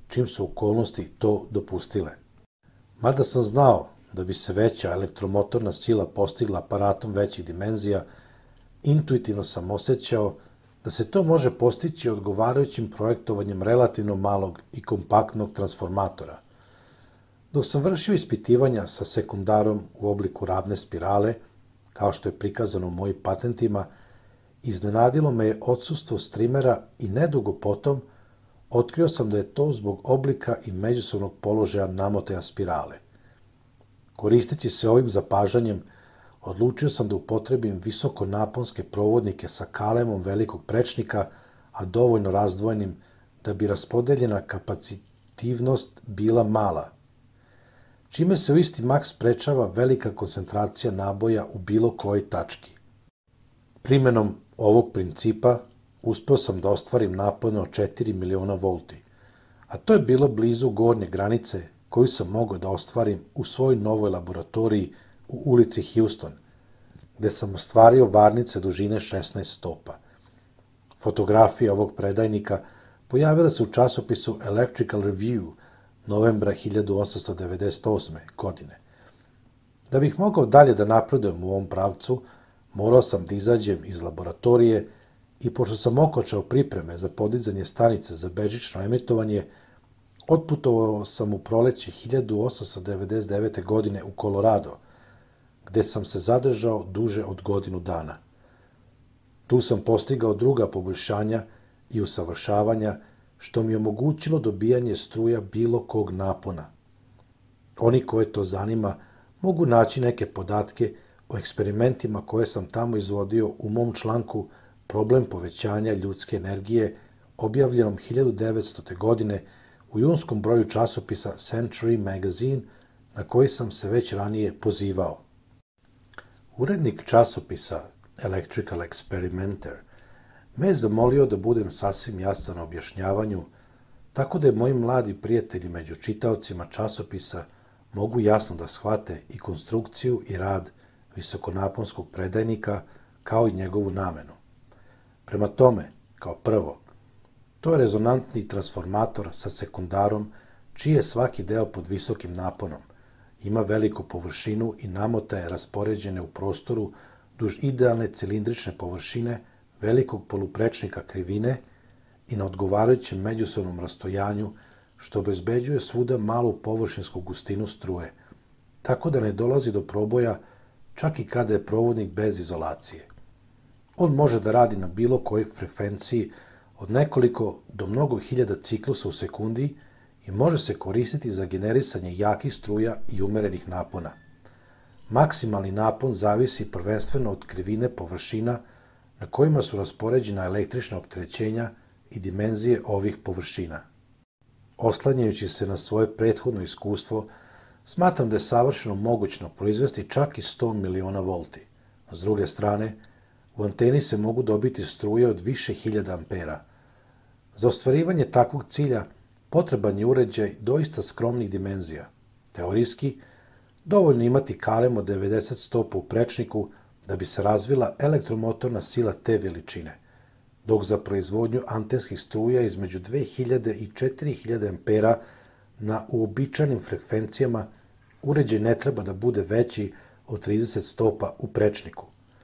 čim su okolnosti to dopustile. Mada sam znao da bi se veća elektromotorna sila postigla aparatom većih dimenzija, intuitivno sam osjećao da se to može postići odgovarajućim projektovanjem relativno malog i kompaktnog transformatora. Dok sam vršio ispitivanja sa sekundarom u obliku ravne spirale, kao što je prikazano u mojim patentima, iznenadilo me je odsustvo strimera i nedugo potom otkrio sam da je to zbog oblika i međusobnog položaja namotaja spirale. Koristeći se ovim zapažanjem, odlučio sam da upotrebim visokonaponske provodnike sa kalemom velikog prečnika, a dovoljno razdvojenim da bi raspodeljena kapacitivnost bila mala, čime se u isti mak sprečava velika koncentracija naboja u bilo kojoj tački. Primenom ovog principa uspeo sam da ostvarim napone od četiri miliona volti, a to je bilo blizu gornje granice koju sam mogao da ostvarim u svojoj novoj laboratoriji u ulici Houston, gde sam ostvario varnice dužine šesnaest stopa. Fotografija ovog predajnika pojavila se u časopisu Electrical Review novembra hiljadu osamsto devedeset osme. godine. Da bih mogao dalje da napredujem u ovom pravcu, morao sam da izađem iz laboratorije i pošto sam okončao pripreme za podizanje stanice za bežično emitovanje, otputovao sam u proleće hiljadu osamsto devedeset devete. godine u Colorado, gde sam se zadržao duže od godinu dana. Tu sam postigao druga poboljšanja i usavršavanja, što mi je omogućilo dobijanje struja bilo kog napona. Oni koje to zanima mogu naći neke podatke o eksperimentima koje sam tamo izvodio u mom članku Problem povećanja ljudske energije, objavljenom hiljadu devetstote. godine u junskom broju časopisa Century Magazine, na koji sam se već ranije pozivao. Urednik časopisa Electrical Experimenter me je zamolio da budem sasvim jasan na objašnjavanju, tako da je moji mladi prijatelji među čitaocima časopisa mogu jasno da shvate i konstrukciju i rad visokonaponskog predajnika, kao i njegovu namenu. Prema tome, kao prvo, to je rezonantni transformator sa sekundarom, čiji je svaki deo pod visokim naponom, ima veliku površinu i namotaje raspoređene u prostoru duž idealne cilindrične površine velikog poluprečnika krivine i na odgovarajućem međusobnom rastojanju, što obezbeđuje svuda malu površinsku gustinu struje, tako da ne dolazi do proboja čak i kada je provodnik bez izolacije. On može da radi na bilo kojoj frekvenciji od nekoliko do mnogo hiljada ciklusa u sekundi i može se koristiti za generisanje jakih struja i umerenih napona. Maksimalni napon zavisi prvenstveno od krivine površina na kojima su raspoređena električna opterećenja i dimenzije ovih površina. Oslanjajući se na svoje prethodno iskustvo, smatram da je savršeno mogućno proizvesti čak i sto miliona volti. S druge strane, u anteni se mogu dobiti struje od više hiljada ampera. Za ostvarivanje takvog cilja potreban je uređaj doista skromnih dimenzija. Teorijski, dovoljno imati kalem od devedeset stopa u prečniku da bi se razvila elektromotorna sila te veličine, dok za proizvodnju antenskih struja između dve hiljade i četiri hiljade ampera na uobičajenim frekvencijama uređaj ne treba da bude veći od trideset stopa u prečniku.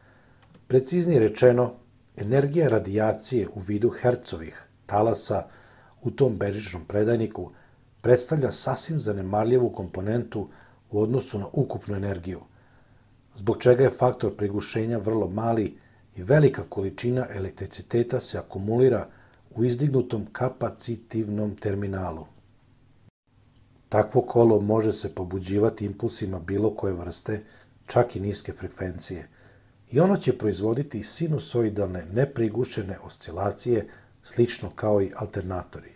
Preciznije rečeno, energija radijacije u vidu hercovih talasa u tom bežičnom predajniku predstavlja sasvim zanemarljivu komponentu u odnosu na ukupnu energiju, zbog čega je faktor prigušenja vrlo mali i velika količina elektriciteta se akumulira u izdignutom kapacitivnom terminalu. Takvo kolo može se pobuđivati impulsima bilo koje vrste, čak i niske frekvencije, i ono će proizvoditi sinusoidalne, neprigušene oscilacije, slično kao i alternatori.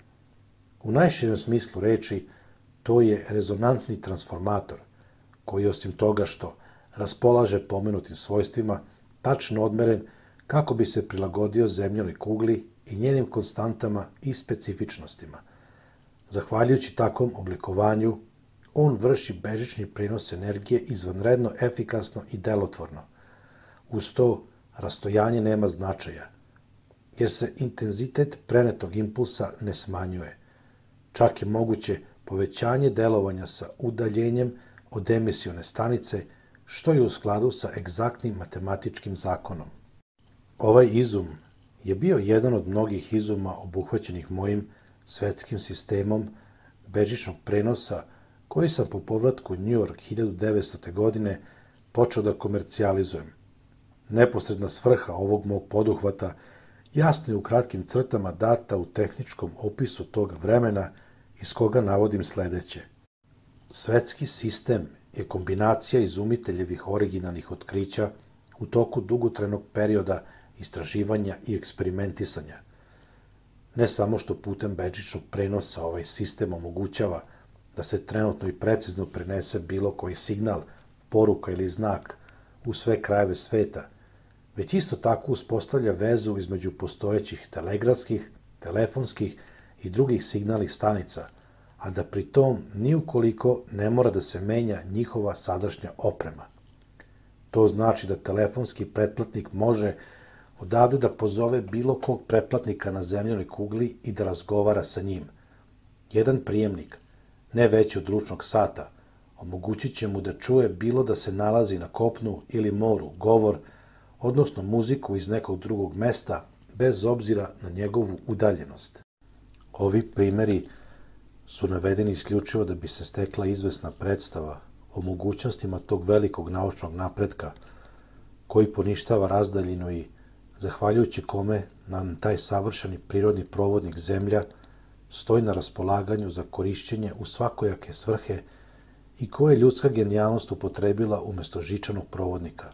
U najširem smislu reči, to je rezonantni transformator, koji osim toga što raspolaže pomenutim svojstvima, tačno odmeren kako bi se prilagodio zemljanoj kugli i njenim konstantama i specifičnostima. Zahvaljujući takvom oblikovanju, on vrši bežični prenos energije izvanredno efikasno i delotvorno. Uz to, rastojanje nema značaja, jer se intenzitet prenetog impulsa ne smanjuje. čak je moguće povećanje delovanja sa udaljenjem od emisione stanice, što je u skladu sa egzaktnim matematičkim zakonom. Ovaj izum je bio jedan od mnogih izuma obuhvaćenih mojim svetskim sistemom bežičnog prenosa koji sam po povratku u New York hiljadu devetstote. godine počeo da komercijalizujem. Neposredna svrha ovog mog poduhvata jasno je u kratkim crtama data u tehničkom opisu tog vremena iz koga navodim sledeće. Svetski sistem je kombinacija izumiteljevih originalnih otkrića u toku dugotrenog perioda istraživanja i eksperimentisanja. Ne samo što putem bežičnog prenosa ovaj sistem omogućava da se trenutno i precizno prenese bilo koji signal, poruka ili znak u sve krajeve sveta, već isto tako uspostavlja vezu između postojećih telegrafskih, telefonskih i drugih signalnih stanica, a da pri tom ni ukoliko ne mora da se menja njihova sadašnja oprema. To znači da telefonski pretplatnik može odavde da pozove bilo kog pretplatnika na zemljanoj kugli i da razgovara sa njim. Jedan prijemnik, ne veći od ručnog sata, omogućit će mu da čuje bilo da se nalazi na kopnu ili moru govor, odnosno muziku iz nekog drugog mesta, bez obzira na njegovu udaljenost. Ovi primeri su navedeni isključivo da bi se stekla izvesna predstava o mogućnostima tog velikog naučnog napretka, koji poništava razdaljinu i, zahvaljujući kome nam taj savršeni prirodni provodnik Zemlja stoji na raspolaganju za korišćenje u svakojake svrhe i koje je ljudska genijalnost upotrebila umesto žičanog provodnika.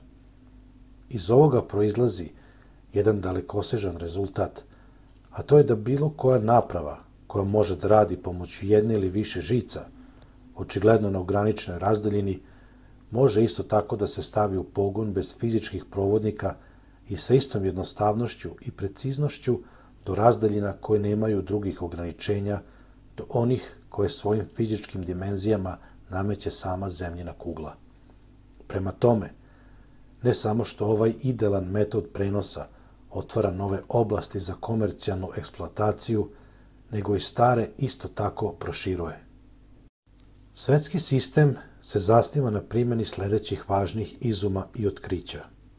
Iz ovoga proizlazi jedan dalekosežan rezultat, a to je da bilo koja naprava koja može da radi pomoću jedne ili više žica, očigledno na ograničenoj razdaljini, može isto tako da se stavi u pogon bez fizičkih provodnika i sa istom jednostavnošću i preciznošću do razdaljina koje nemaju drugih ograničenja, do onih koje svojim fizičkim dimenzijama nameće sama zemljina kugla. Prema tome, ne samo što ovaj idealan metod prenosa otvara nove oblasti za komercijalnu eksploataciju, nego i stare isto tako proširuje. Svetski sistem se zasniva na primjeni sledećih važnih izuma i otkrića.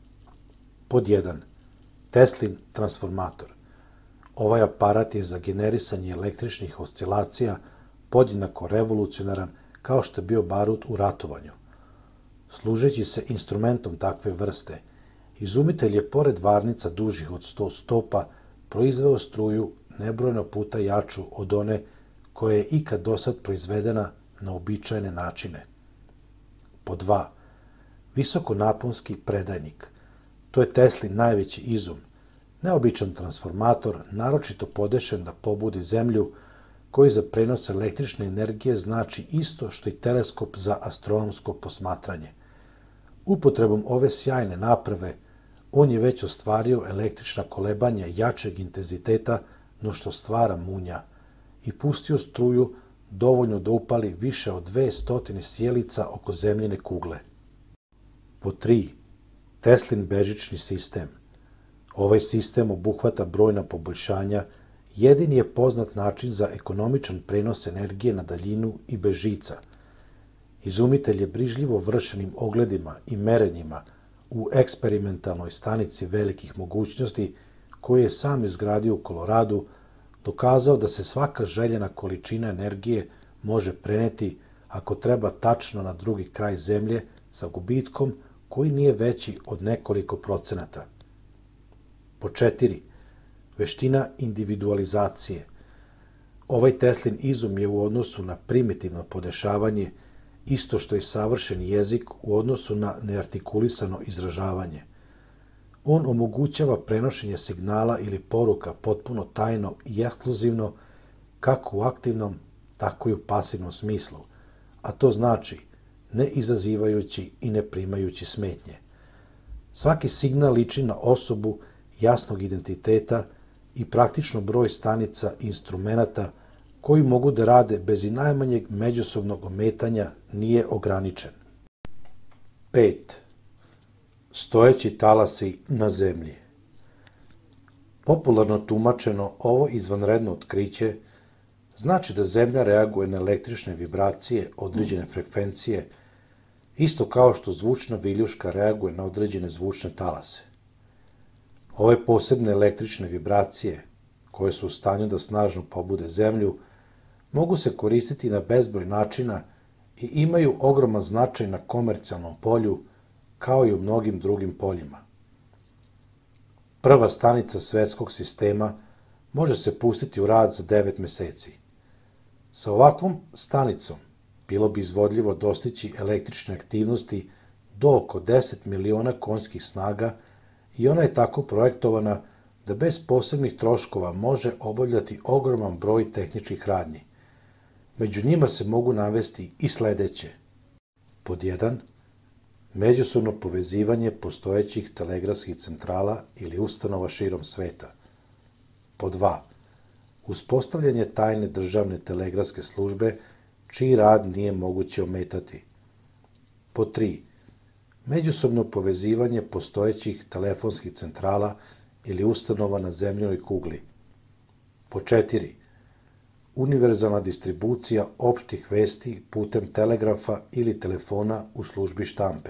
Pod jedan. Teslin transformator. Ovaj aparat je za generisanje električnih oscilacija podjednako revolucionaran kao što je bio barut u ratovanju. Služeći se instrumentom takve vrste, izumitelj je pored varnica dužih od sto stopa proizveo struju nebrojeno puta jaču od one koja je ikad dosad proizvedena na običajne načine. Pod dva. Visokonaponski predajnik. To je Teslin najveći izum, neobičan transformator, naročito podešen da pobudi zemlju, koji za prenos električne energije znači isto što i teleskop za astronomsko posmatranje. Upotrebom ove sjajne naprave, on je već ostvario električna kolebanja jačeg intenziteta no što stvara munja i pustio struju dovoljno da upali više od dve stotine sjelica oko zemljine kugle. Pod tri. Teslin bežični sistem. Ovaj sistem obuhvata brojna poboljšanja, jedini je poznat način za ekonomičan prenos energije na daljinu i bez žica. Izumitelj je brižljivo vršenim ogledima i merenjima u eksperimentalnoj stanici velikih mogućnosti, koju je sam izgradio u Koloradu, dokazao da se svaka željena količina energije može preneti ako treba tačno na drugi kraj zemlje sa gubitkom koji nije veći od nekoliko procenata. Po četiri. Veština individualizacije. Ovaj Teslin izum je u odnosu na primitivno podešavanje isto što i savršen jezik u odnosu na neartikulisano izražavanje. On omogućava prenošenje signala ili poruka potpuno tajno i ekskluzivno, kako u aktivnom, tako i u pasivnom smislu, a to znači ne izazivajući i ne primajući smetnje. Svaki signal liči na osobu jasnog identiteta i praktično broj stanica i instrumenata koji mogu da rade bez i najmanjeg međusobnog ometanja nije ograničen. pet. Stojeći talasi na zemlji. Popularno tumačeno, ovo izvanredno otkriće Znači da Zemlja reaguje na električne vibracije određene frekvencije, isto kao što zvučna viljuška reaguje na određene zvučne talase. Ove posebne električne vibracije, koje su u stanju da snažno pobude Zemlju, mogu se koristiti na bezbroj načina i imaju ogroman značaj na komercijalnom polju, kao i u mnogim drugim poljima. Prva stanica svetskog sistema može se pustiti u rad za devet meseci. Sa ovakvom stanicom bilo bi izvodljivo dostići električne aktivnosti do oko deset miliona konjskih snaga i ona je tako projektovana da bez posebnih troškova može obavljati ogroman broj tehničkih radnji. Među njima se mogu navesti i sledeće. Pod jedan. Međusobno povezivanje postojećih telegrafskih centrala ili ustanova širom sveta. Pod dva. Uspostavljanje tajne državne telegrafske službe, čiji rad nije moguće ometati. Pod tri. Međusobno povezivanje postojećih telefonskih centrala ili ustanova na zemljinoj kugli. Pod četiri. Univerzalna distribucija opštih vesti putem telegrafa ili telefona u službi štampe.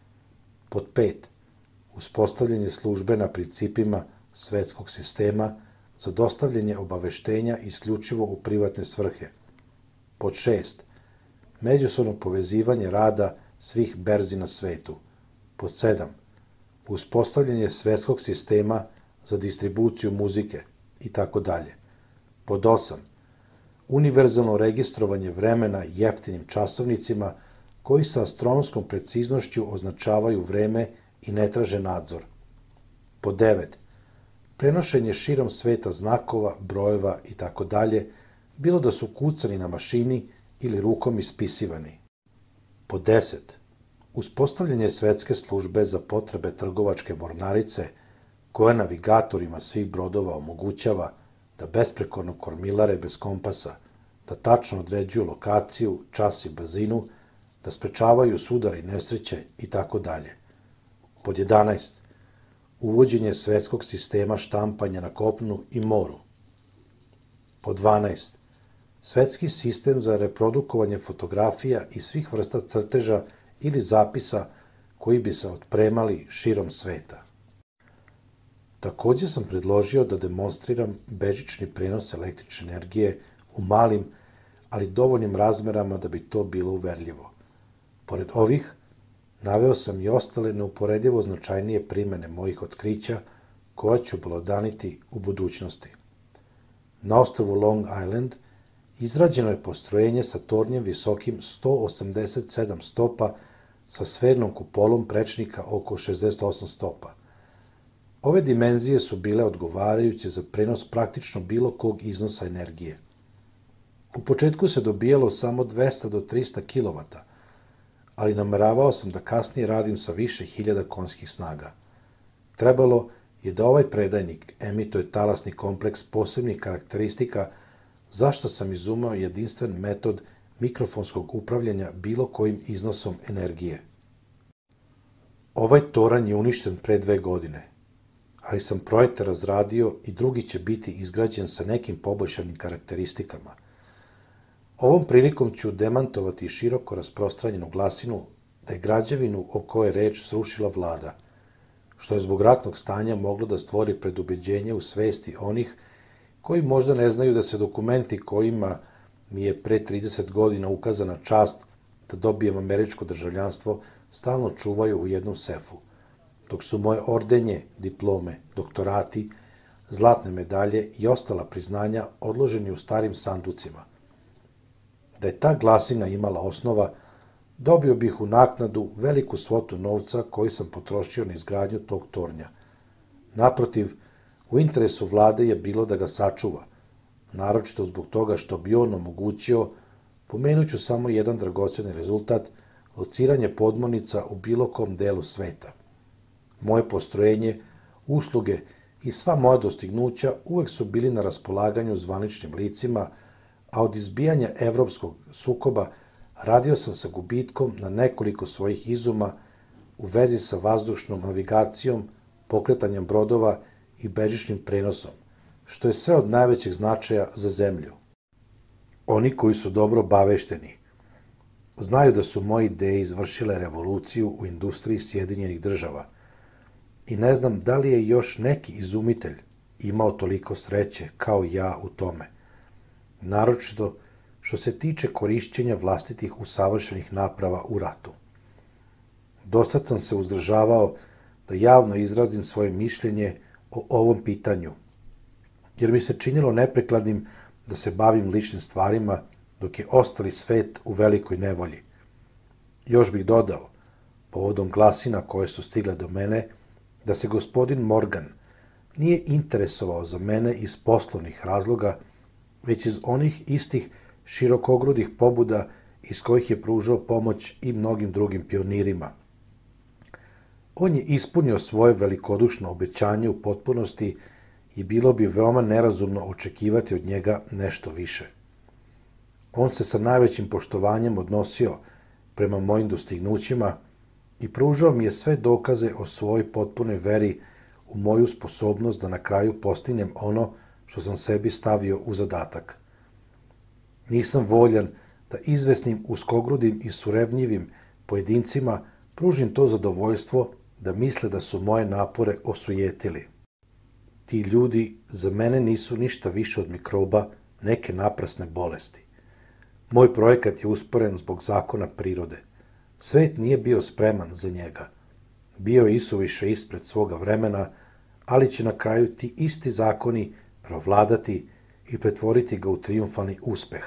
Pod pet. Uspostavljanje službe na principima svetskog sistema za dostavljanje obaveštenja isključivo u privatne svrhe. Pod šest. Međusobno povezivanje rada svih berzi na svetu. Pod sedam. Uspostavljanje svetskog sistema za distribuciju muzike i tako dalje. Pod osam. Univerzalno registrovanje vremena jeftinim časovnicima koji sa astronomskom preciznošću označavaju vreme i ne traže nadzor. Pod devet. Prenošenje širom sveta znakova, brojeva i tako dalje, bilo da su kucani na mašini ili rukom ispisivani. Pod deset. Uspostavljanje svetske službe za potrebe trgovačke mornarice, koja navigatorima svih brodova omogućava da besprekorno kormilare bez kompasa, da tačno određuju lokaciju, čas i brzinu, da sprečavaju sudare i nesreće i tako dalje. Pod jedanaest. Uvođenje svetskog sistema štampanja na kopnu i moru. Pod dvanaest. Svetski sistem za reprodukovanje fotografija i svih vrsta crteža ili zapisa koji bi se otpremali širom sveta. Takođe sam predložio da demonstriram bežični prenos električne energije u malim, ali dovoljnim razmerama da bi to bilo uverljivo. Pored ovih, naveo sam i ostale neuporedivo značajnije primene mojih otkrića koja ću belodaniti u budućnosti. Na ostrvu Long Island izrađeno je postrojenje sa tornjem visokim sto osamdeset sedam stopa sa sfernom kupolom prečnika oko šezdeset osam stopa. Ove dimenzije su bile odgovarajuće za prenos praktično bilo kog iznosa energije. U početku se dobijalo samo dvesta do trista kilovata, ali nameravao sam da kasnije radim sa više hiljada konjskih snaga. Trebalo je da ovaj predajnik emituje talasni kompleks posebnih karakteristika, zašto sam izumeo jedinstven metod mikrofonskog upravljanja bilo kojim iznosom energije. Ovaj toranj je uništen pre dve godine, ali sam projekte razradio i drugi će biti izgrađen sa nekim poboljšanim karakteristikama. Ovom prilikom ću demantovati široko rasprostranjenu glasinu da je građevinu o kojoj je reč srušila vlada, što je zbog ratnog stanja moglo da stvori predubeđenje u svesti onih koji možda ne znaju da se dokumenti kojima mi je pre trideset godina ukazana čast da dobijem američko državljanstvo stalno čuvaju u jednom sefu, dok su moje ordenje, diplome, doktorati, zlatne medalje i ostala priznanja odloženi u starim sanducima. Da je ta glasina imala osnova, dobio bih u naknadu veliku svotu novca koji sam potrošio na izgradnju tog tornja. Naprotiv, u interesu vlade je bilo da ga sačuva, naročito zbog toga što bi on omogućio, pomenuću samo jedan dragoceni rezultat, lociranje podmornica u bilo kom delu sveta. Moje postrojenje, usluge i sva moja dostignuća uvek su bili na raspolaganju zvaničnim licima, a od izbijanja evropskog sukoba radio sam sa gubitkom na nekoliko svojih izuma u vezi sa vazdušnom navigacijom, pokretanjem brodova i bežičnim prenosom, što je sve od najvećeg značaja za zemlju. Oni koji su dobro obavešteni znaju da su moje ideje izvršile revoluciju u industriji Sjedinjenih država i ne znam da li je još neki izumitelj imao toliko sreće kao ja u tome. Naročito što se tiče korišćenja vlastitih usavršenih naprava u ratu. Dosad sam se uzdržavao da javno izrazim svoje mišljenje o ovom pitanju, jer mi se činilo neprikladnim da se bavim ličnim stvarima dok je ostali svet u velikoj nevolji. Još bih dodao, povodom glasina koje su stigle do mene, da se gospodin Morgan nije interesovao za mene iz poslovnih razloga, već iz onih istih širokogrudih pobuda iz kojih je pružao pomoć i mnogim drugim pionirima. On je ispunio svoje velikodušno obećanje u potpunosti i bilo bi veoma nerazumno očekivati od njega nešto više. On se sa najvećim poštovanjem odnosio prema mojim dostignućima i pružao mi je sve dokaze o svojoj potpunoj veri u moju sposobnost da na kraju postignem ono što sam sebi stavio u zadatak. Nisam voljan da izvesnim, uskogrudim i surevnjivim pojedincima pružim to zadovoljstvo da misle da su moje napore osujetili. Ti ljudi za mene nisu ništa više od mikroba neke naprasne bolesti. Moj projekat je usporen zbog zakona prirode. Svet nije bio spreman za njega. Bio je isuviše ispred svoga vremena, ali će na kraju ti isti zakoni provladati i pretvoriti ga u trijumfalni uspeh.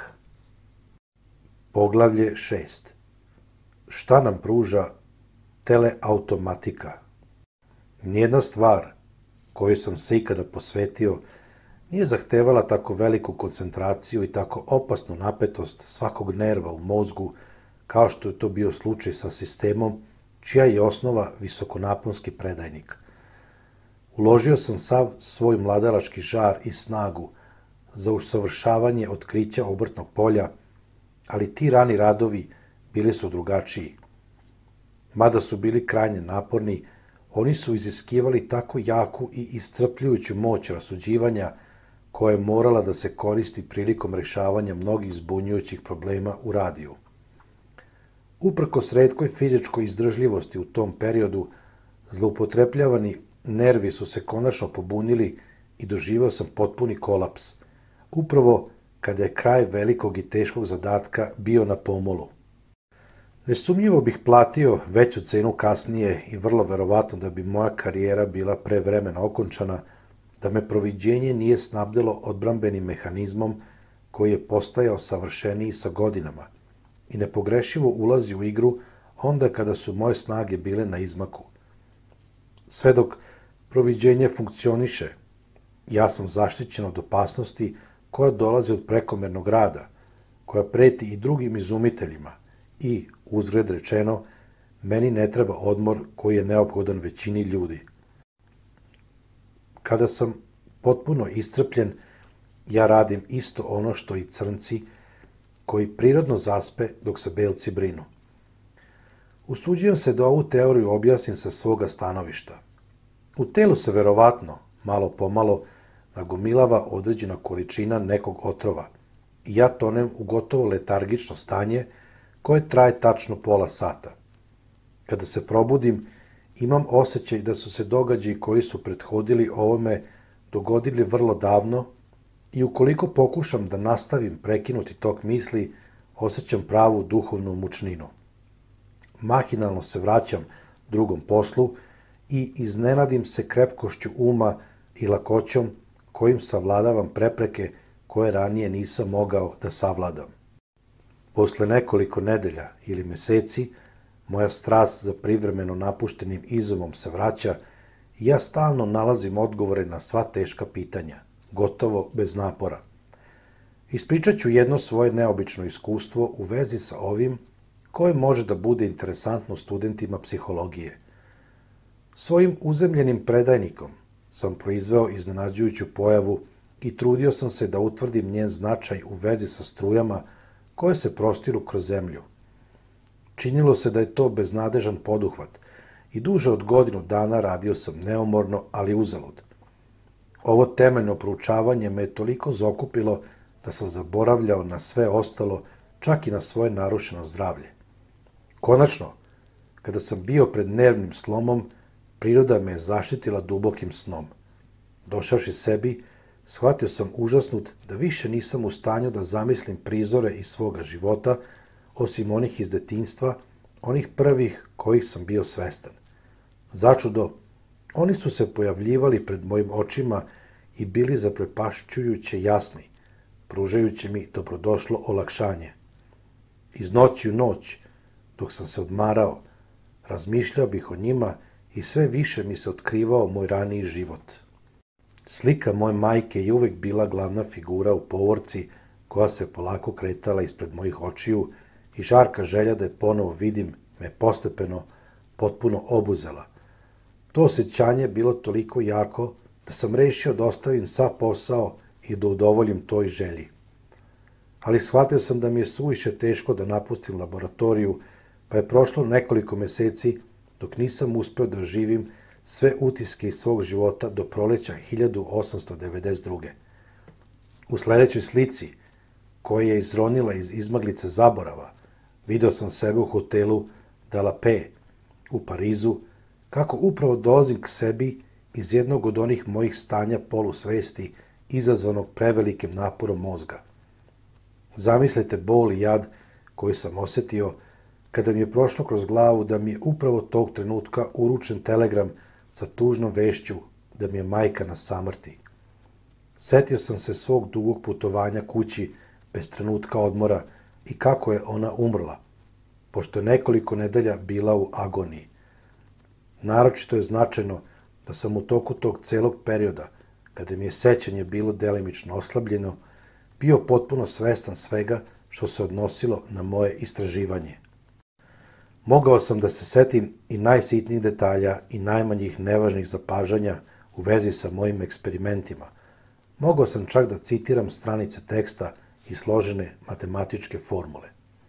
Poglavlje šest. Šta nam pruža teleautomatika? Nijedna stvar koju sam se ikada posvetio nije zahtevala tako veliku koncentraciju i tako opasnu napetost svakog nerva u mozgu kao što je to bio slučaj sa sistemom čija je osnova visokonaponski predajnik. Uložio sam sav svoj mladalački žar i snagu za usavršavanje otkrića obrtnog polja, ali ti rani radovi bili su drugačiji. Mada su bili krajnje naporni, oni su iziskivali tako jaku i iscrpljujuću moć rasuđivanja koja je morala da se koristi prilikom rešavanja mnogih zbunjujućih problema u radiju. Uprkos retkoj fizičkoj izdržljivosti u tom periodu, zloupotrebljavani nervi su se konačno pobunili i doživeo sam potpuni kolaps, upravo kada je kraj velikog i teškog zadatka bio na pomolu. Nesumnjivo bih platio veću cenu kasnije i vrlo verovatno da bi moja karijera bila prevremeno okončana, da me proviđenje nije snabdelo odbrambenim mehanizmom koji je postajao savršeniji sa godinama i nepogrešivo ulazi u igru onda kada su moje snage bile na izmaku. Sve dok proviđenje funkcioniše, ja sam zaštićen od opasnosti koja dolazi od prekomernog rada, koja preti i drugim izumiteljima i, uzgred rečeno, meni ne treba odmor koji je neophodan većini ljudi. Kada sam potpuno iscrpljen, ja radim isto ono što i crnci koji prirodno zaspe dok se belci brinu. Usuđujem se da ovu teoriju objasnim sa svoga stanovišta. U telu se verovatno, malo pomalo, nagomilava određena količina nekog otrova i ja tonem u gotovo letargično stanje koje traje tačno pola sata. Kada se probudim, imam osjećaj da su se događaji koji su prethodili ovome dogodili vrlo davno i ukoliko pokušam da nastavim prekinuti tok misli, osjećam pravu duhovnu mučninu. Mahinalno se vraćam drugom poslu i iznenadim se krepkošću uma i lakoćom kojim savladavam prepreke koje ranije nisam mogao da savladam. Posle nekoliko nedelja ili meseci, moja strast za privremeno napuštenim izumom se vraća i ja stalno nalazim odgovore na sva teška pitanja, gotovo bez napora. Ispričat ću jedno svoje neobično iskustvo u vezi sa ovim koje može da bude interesantno studentima psihologije. Svojim uzemljenim predajnikom sam proizveo iznenađujuću pojavu i trudio sam se da utvrdim njen značaj u vezi sa strujama koje se prostiru kroz zemlju. Činilo se da je to beznadežan poduhvat i duže od godinu dana radio sam neumorno, ali uzalud. Ovo temeljno proučavanje me je toliko zakupilo da sam zaboravljao na sve ostalo, čak i na svoje narušeno zdravlje. Konačno, kada sam bio pred nervnim slomom, priroda me je zaštitila dubokim snom. Došavši sebi, shvatio sam užasnut da više nisam u stanju da zamislim prizore iz svoga života, osim onih iz detinjstva, onih prvih kojih sam bio svestan. Začudo, oni su se pojavljivali pred mojim očima i bili zaprepašćujuće jasni, pružajući mi dobrodošlo olakšanje. Iz noći u noć, dok sam se odmarao, razmišljao bih o njima i sve više mi se otkrivao moj raniji život. Slika moje majke je uvek bila glavna figura u povorci koja se polako kretala ispred mojih očiju i žarka želja da je ponovo vidim me postepeno potpuno obuzela. To osjećanje bilo toliko jako da sam rešio da ostavim sav posao i da udovoljim toj želji. Ali shvatio sam da mi je suviše teško da napustim laboratoriju, pa je prošlo nekoliko meseci dok nisam uspeo da živim sve utiske iz svog života do proleća hiljadu osamsto devedeset druge. U sledećoj slici, koja je izronila iz izmaglice zaborava, video sam sebe u hotelu de la Paix u Parizu, kako upravo dolazim k sebi iz jednog od onih mojih stanja polusvesti izazvanog prevelikim naporom mozga. Zamislite bol i jad koji sam osetio kada mi je prošlo kroz glavu da mi je upravo tog trenutka uručen telegram sa tužnom vešću da mi je majka na samrti. Setio sam se svog dugog putovanja kući bez trenutka odmora i kako je ona umrla, pošto je nekoliko nedelja bila u agoniji. Naročito je značajno da sam u toku tog celog perioda, kada mi je sećanje bilo delimično oslabljeno, bio potpuno svestan svega što se odnosilo na moje istraživanje. Mogao sam da se setim i najsitnijih detalja i najmanjih nevažnih zapažanja u vezi sa mojim eksperimentima. Mogao sam čak da citiram stranice teksta i složene matematičke formule.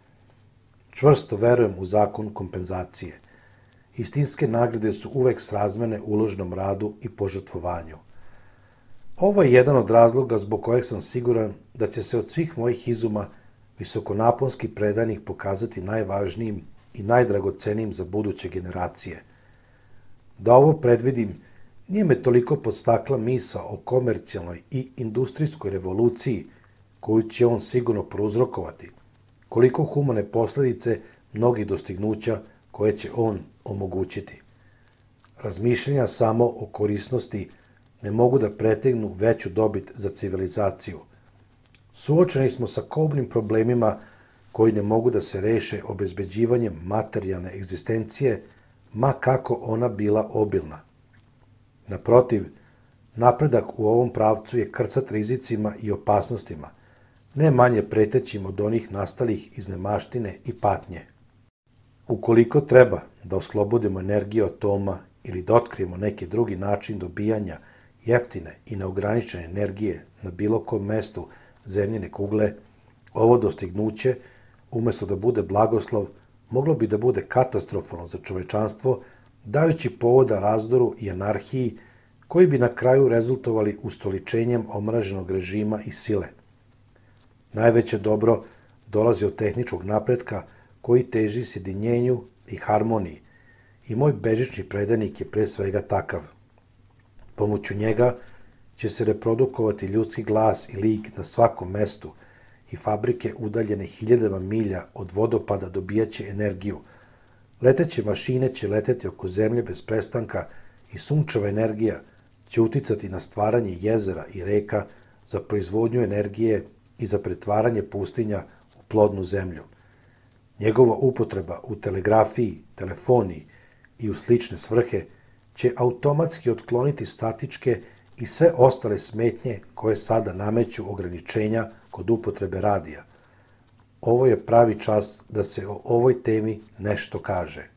Čvrsto verujem u zakon kompenzacije. Istinske nagrade su uvek srazmerne uloženom radu i požrtvovanju. Ovo je jedan od razloga zbog kojeg sam siguran da će se od svih mojih izuma visokonaponski predanih pokazati najvažnijim i najdragocenijim za buduće generacije. Da ovo predvidim, nije me toliko podstakla misa o komercijalnoj i industrijskoj revoluciji koju će on sigurno prouzrokovati, koliko humane posledice mnogih dostignuća koje će on omogućiti. Razmišljanja samo o korisnosti ne mogu da pretegnu veću dobit za civilizaciju. Suočeni smo sa kobnim problemima koji ne mogu da se reše obezbeđivanjem materijalne egzistencije, ma kako ona bila obilna. Naprotiv, napredak u ovom pravcu je krcat rizicima i opasnostima, ne manje pretećim od onih nastalih iz nemaštine i patnje. Ukoliko treba da oslobodimo energiju atoma ili da otkrijemo neki drugi način dobijanja jeftine i neograničene energije na bilo kom mestu zemljine kugle, ovo dostignuće, umesto da bude blagoslov, moglo bi da bude katastrofalno za čovečanstvo, dajući povoda razdoru i anarhiji, koji bi na kraju rezultovali ustoličenjem omraženog režima i sile. Najveće dobro dolazi od tehničkog napretka koji teži sjedinjenju i harmoniji i moj bežični predanik je pre svega takav. Pomoću njega će se reprodukovati ljudski glas i lik na svakom mestu i fabrike udaljene hiljadama milja od vodopada dobijaće energiju. Leteće mašine će leteti oko zemlje bez prestanka i sunčeva energija će uticati na stvaranje jezera i reka za proizvodnju energije i za pretvaranje pustinja u plodnu zemlju. Njegova upotreba u telegrafiji, telefoniji i u slične svrhe će automatski otkloniti statičke i sve ostale smetnje koje sada nameću ograničenja kod upotrebe radija. Ovo je pravi čas da se o ovoj temi nešto kaže.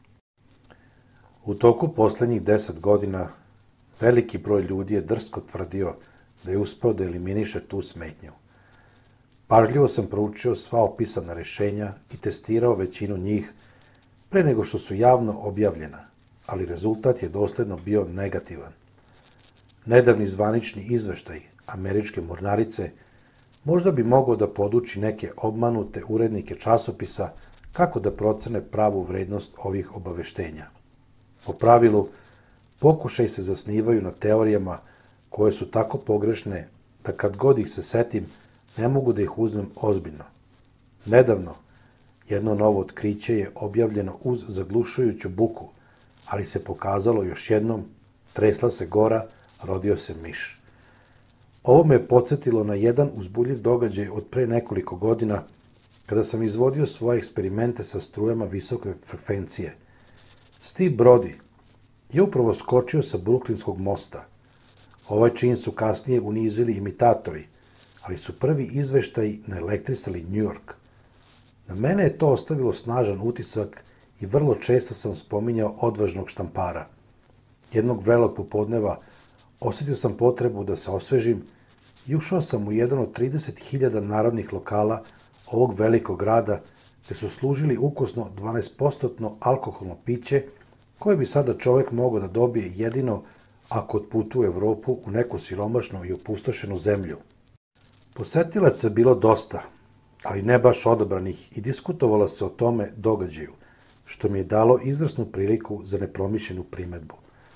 U toku poslednjih deset godina veliki broj ljudi je drsko tvrdio da je uspeo da eliminiše tu smetnju. Pažljivo sam proučio sva opisana rešenja i testirao većinu njih pre nego što su javno objavljena, ali rezultat je dosledno bio negativan. Nedavni zvanični izveštaj američke mornarice Možda bi mogao da poduči neke obmanute urednike časopisa kako da procene pravu vrednost ovih obaveštenja. Po pravilu, pokušaj se zasnivaju na teorijama koje su tako pogrešne da kad god ih se setim, ne mogu da ih uzmem ozbiljno. Nedavno, jedno novo otkriće je objavljeno uz zaglušujuću buku, ali se pokazalo još jednom, tresla se gora, rodio se miš. Ovo me je podsjetilo na jedan uzbudljiv događaj od pre nekoliko godina, kada sam izvodio svoje eksperimente sa strujama visoke frekvencije. Steve Brody je upravo skočio sa Bruklinskog mosta. Ovaj čin su kasnije unizili imitatori, ali su prvi izveštaji naelektrisali New York. Na mene je to ostavilo snažan utisak i vrlo često sam spominjao odvažnog štampara. Jednog vrelog popodneva osjetio sam potrebu da se osvežim i ušao sam u jedan od trideset hiljada narodnih lokala ovog velikog grada, gde su služili ukusno dvanaestposto alkoholno piće, koje bi sada čovek mogao da dobije jedino ako otputuje u Evropu u neku siromašnu i opustošenu zemlju. Posetilaca je bilo dosta, ali ne baš odabranih, i diskutovalo se o tome događaju, što mi je dalo izvrsnu priliku za nepromišljenu primetbu.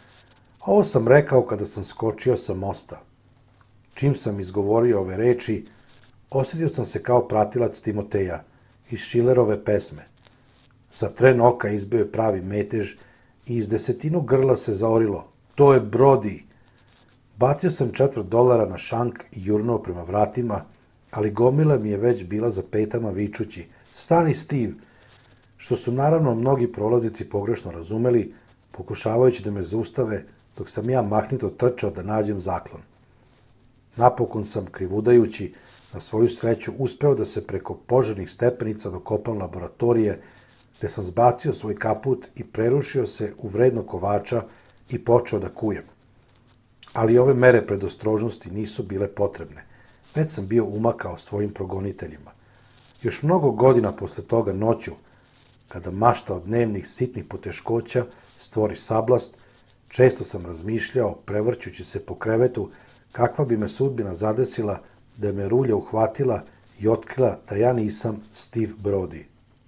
Ovo sam rekao kada sam skočio sa mosta. Čim sam izgovorio ove reči, osjetio sam se kao pratilac Timoteja iz Šilerove pesme. Za tren oka izbio je pravi metež i iz desetinu grla se zaorilo. To je Brody! Bacio sam četvrt dolara na šank i jurnuo prema vratima, ali gomila mi je već bila za petama vičući: "Stani, Steve!", što su naravno mnogi prolaznici pogrešno razumeli, pokušavajući da me zaustave, dok sam ja mahnito trčao da nađem zaklon. Napokon sam, krivudajući, na svoju sreću uspeo da se preko požarnih stepenica dokopam laboratorije, gde sam zbacio svoj kaput i prerušio se u vrednog kovača i počeo da kujem. Ali ove mere predostrožnosti nisu bile potrebne. Već sam bio umakao svojim progoniteljima. Još mnogo godina posle toga noću, kada mašta od dnevnih sitnih poteškoća stvori sablast, često sam razmišljao, prevrćući se po krevetu, kakva bi me sudbina zadesila da me rulja uhvatila i otkrila da ja nisam Steve Brody.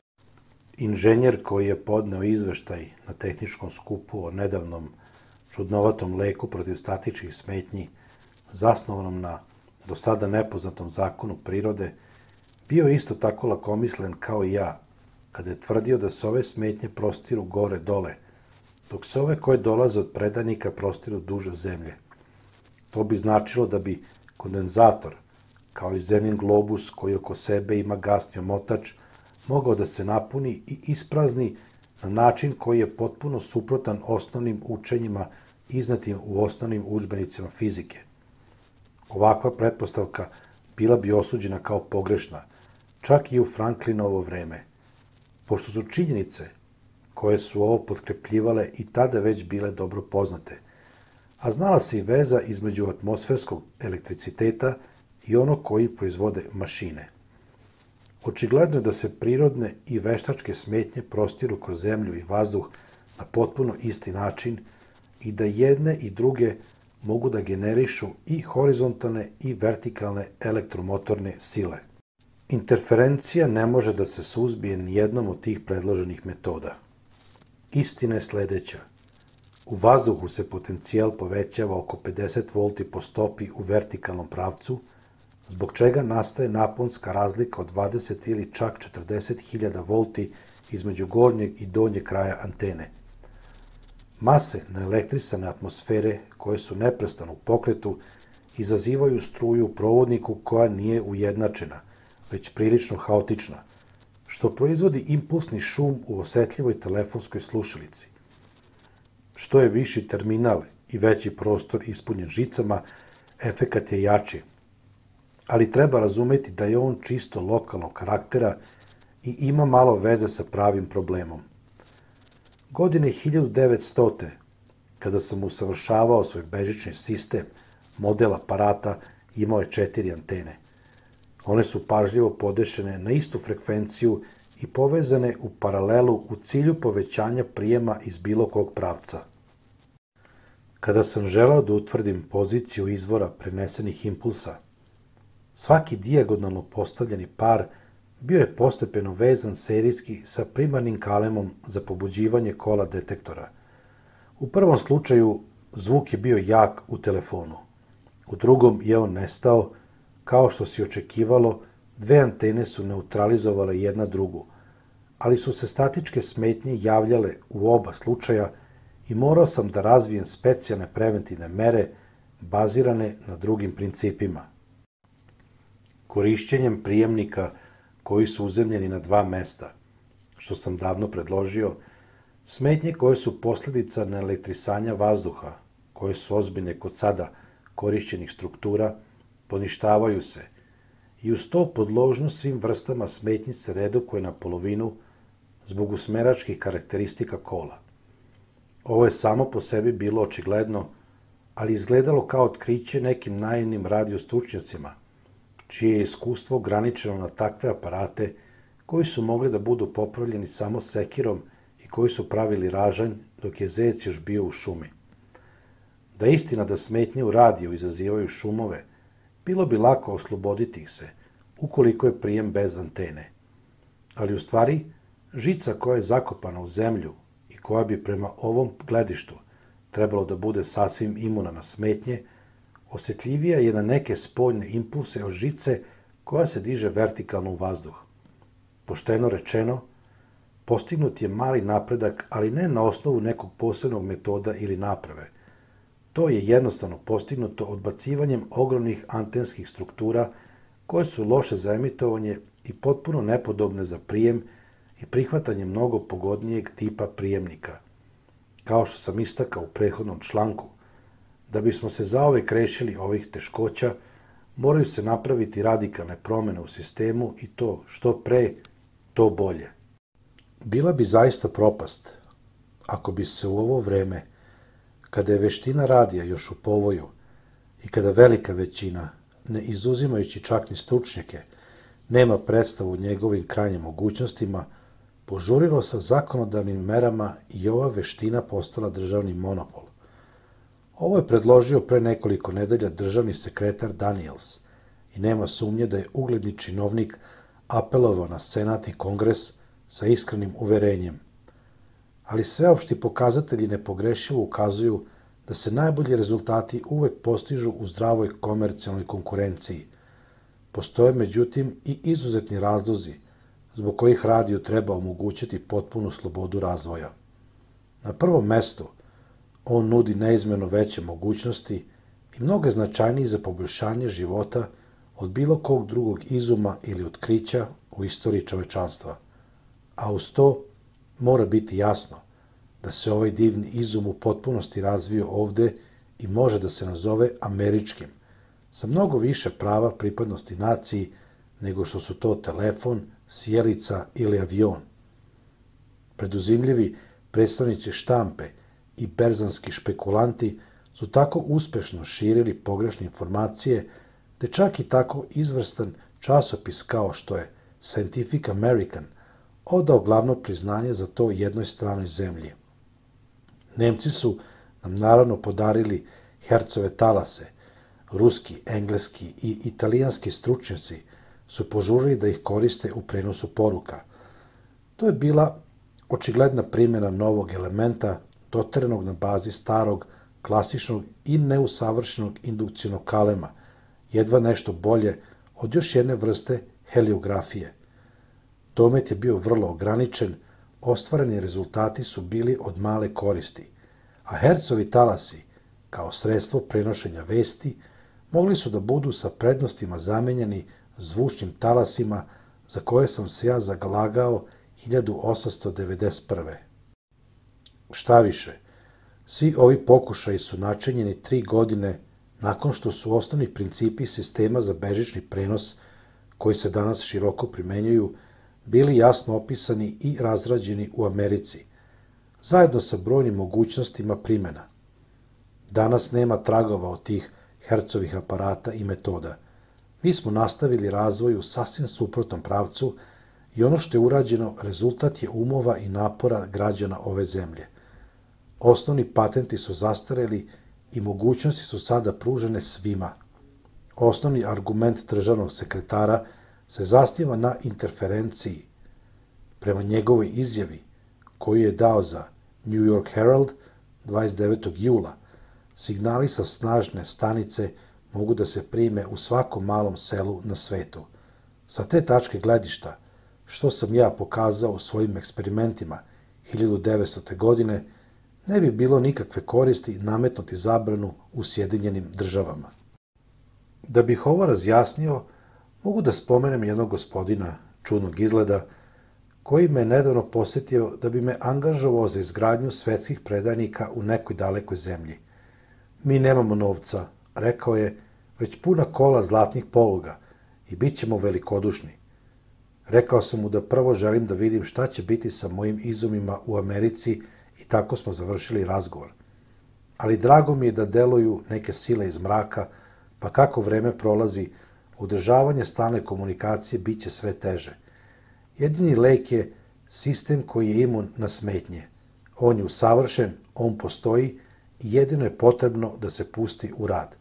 Inženjer koji je podneo izveštaj na tehničkom skupu o nedavnom čudnovatom leku protiv statičkih smetnji, zasnovanom na do sada nepoznatom zakonu prirode, bio je isto tako lakomislen kao i ja, kada je tvrdio da se ove smetnje prostiru gore-dole, dok se ove koje dolaze od predanika prostiru duže zemlje. To bi značilo da bi kondenzator, kao i zemljin globus koji oko sebe ima gasni omotač, mogao da se napuni i isprazni na način koji je potpuno suprotan osnovnim učenjima iznetim u osnovnim udžbenicima fizike. Ovakva pretpostavka bila bi osuđena kao pogrešna, čak i u Franklinovo vreme, pošto su činjenice koje su ovo potkrepljivale i tada već bile dobro poznate, a znala se i veza između atmosferskog elektriciteta i onog koji proizvode mašine. Očigledno je da se prirodne i veštačke smetnje prostiru kroz zemlju i vazduh na potpuno isti način i da jedne i druge mogu da generišu i horizontalne i vertikalne elektromotorne sile. Interferencija ne može da se suzbije ni jednom od tih predloženih metoda. Istina je sledeća. U vazduhu se potencijal povećava oko pedeset volti po stopi u vertikalnom pravcu, zbog čega nastaje naponska razlika od dvadeset ili čak četrdeset hiljada volti između gornjeg i donjeg kraja antene. Mase naelektrisane atmosfere, koje su neprestano u pokretu, izazivaju struju u provodniku koja nije ujednačena, već prilično haotična, što proizvodi impulsni šum u osetljivoj telefonskoj slušalici. Što je viši terminal i veći prostor ispunjen žicama, efekat je jači, ali treba razumeti da je on čisto lokalnog karaktera i ima malo veze sa pravim problemom. Godine hiljadu devetstote. kada sam usavršavao svoj bežični sistem, model aparata imao je četiri antene. One su pažljivo podešene na istu frekvenciju i povezane u paralelu u cilju povećanja prijema iz bilo kog pravca. Kada sam želeo da utvrdim poziciju izvora prenesenih impulsa, Svaki dijagonalno postavljeni par bio je postepeno vezan serijski sa primarnim kalemom za pobuđivanje kola detektora. U prvom slučaju zvuk je bio jak u telefonu. U drugom je on nestao, kao što se očekivalo, dve antene su neutralizovale jedna drugu, ali su se statičke smetnje javljale u oba slučaja i morao sam da razvijem specijalne preventivne mere bazirane na drugim principima. Korišćenjem prijemnika koji su uzemljeni na dva mesta, što sam davno predložio, smetnje koje su posljedica neelektrisanja vazduha, koje su ozbiljne kod sada korišćenih struktura, poništavaju se i uz to podložnost svim vrstama smetnji se redukuje na polovinu zbog usmeračkih karakteristika kola. Ovo je samo po sebi bilo očigledno, ali izgledalo kao otkriće nekim naivnim radiostručnjacima, čije je iskustvo ograničeno na takve aparate koji su mogli da budu popravljeni samo sekirom i koji su pravili ražanj dok je zec još bio u šumi. Da je istina da smetnje u radiju izazivaju šumove, bilo bi lako osloboditi ih se, ukoliko je prijem bez antene. Ali u stvari, žica koja je zakopana u zemlju i koja bi prema ovom gledištu trebalo da bude sasvim imuna na smetnje, osjetljivija je na neke spoljne impulse od žice koja se diže vertikalno u vazduh. Pošteno rečeno, postignut je mali napredak, ali ne na osnovu nekog posebnog metoda ili naprave. To je jednostavno postignuto odbacivanjem ogromnih antenskih struktura koje su loše za emitovanje i potpuno nepodobne za prijem i prihvatanje mnogo pogodnijeg tipa prijemnika. Kao što sam istakao u prethodnom članku, da bismo se zauvek rešili ovih teškoća, moraju se napraviti radikalne promene u sistemu i to što pre, to bolje. Bila bi zaista propast ako bi se u ovo vreme, kada je veština radija još u povoju i kada velika većina, ne izuzimajući čak ni stručnjake, nema predstavu o njegovim krajnjim mogućnostima, požurilo sa zakonodavnim merama i ova veština postala državni monopol. Ovo je predložio pre nekoliko nedelja državni sekretar Daniels i nema sumnje da je ugledni činovnik apelovao na Senat i Kongres sa iskrenim uverenjem. Ali sveopšti pokazatelji nepogrešivo ukazuju da se najbolji rezultati uvek postižu u zdravoj komercijalnoj konkurenciji. Postoje međutim i izuzetni razlozi zbog kojih radio treba omogućiti potpunu slobodu razvoja. Na prvom mestu, on nudi neizmjerno veće mogućnosti i mnogo značajniji za poboljšanje života od bilo kog drugog izuma ili otkrića u istoriji čovečanstva. A uz to mora biti jasno da se ovaj divni izum u potpunosti razvio ovde i može da se nazove američkim, sa mnogo više prava pripadnosti naciji nego što su to telefon, sjelica ili avion. Preduzimljivi predstavnici štampe i berzanski špekulanti su tako uspešno širili pogrešne informacije, te čak i tako izvrstan časopis kao što je Scientific American odao glavno priznanje za to jednoj stranoj zemlji. Nemci su nam naravno podarili Hercove talase, ruski, engleski i italijanski stručnjaci su požurili da ih koriste u prenosu poruka. To je bila očigledna primjena novog elementa doterenog na bazi starog, klasičnog i neusavršenog indukcionog kalema, jedva nešto bolje od još jedne vrste heliografije. Domet je bio vrlo ograničen, ostvareni rezultati su bili od male koristi, a Hercovi talasi, kao sredstvo prenošenja vesti, mogli su da budu sa prednostima zamenjeni zvučnim talasima za koje sam se ja zagalagao hiljadu osamsto devedeset prve. Šta više, svi ovi pokušaji su načinjeni tri godine nakon što su osnovni principi sistema za bežični prenos, koji se danas široko primenjuju, bili jasno opisani i razrađeni u Americi, zajedno sa brojnim mogućnostima primjena. Danas nema tragova od tih Hercovih aparata i metoda. Mi smo nastavili razvoj u sasvim suprotnom pravcu i ono što je urađeno rezultat je umova i napora građana ove zemlje. Osnovni patenti su zastareli i mogućnosti su sada pružene svima. osnovni argument državnog sekretara se zasniva na interferenciji prema njegovoj izjavi koju je dao za New York Herald dvadeset devetog jula. Signali sa snažne stanice mogu da se prime u svakom malom selu na svetu. Sa te tačke gledišta, što sam ja pokazao u svojim eksperimentima hiljadu devetstote. godine, ne bi bilo nikakve koristi nametnuti zabranu u Sjedinjenim državama. Da bih ovo razjasnio, mogu da spomenem jednog gospodina čudnog izgleda, koji me nedavno posjetio da bi me angažovao za izgradnju svetskih predajnika u nekoj dalekoj zemlji. Mi nemamo novca, rekao je, već puna kola zlatnih poluga i bit ćemo velikodušni. Rekao sam mu da prvo želim da vidim šta će biti sa mojim izumima u Americi i tako smo završili razgovor. Ali drago mi je da deluju neke sile iz mraka, pa kako vreme prolazi, održavanje stalne komunikacije bit će sve teže. Jedini lek je sistem koji je imun na smetnje. On je usavršen, on postoji i jedino je potrebno da se pusti u rad.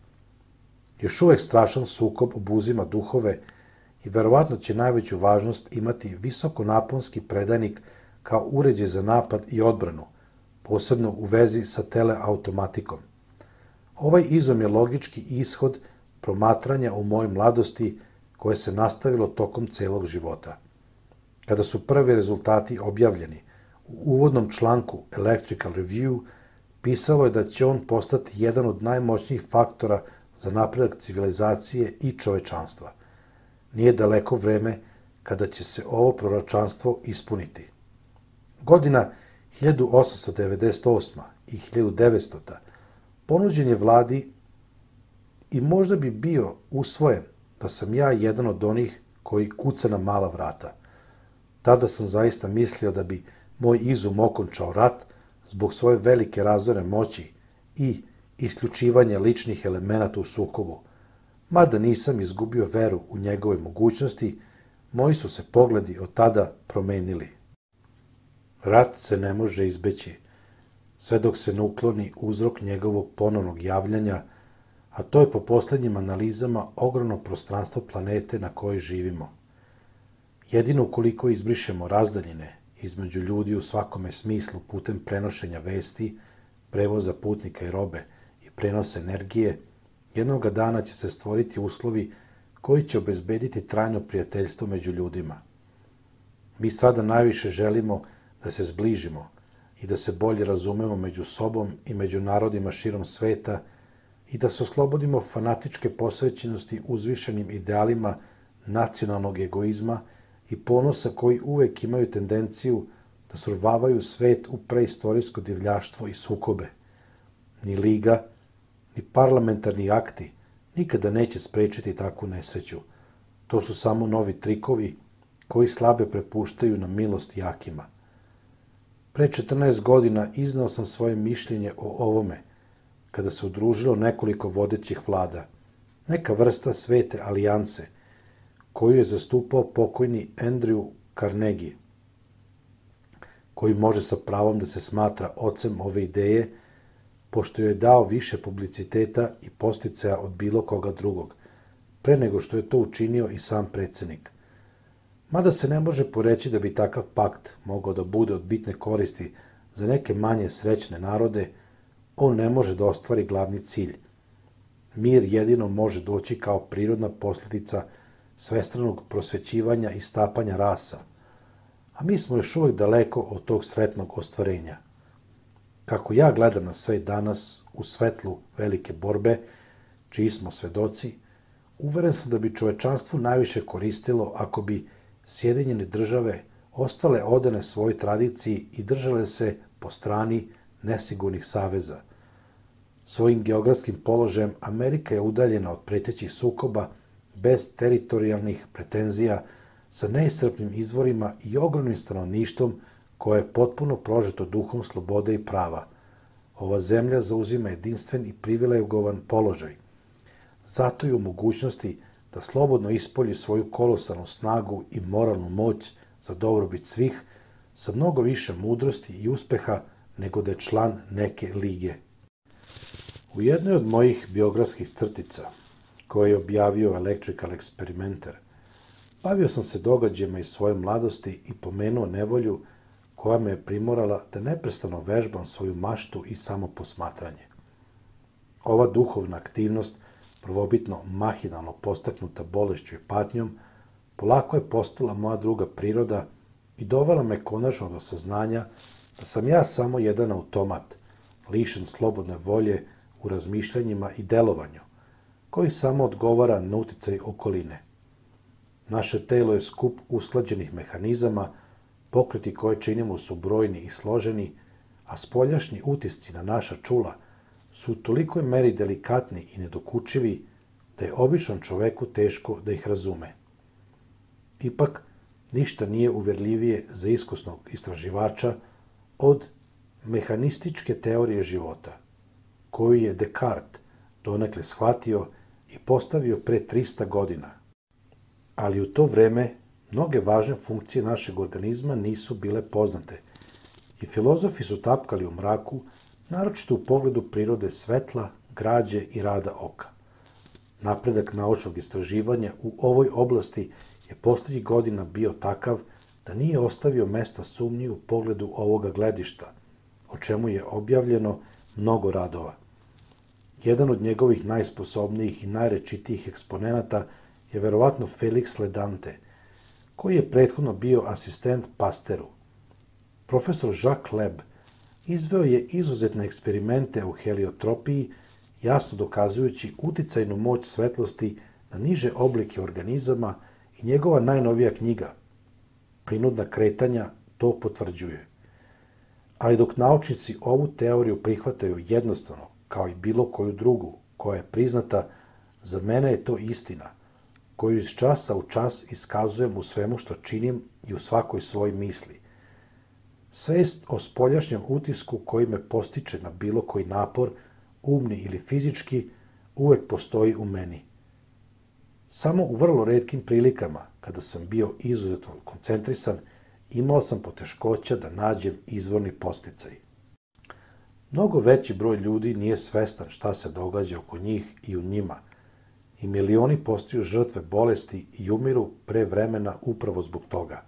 Još uvek strašan sukob obuzima duhove i verovatno će najveću važnost imati visokonaponski predajnik kao uređaj za napad i odbranu, posebno u vezi sa teleautomatikom. Ovaj izum je logički ishod promatranja u mojoj mladosti koje se nastavilo tokom celog života. Kada su prvi rezultati objavljeni, u uvodnom članku Electrical Review pisalo je da će on postati jedan od najmoćnijih faktora za napredak civilizacije i čovečanstva. Nije daleko vreme kada će se ovo proročanstvo ispuniti. Godina hiljadu osamsto devedeset osma. i hiljadu devetstota. ponuđen je vladi i možda bi bio usvojen da sam ja jedan od onih koji kuca na mala vrata. Tada sam zaista mislio da bi moj izum okončao rat zbog svoje velike razorne moći i isključivanja ličnih elemenata u sukobu. Mada nisam izgubio veru u njegove mogućnosti, moji su se pogledi od tada promenili. Rat se ne može izbeći, sve dok se ne ukloni uzrok njegovog ponovnog javljanja, a to je po poslednjim analizama ogromno prostranstvo planete na kojoj živimo. Jedino ukoliko izbrišemo razdaljine između ljudi u svakome smislu putem prenošenja vesti, prevoza putnika i robe i prenosa energije, jednoga dana će se stvoriti uslovi koji će obezbediti trajno prijateljstvo među ljudima. Mi sada najviše želimo da se zbližimo i da se bolje razumemo među sobom i među narodima širom sveta i da se oslobodimo fanatičke posvećenosti uzvišenim idealima nacionalnog egoizma i ponosa koji uvek imaju tendenciju da survavaju svet u preistorijsko divljaštvo i sukobe. Ni liga, ni parlamentarni akti nikada neće sprečiti takvu nesreću. To su samo novi trikovi koji slabe prepuštaju na milost jakima. Pre četrnaest godina iznao sam svoje mišljenje o ovome, kada se udružilo nekoliko vodećih vlada, neka vrsta svete alijanse, koju je zastupao pokojni Andrew Carnegie, koji može sa pravom da se smatra ocem ove ideje, pošto joj je dao više publiciteta i posticaja od bilo koga drugog, pre nego što je to učinio i sam predsednik. Mada se ne može poreći da bi takav pakt mogao da bude od bitne koristi za neke manje srećne narode, on ne može da ostvari glavni cilj. Mir jedino može doći kao prirodna posljedica svestranog prosvećivanja i stapanja rasa, a mi smo još uvek daleko od tog sretnog ostvarenja. Kako ja gledam na svet danas u svetlu velike borbe, čiji smo svedoci, uveren sam da bi čovečanstvu najviše koristilo ako bi Sjedinjene države ostale odane svojoj tradiciji i držale se po strani nesigurnih saveza. Svojim geografskim položajem Amerika je udaljena od pretećih sukoba, bez teritorijalnih pretenzija, sa neiscrpnim izvorima i ogromnim stanovništvom koje je potpuno prožeto duhom slobode i prava. Ova zemlja zauzima jedinstven i privilegovan položaj. Zato je u mogućnosti da slobodno ispolji svoju kolosalnu snagu i moralnu moć za dobrobit svih, sa mnogo više mudrosti i uspeha nego da je član neke lige. U jednoj od mojih biografskih crtica, koji je objavio Electrical Experimenter, bavio sam se događajima iz svoje mladosti i pomenuo nevolju koja me je primorala da neprestano vežbam svoju maštu i samoposmatranje. Ova duhovna aktivnost, prvobitno mahinalno postaknuta bolešću i patnjom, polako je postala moja druga priroda i dovela me konačno do saznanja da sam ja samo jedan automat, lišen slobodne volje u razmišljanjima i delovanju, koji samo odgovara na uticaj okoline. Naše telo je skup usklađenih mehanizama, pokreti koje činimo su brojni i složeni, a spoljašnji utisci na naša čula su u tolikoj meri delikatni i nedokučivi da je običnom čoveku teško da ih razume. Ipak, ništa nije uverljivije za iskusnog istraživača od mehanističke teorije života, koju je Descartes donekle shvatio i postavio pre trista godina. Ali u to vreme mnoge važne funkcije našeg organizma nisu bile poznate i filozofi su tapkali u mraku, naročito u pogledu prirode svetla, građe i rada oka. Napredak naučnog istraživanja u ovoj oblasti je poslednjih godina bio takav da nije ostavio mesta sumnji u pogledu ovoga gledišta, o čemu je objavljeno mnogo radova. Jedan od njegovih najsposobnijih i najrečitijih eksponenata je verovatno Felix Ledante, koji je prethodno bio asistent Pasteru. Profesor Jacques Leb izveo je izuzetne eksperimente u heliotropiji, jasno dokazujući uticajnu moć svetlosti na niže oblike organizama i njegova najnovija knjiga, Prinudna kretanja, to potvrđuje. Ali dok naučnici ovu teoriju prihvataju jednostavno, kao i bilo koju drugu, koja je priznata, za mene je to istina, koju iz časa u čas iskazujem u svemu što činim i u svakoj svoj misli. Svest o spoljašnjem utisku koji me postiče na bilo koji napor, umni ili fizički, uvek postoji u meni. Samo u vrlo retkim prilikama, kada sam bio izuzetno koncentrisan, imao sam poteškoća da nađem izvorni podsticaj. Mnogo veći broj ljudi nije svestan šta se događa oko njih i u njima, i milioni postaju žrtve bolesti i umiru pre vremena upravo zbog toga.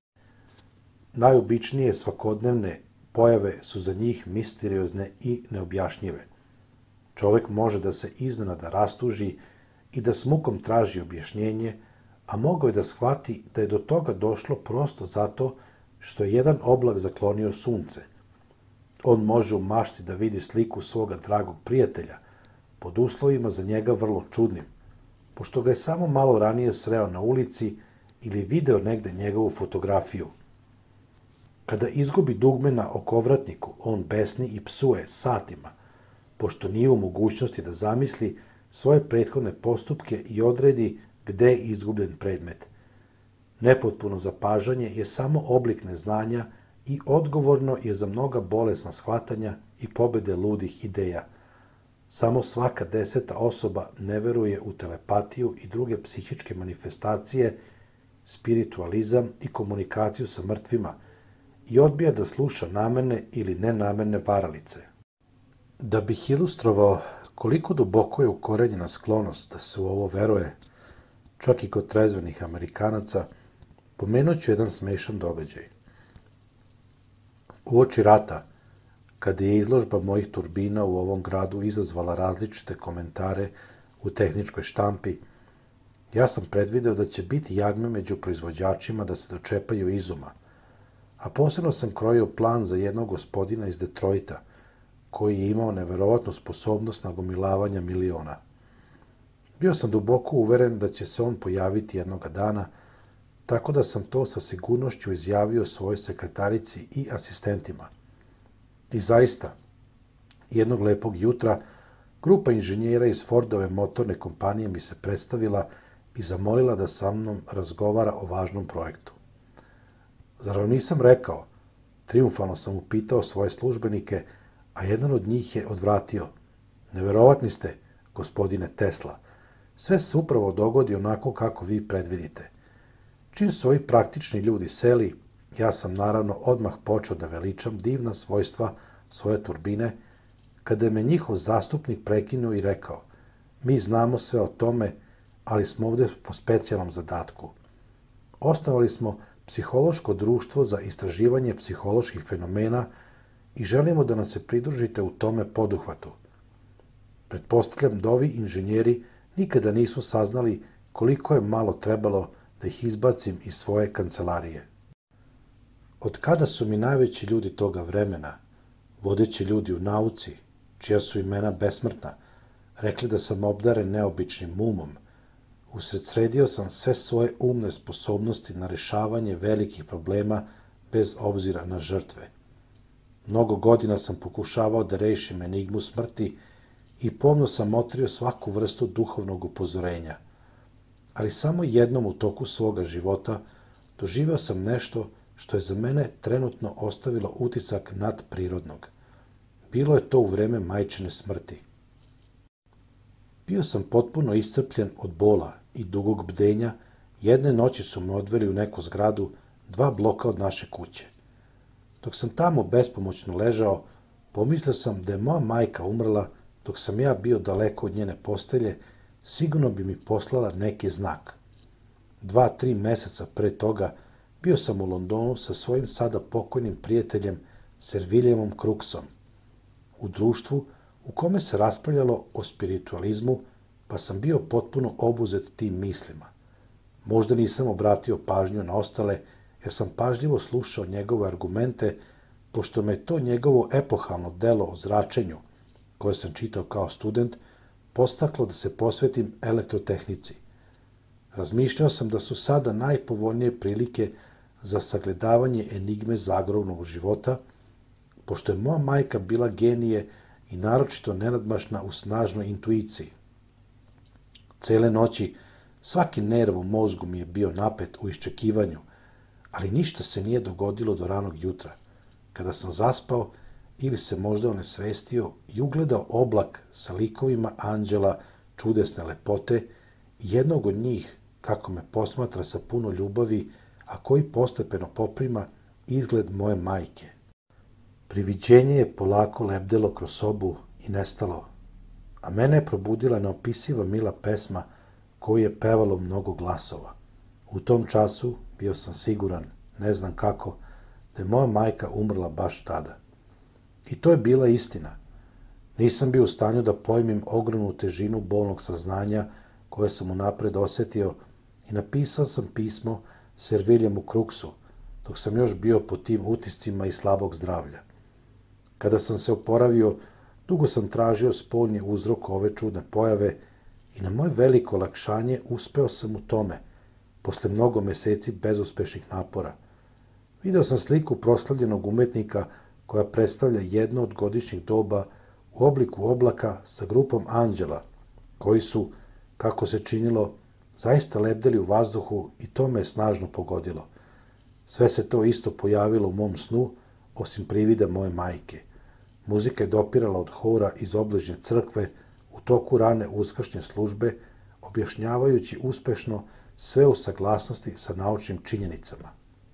Najobičnije svakodnevne pojave su za njih misteriozne i neobjašnjive. Čovek može da se iznenada rastuži i da s mukom traži objašnjenje, a mogao je da shvati da je do toga došlo prosto zato što je jedan oblak zaklonio sunce. On može u mašti da vidi sliku svoga dragog prijatelja, pod uslovima za njega vrlo čudnim, pošto ga je samo malo ranije sreo na ulici ili video negde njegovu fotografiju. Kada izgubi dugme na okovratniku, on besni i psuje satima, pošto nije u mogućnosti da zamisli svoje prethodne postupke i odredi gde je izgubljen predmet. Nepotpuno zapažanje je samo oblik neznanja i odgovorno je za mnoga bolesna shvatanja i pobede ludih ideja. Samo svaka deseta osoba ne veruje u telepatiju i druge psihičke manifestacije, spiritualizam i komunikaciju sa mrtvima i odbija da sluša namerne ili nenamerne varalice. Da bih ilustrovao koliko duboko je ukorenjena sklonost da se u ovo veruje, čak i kod trezvenih Amerikanaca, pomenut ću jedan smešan događaj. Uoči rata, kada je izložba mojih turbina u ovom gradu izazvala različite komentare u tehničkoj štampi, ja sam predvideo da će biti jagme među proizvođačima da se dočepaju izuma, a posebno sam krojio plan za jednog gospodina iz Detroita, koji je imao neverovatnu sposobnost nagomilavanja miliona. Bio sam duboko uveren da će se on pojaviti jednoga dana, tako da sam to sa sigurnošću izjavio svojoj sekretarici i asistentima. I zaista, jednog lepog jutra, grupa inženjera iz Fordove motorne kompanije mi se predstavila i zamolila da sa mnom razgovara o važnom projektu. Zar vam nisam rekao? Triumfalno sam upitao svoje službenike, a jedan od njih je odvratio. Neverovatni ste, gospodine Tesla. Sve se upravo dogodi onako kako vi predvidite. Čim su ovi praktični ljudi seli, ja sam naravno odmah počeo da veličam divna svojstva svoje turbine, kada je me njihov zastupnik prekinuo i rekao: Mi znamo sve o tome, ali smo ovdje po specijalnom zadatku. Osnovali smo psihološko društvo za istraživanje psiholoških fenomena i želimo da nam se pridružite u tome poduhvatu. Pretpostavljam da ovi inženjeri nikada nisu saznali koliko je malo trebalo da ih izbacim iz svoje kancelarije. Od kada su mi najveći ljudi toga vremena, vodeći ljudi u nauci, čija su imena besmrtna, rekli da sam obdaren neobičnim umom, usredsredio sam sve svoje umne sposobnosti na rešavanje velikih problema bez obzira na žrtve. Mnogo godina sam pokušavao da rešim enigmu smrti i pomno sam otrio svaku vrstu duhovnog upozorenja. Ali samo jednom u toku svoga života doživeo sam nešto što je za mene trenutno ostavilo utisak nadprirodnog. Bilo je to u vreme majčine smrti. Bio sam potpuno iscrpljen od bola i dugog bdenja. Jedne noći su me odveli u neku zgradu dva bloka od naše kuće. Dok sam tamo bespomoćno ležao, pomislio sam da je moja majka umrla dok sam ja bio daleko od njene postelje, sigurno bi mi poslala neki znak. Dva, tri meseca pre toga bio sam u Londonu sa svojim sada pokojnim prijateljem Sir Williamom Crooksom, u društvu u kome se raspravljalo o spiritualizmu, pa sam bio potpuno obuzet tim mislima. Možda nisam obratio pažnju na ostale, jer sam pažljivo slušao njegove argumente, pošto me to njegovo epohalno delo o zračenju, koje sam čitao kao student, postaklo da se posvetim elektrotehnici. Razmišljao sam da su sada najpovoljnije prilike za sagledavanje enigme zagrobnog života, pošto je moja majka bila genije i naročito nenadmašna u snažnoj intuiciji. Cele noći svaki nerv u mozgu mi je bio napet u iščekivanju, ali ništa se nije dogodilo do ranog jutra, kada sam zaspao ili se možda onesvestio i ugledao oblak sa likovima anđela čudesne lepote i jednog od njih, kako me posmatra sa puno ljubavi, a koji postepeno poprima izgled moje majke. Priviđenje je polako lebdelo kroz sobu i nestalo, a mene je probudila neopisiva mila pesma koju je pevalo mnogo glasova. U tom času bio sam siguran, ne znam kako, da je moja majka umrla baš tada. I to je bila istina. Nisam bio u stanju da pojmim ogromnu težinu bolnog saznanja koje sam unapred osetio i napisao sam pismo Sir Williamu Crooksu, dok sam još bio pod tim utiscima i slabog zdravlja. Kada sam se oporavio, dugo sam tražio spoljni uzrok ove čudne pojave i na moje veliko olakšanje uspeo sam u tome, posle mnogo meseci bezuspešnih napora. Video sam sliku proslavljenog umetnika koja predstavlja jedno od godišnjih doba u obliku oblaka sa grupom anđela, koji su, kako se činilo, zaista lebdeli u vazduhu i to me je snažno pogodilo. Sve se to isto pojavilo u mom snu, osim privida moje majke. Muzika je dopirala od hora iz obližnje crkve u toku rane uskršnje službe, objašnjavajući uspešno sve u saglasnosti sa naučnim činjenicama.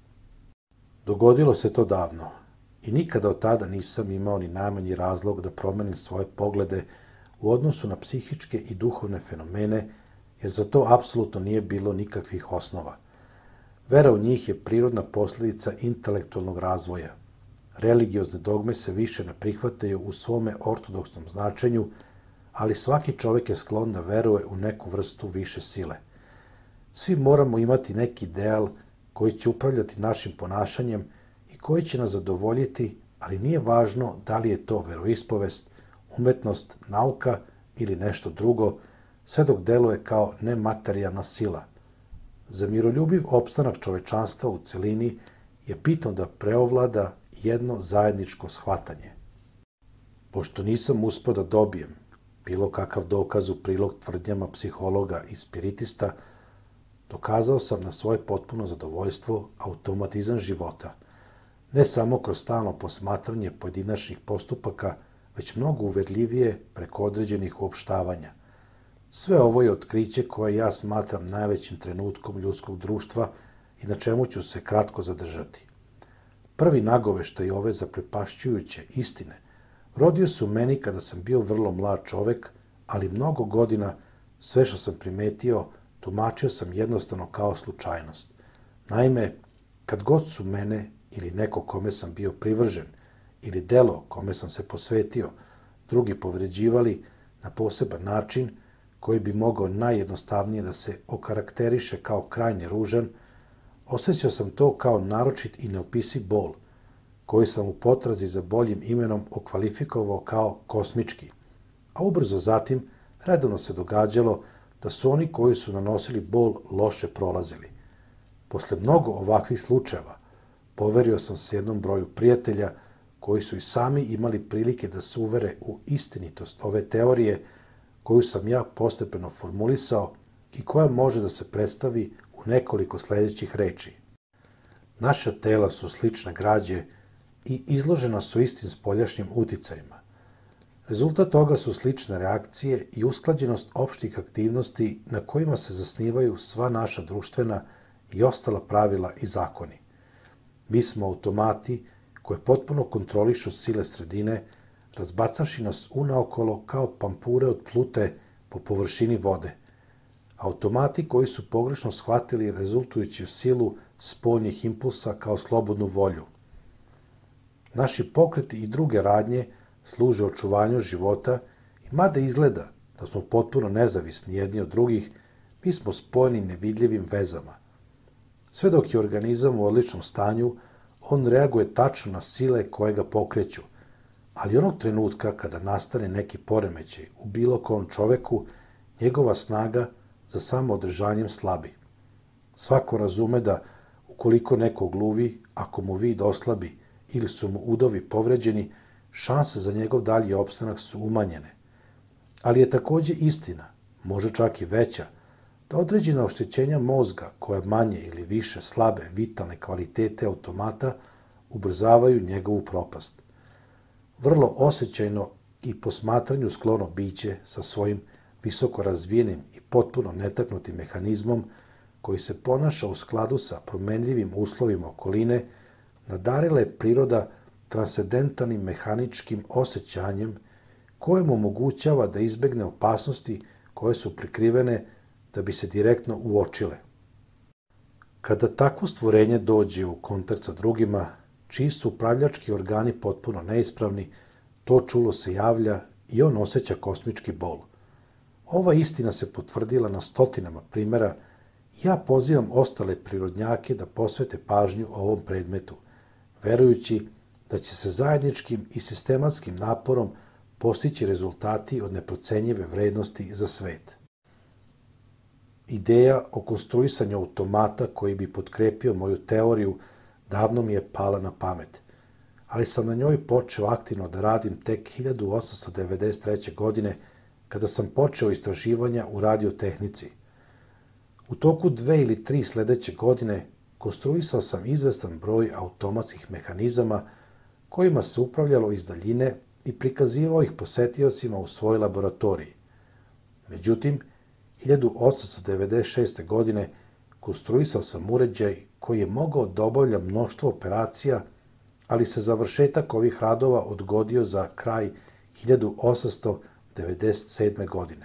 Dogodilo se to davno i nikada od tada nisam imao ni najmanji razlog da promenim svoje poglede u odnosu na psihičke i duhovne fenomene, jer za to apsolutno nije bilo nikakvih osnova. Vera u njih je prirodna posljedica intelektualnog razvoja. Religiozne dogme se više ne prihvataju u svome ortodoksnom značenju, ali svaki čovjek je sklon da veruje u neku vrstu više sile. Svi moramo imati neki ideal koji će upravljati našim ponašanjem i koji će nas zadovoljiti, ali nije važno da li je to veroispovest, umetnost, nauka ili nešto drugo, sve dok deluje kao nematerijalna sila. Za miroljubiv opstanak čovečanstva u celini je bitno da preovlada jedno zajedničko shvatanje. Pošto nisam uspeo da dobijem bilo kakav dokaz u prilog tvrdnjama psihologa i spiritista, dokazao sam na svoje potpuno zadovoljstvo automatizam života, ne samo kroz stalno posmatranje pojedinačnih postupaka, već mnogo uverljivije preko određenih uopštavanja. Sve ovo je otkriće koje ja smatram najvećim trenutkom ljudskog društva i na čemu ću se kratko zadržati. Prvi nagoveštaj ove zaprepašćujuće istine rodio se u meni kada sam bio vrlo mlad čovek, ali mnogo godina sve što sam primetio tumačio sam jednostavno kao slučajnost. Naime, kad god su mene ili neko kome sam bio privržen ili delo kome sam se posvetio drugi povređivali na poseban način koji bi mogao najjednostavnije da se okarakteriše kao krajnje ružan, osjećao sam to kao naročit i neopisiv bol, koji sam u potrazi za boljim imenom okvalifikovao kao kosmički, a ubrzo zatim redovno se događalo da su oni koji su nanosili bol loše prolazili. Posle mnogo ovakvih slučajeva, poverio sam se jednom broju prijatelja koji su i sami imali prilike da se uvere u istinitost ove teorije koju sam ja postepeno formulisao i koja može da se predstavi u nekoliko sledećih reči. Naša tela su slične građe i izložena su istim spoljašnjim uticajima. Rezultat toga su slične reakcije i usklađenost opštih aktivnosti na kojima se zasnivaju sva naša društvena i ostala pravila i zakoni. Mi smo automati koje potpuno kontrolišu sile sredine, razbacavši nas unaokolo kao pampure od plute po površini vode. Automati koji su pogrešno shvatili rezultujući silu spoljnih impulsa kao slobodnu volju. Naši pokreti i druge radnje služe očuvanju života i mada izgleda da smo potpuno nezavisni jedni od drugih, mi smo spojeni nevidljivim vezama. Sve dok je organizam u odličnom stanju, on reaguje tačno na sile koje ga pokreću, ali onog trenutka kada nastane neki poremećaj u bilo kom čoveku, njegova snaga za samoodržanjem slabi. Svako razume da ukoliko neko gluvi, ako mu vid oslabi ili su mu udovi povređeni, šanse za njegov dalji opstanak su umanjene. Ali je takođe istina, može čak i veća, da određena oštećenja mozga, koja manje ili više slabe vitalne kvalitete automata, ubrzavaju njegovu propast. Vrlo osjećajno i posmatranju sklono biće sa svojim visoko razvijenim i potpuno netaknutim mehanizmom koji se ponaša u skladu sa promenljivim uslovima okoline, nadarila je priroda transcendentalnim mehaničkim osjećanjem koje mu omogućava da izbegne opasnosti koje su prikrivene da bi se direktno uočile. Kada takvo stvorenje dođe u kontakt sa drugima, čiji su upravljački organi potpuno neispravni, to čulo se javlja i on osjeća kosmički bol. Ova istina se potvrdila na stotinama primjera i ja pozivam ostale prirodnjake da posvete pažnju ovom predmetu, verujući da će se zajedničkim i sistematskim naporom postići rezultati od neprocenjive vrednosti za svet. Ideja o konstruisanju automata koji bi potkrepio moju teoriju davno mi je pala na pamet, ali sam na njoj počeo aktivno da radim tek hiljadu osamsto devedeset treće. godine, kada sam počeo istraživanja u radiotehnici. U toku dve ili tri sledeće godine konstruisao sam izvestan broj automatskih mehanizama kojima se upravljalo iz daljine i prikazivao ih posetiocima u svojoj laboratoriji. Međutim, hiljadu osamsto devedeset šeste. godine konstruisao sam uređaj koji je mogao da obavlja mnoštvo operacija, ali se završetak ovih radova odgodio za kraj hiljadu osamsto devedeset sedme. godine.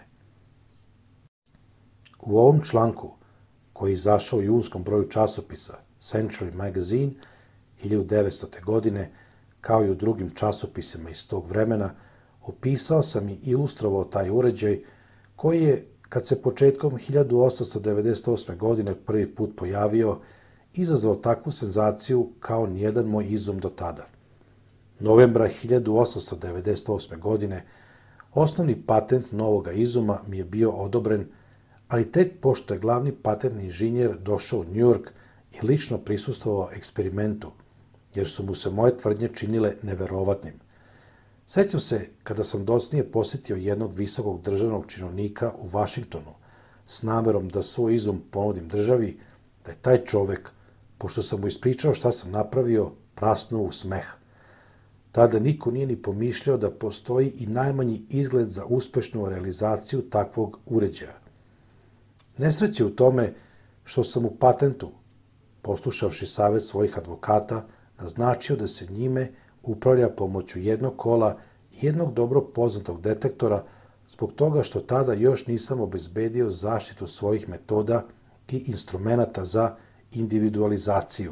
U ovom članku, koji je izašao u junskom broju časopisa Century Magazine hiljadu devetstote. godine, kao i u drugim časopisima iz tog vremena, opisao sam i ilustrovao taj uređaj koji je, kad se početkom hiljadu osamsto devedeset osme. godine prvi put pojavio, izazvao takvu senzaciju kao nijedan moj izum do tada. Novembra hiljadu osamsto devedeset osme. godine osnovni patent novoga izuma mi je bio odobren, ali tek pošto je glavni patentni inženjer došao u Njujork i lično prisustvovao eksperimentu, jer su mu se moje tvrdnje činile neverovatnim. Sećam se kada sam docnije posjetio jednog visokog državnog činovnika u Vašingtonu s namerom da svoj izum ponudim državi, da je taj čovek, pošto sam mu ispričao šta sam napravio, prasnuo u smeh. Tada niko nije ni pomišljao da postoji i najmanji izgled za uspešnu realizaciju takvog uređaja. Nesreće u tome što sam u patentu, poslušavši savet svojih advokata, naznačio da se njime upravlja pomoću jednog kola i jednog dobro poznatog detektora, zbog toga što tada još nisam obezbedio zaštitu svojih metoda i instrumenata za individualizaciju.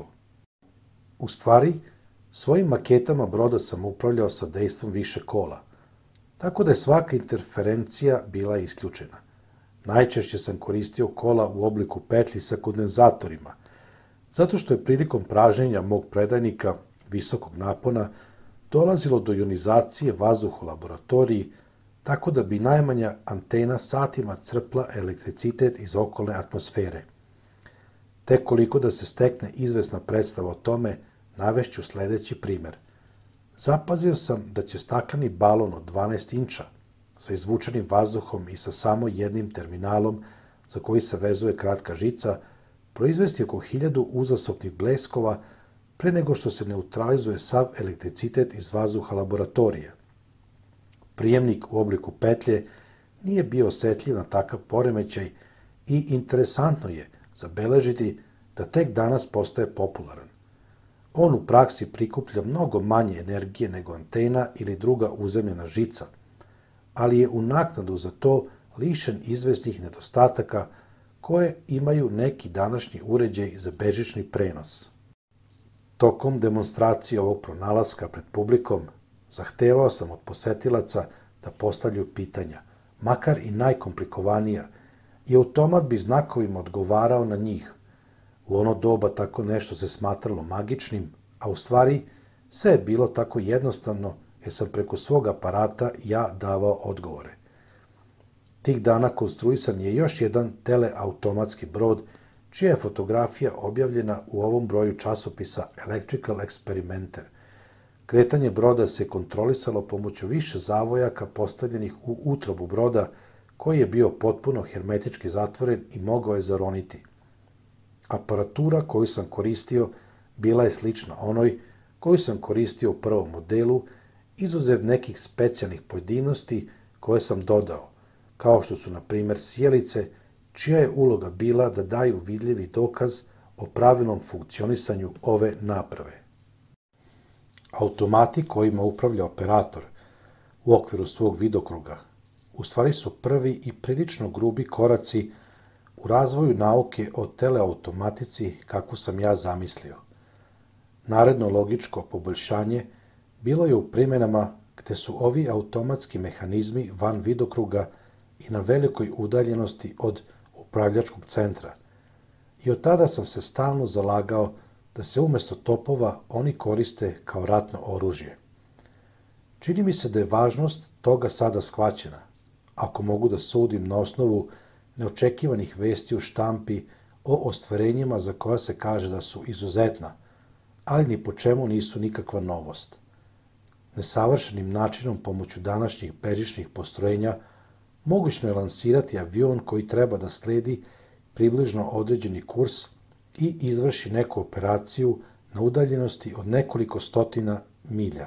U stvari, svojim maketama broda sam upravljao sa dejstvom više kola, tako da je svaka interferencija bila isključena. Najčešće sam koristio kola u obliku petlji sa kondenzatorima, zato što je prilikom pražnjenja mog predajnika visokog napona dolazilo do ionizacije vazduha u laboratoriji, tako da bi najmanja antena satima crpla elektricitet iz okolne atmosfere. Tek koliko da se stekne izvesna predstava o tome, navešću sledeći primer. Zapazio sam da će stakleni balon od dvanaest inča sa izvučenim vazduhom i sa samo jednim terminalom za koji se vezuje kratka žica proizvesti oko hiljadu uzastopnih bleskova pre nego što se neutralizuje sav elektricitet iz vazduha laboratorija. Prijemnik u obliku petlje nije bio osetljiv na takav poremećaj i interesantno je zabeležiti da tek danas postaje popularan. On u praksi prikuplja mnogo manje energije nego antena ili druga uzemljena žica, ali je u naknadu za to lišen izvesnih nedostataka koje imaju neki današnji uređaj za bežični prenos. Tokom demonstracije ovog pronalaska pred publikom zahtevao sam od posetilaca da postavljaju pitanja, makar i najkomplikovanija, i automat bi znakovima odgovarao na njih. U ono doba tako nešto se smatralo magičnim, a u stvari sve je bilo tako jednostavno jer sam preko svog aparata ja davao odgovore. Tih dana konstruisan je još jedan teleautomatski brod, čija je fotografija objavljena u ovom broju časopisa Electrical Experimenter. Kretanje broda se kontrolisalo pomoću više zavojaka postavljenih u utrobu broda, koji je bio potpuno hermetički zatvoren i mogao je zaroniti. Aparatura koju sam koristio bila je slična onoj koju sam koristio u prvom modelu, izuzev nekih specijalnih pojedinosti koje sam dodao, kao što su, na primjer, sjelice, čija je uloga bila da daju vidljivi dokaz o pravilnom funkcionisanju ove naprave. Automati kojima upravlja operator u okviru svog vidokruga u stvari su prvi i prilično grubi koraci u razvoju nauke o teleautomatici kakvu sam ja zamislio. Naredno logičko poboljšanje bilo je u primjenama gde su ovi automatski mehanizmi van vidokruga i na velikoj udaljenosti od upravljačkog centra. I od tada sam se stalno zalagao da se umesto topova oni koriste kao ratno oružje. Čini mi se da je važnost toga sada shvaćena, ako mogu da sudim na osnovu neočekivanih vesti u štampi o ostvarenjima za koja se kaže da su izuzetna, ali ni po čemu nisu nikakva novost. Nesavršenim načinom pomoću današnjih bežičnih postrojenja mogućno je lansirati avion koji treba da sledi približno određeni kurs i izvrši neku operaciju na udaljenosti od nekoliko stotina milja.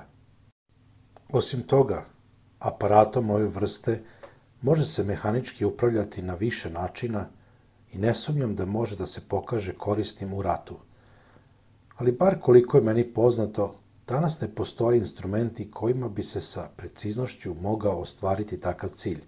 Osim toga, aparatom ove vrste može se mehanički upravljati na više načina i ne sumnjam da može da se pokaže korisnim u ratu. Ali bar koliko je meni poznato, danas ne postoje instrumenti kojima bi se sa preciznošću mogao ostvariti takav cilj.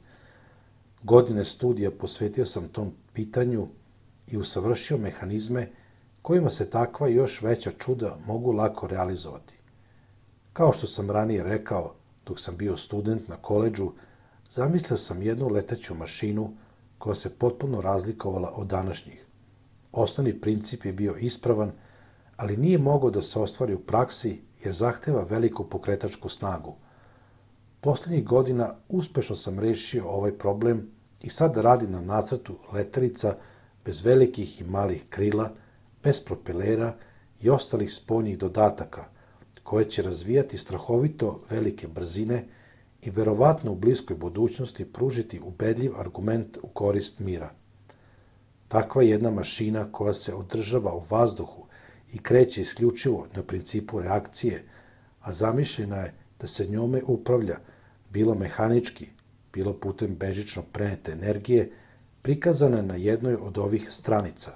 Godine studija posvetio sam tom pitanju i usavršio mehanizme kojima se takva i još veća čuda mogu lako realizovati. Kao što sam ranije rekao, dok sam bio student na koledžu, zamislio sam jednu leteću mašinu koja se potpuno razlikovala od današnjih. Osnovni princip je bio ispravan, ali nije mogao da se ostvari u praksi jer zahteva veliku pokretačku snagu. Poslednjih godina uspešno sam rešio ovaj problem i sad radim na nacrtu letelica bez velikih i malih krila, bez propelera i ostalih spoljnih dodataka, koje će razvijati strahovito velike brzine i verovatno u bliskoj budućnosti pružiti ubedljiv argument u korist mira. Takva jedna mašina koja se održava u vazduhu i kreće isključivo na principu reakcije, a zamišljena je da se njome upravlja bilo mehanički, bilo putem bežično prenete energije, prikazana je na jednoj od ovih stranica.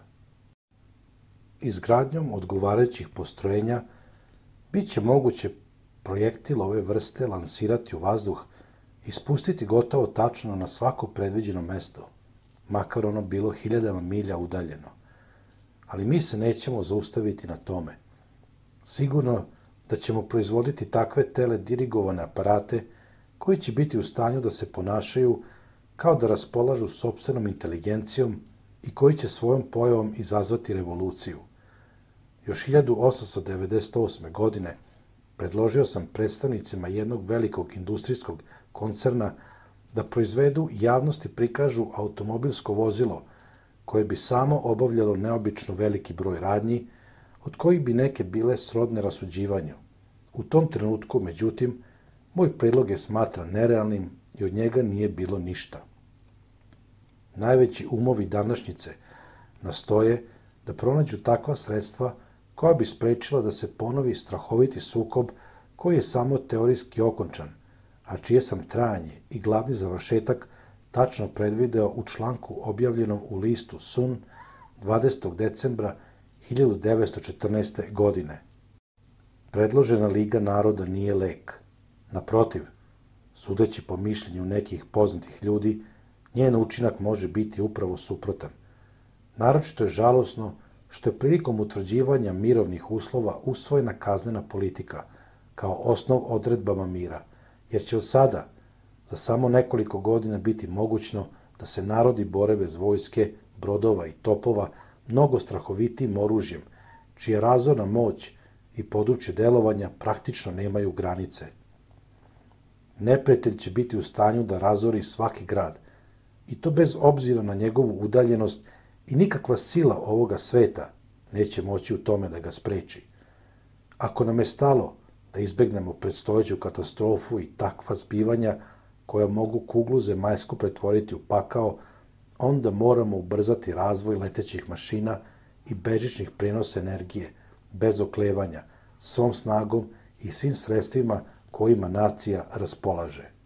Izgradnjom odgovarajućih postrojenja bit će moguće projektil ove vrste lansirati u vazduh i spustiti gotovo tačno na svako predviđeno mesto, makar ono bilo hiljadama milja udaljeno. Ali mi se nećemo zaustaviti na tome. Sigurno da ćemo proizvoditi takve teledirigovane aparate koji će biti u stanju da se ponašaju kao da raspolažu sopstvenom inteligencijom i koji će svojom pojavom izazvati revoluciju. Još hiljadu osamsto devedeset osme. godine predložio sam predstavnicima jednog velikog industrijskog koncerna da proizvedu i javnosti prikažu automobilsko vozilo koje bi samo obavljalo neobično veliki broj radnji, od kojih bi neke bile srodne rasuđivanju. U tom trenutku, međutim, moj predlog je smatran nerealnim i od njega nije bilo ništa. Najveći umovi današnjice nastoje da pronađu takva sredstva koja bi sprečila da se ponovi strahoviti sukob koji je samo teorijski okončan, a čije sam trajanje i glavni završetak tačno predvideo u članku objavljenom u listu Sun dvadesetog decembra hiljadu devetsto četrnaeste. godine. Predložena Liga naroda nije lek. Naprotiv, sudeći po mišljenju nekih poznatih ljudi, njen učinak može biti upravo suprotan. Naročito je žalosno što je prilikom utvrđivanja mirovnih uslova usvojena kaznena politika kao osnov odredbama mira, jer će od sada za samo nekoliko godina biti mogućno da se narodi bore bez vojske, brodova i topova mnogo strahovitijim oružjem, čija razorna moć i područje delovanja praktično nemaju granice. Neprijatelj će biti u stanju da razori svaki grad, i to bez obzira na njegovu udaljenost, i nikakva sila ovoga sveta neće moći u tome da ga spreči. Ako nam je stalo da izbegnemo predstojeću katastrofu i takva zbivanja koja mogu kuglu zemaljsku pretvoriti u pakao, onda moramo ubrzati razvoj letećih mašina i bežičnih prenosa energije, bez oklevanja, svom snagom i svim sredstvima kojima nacija raspolaže.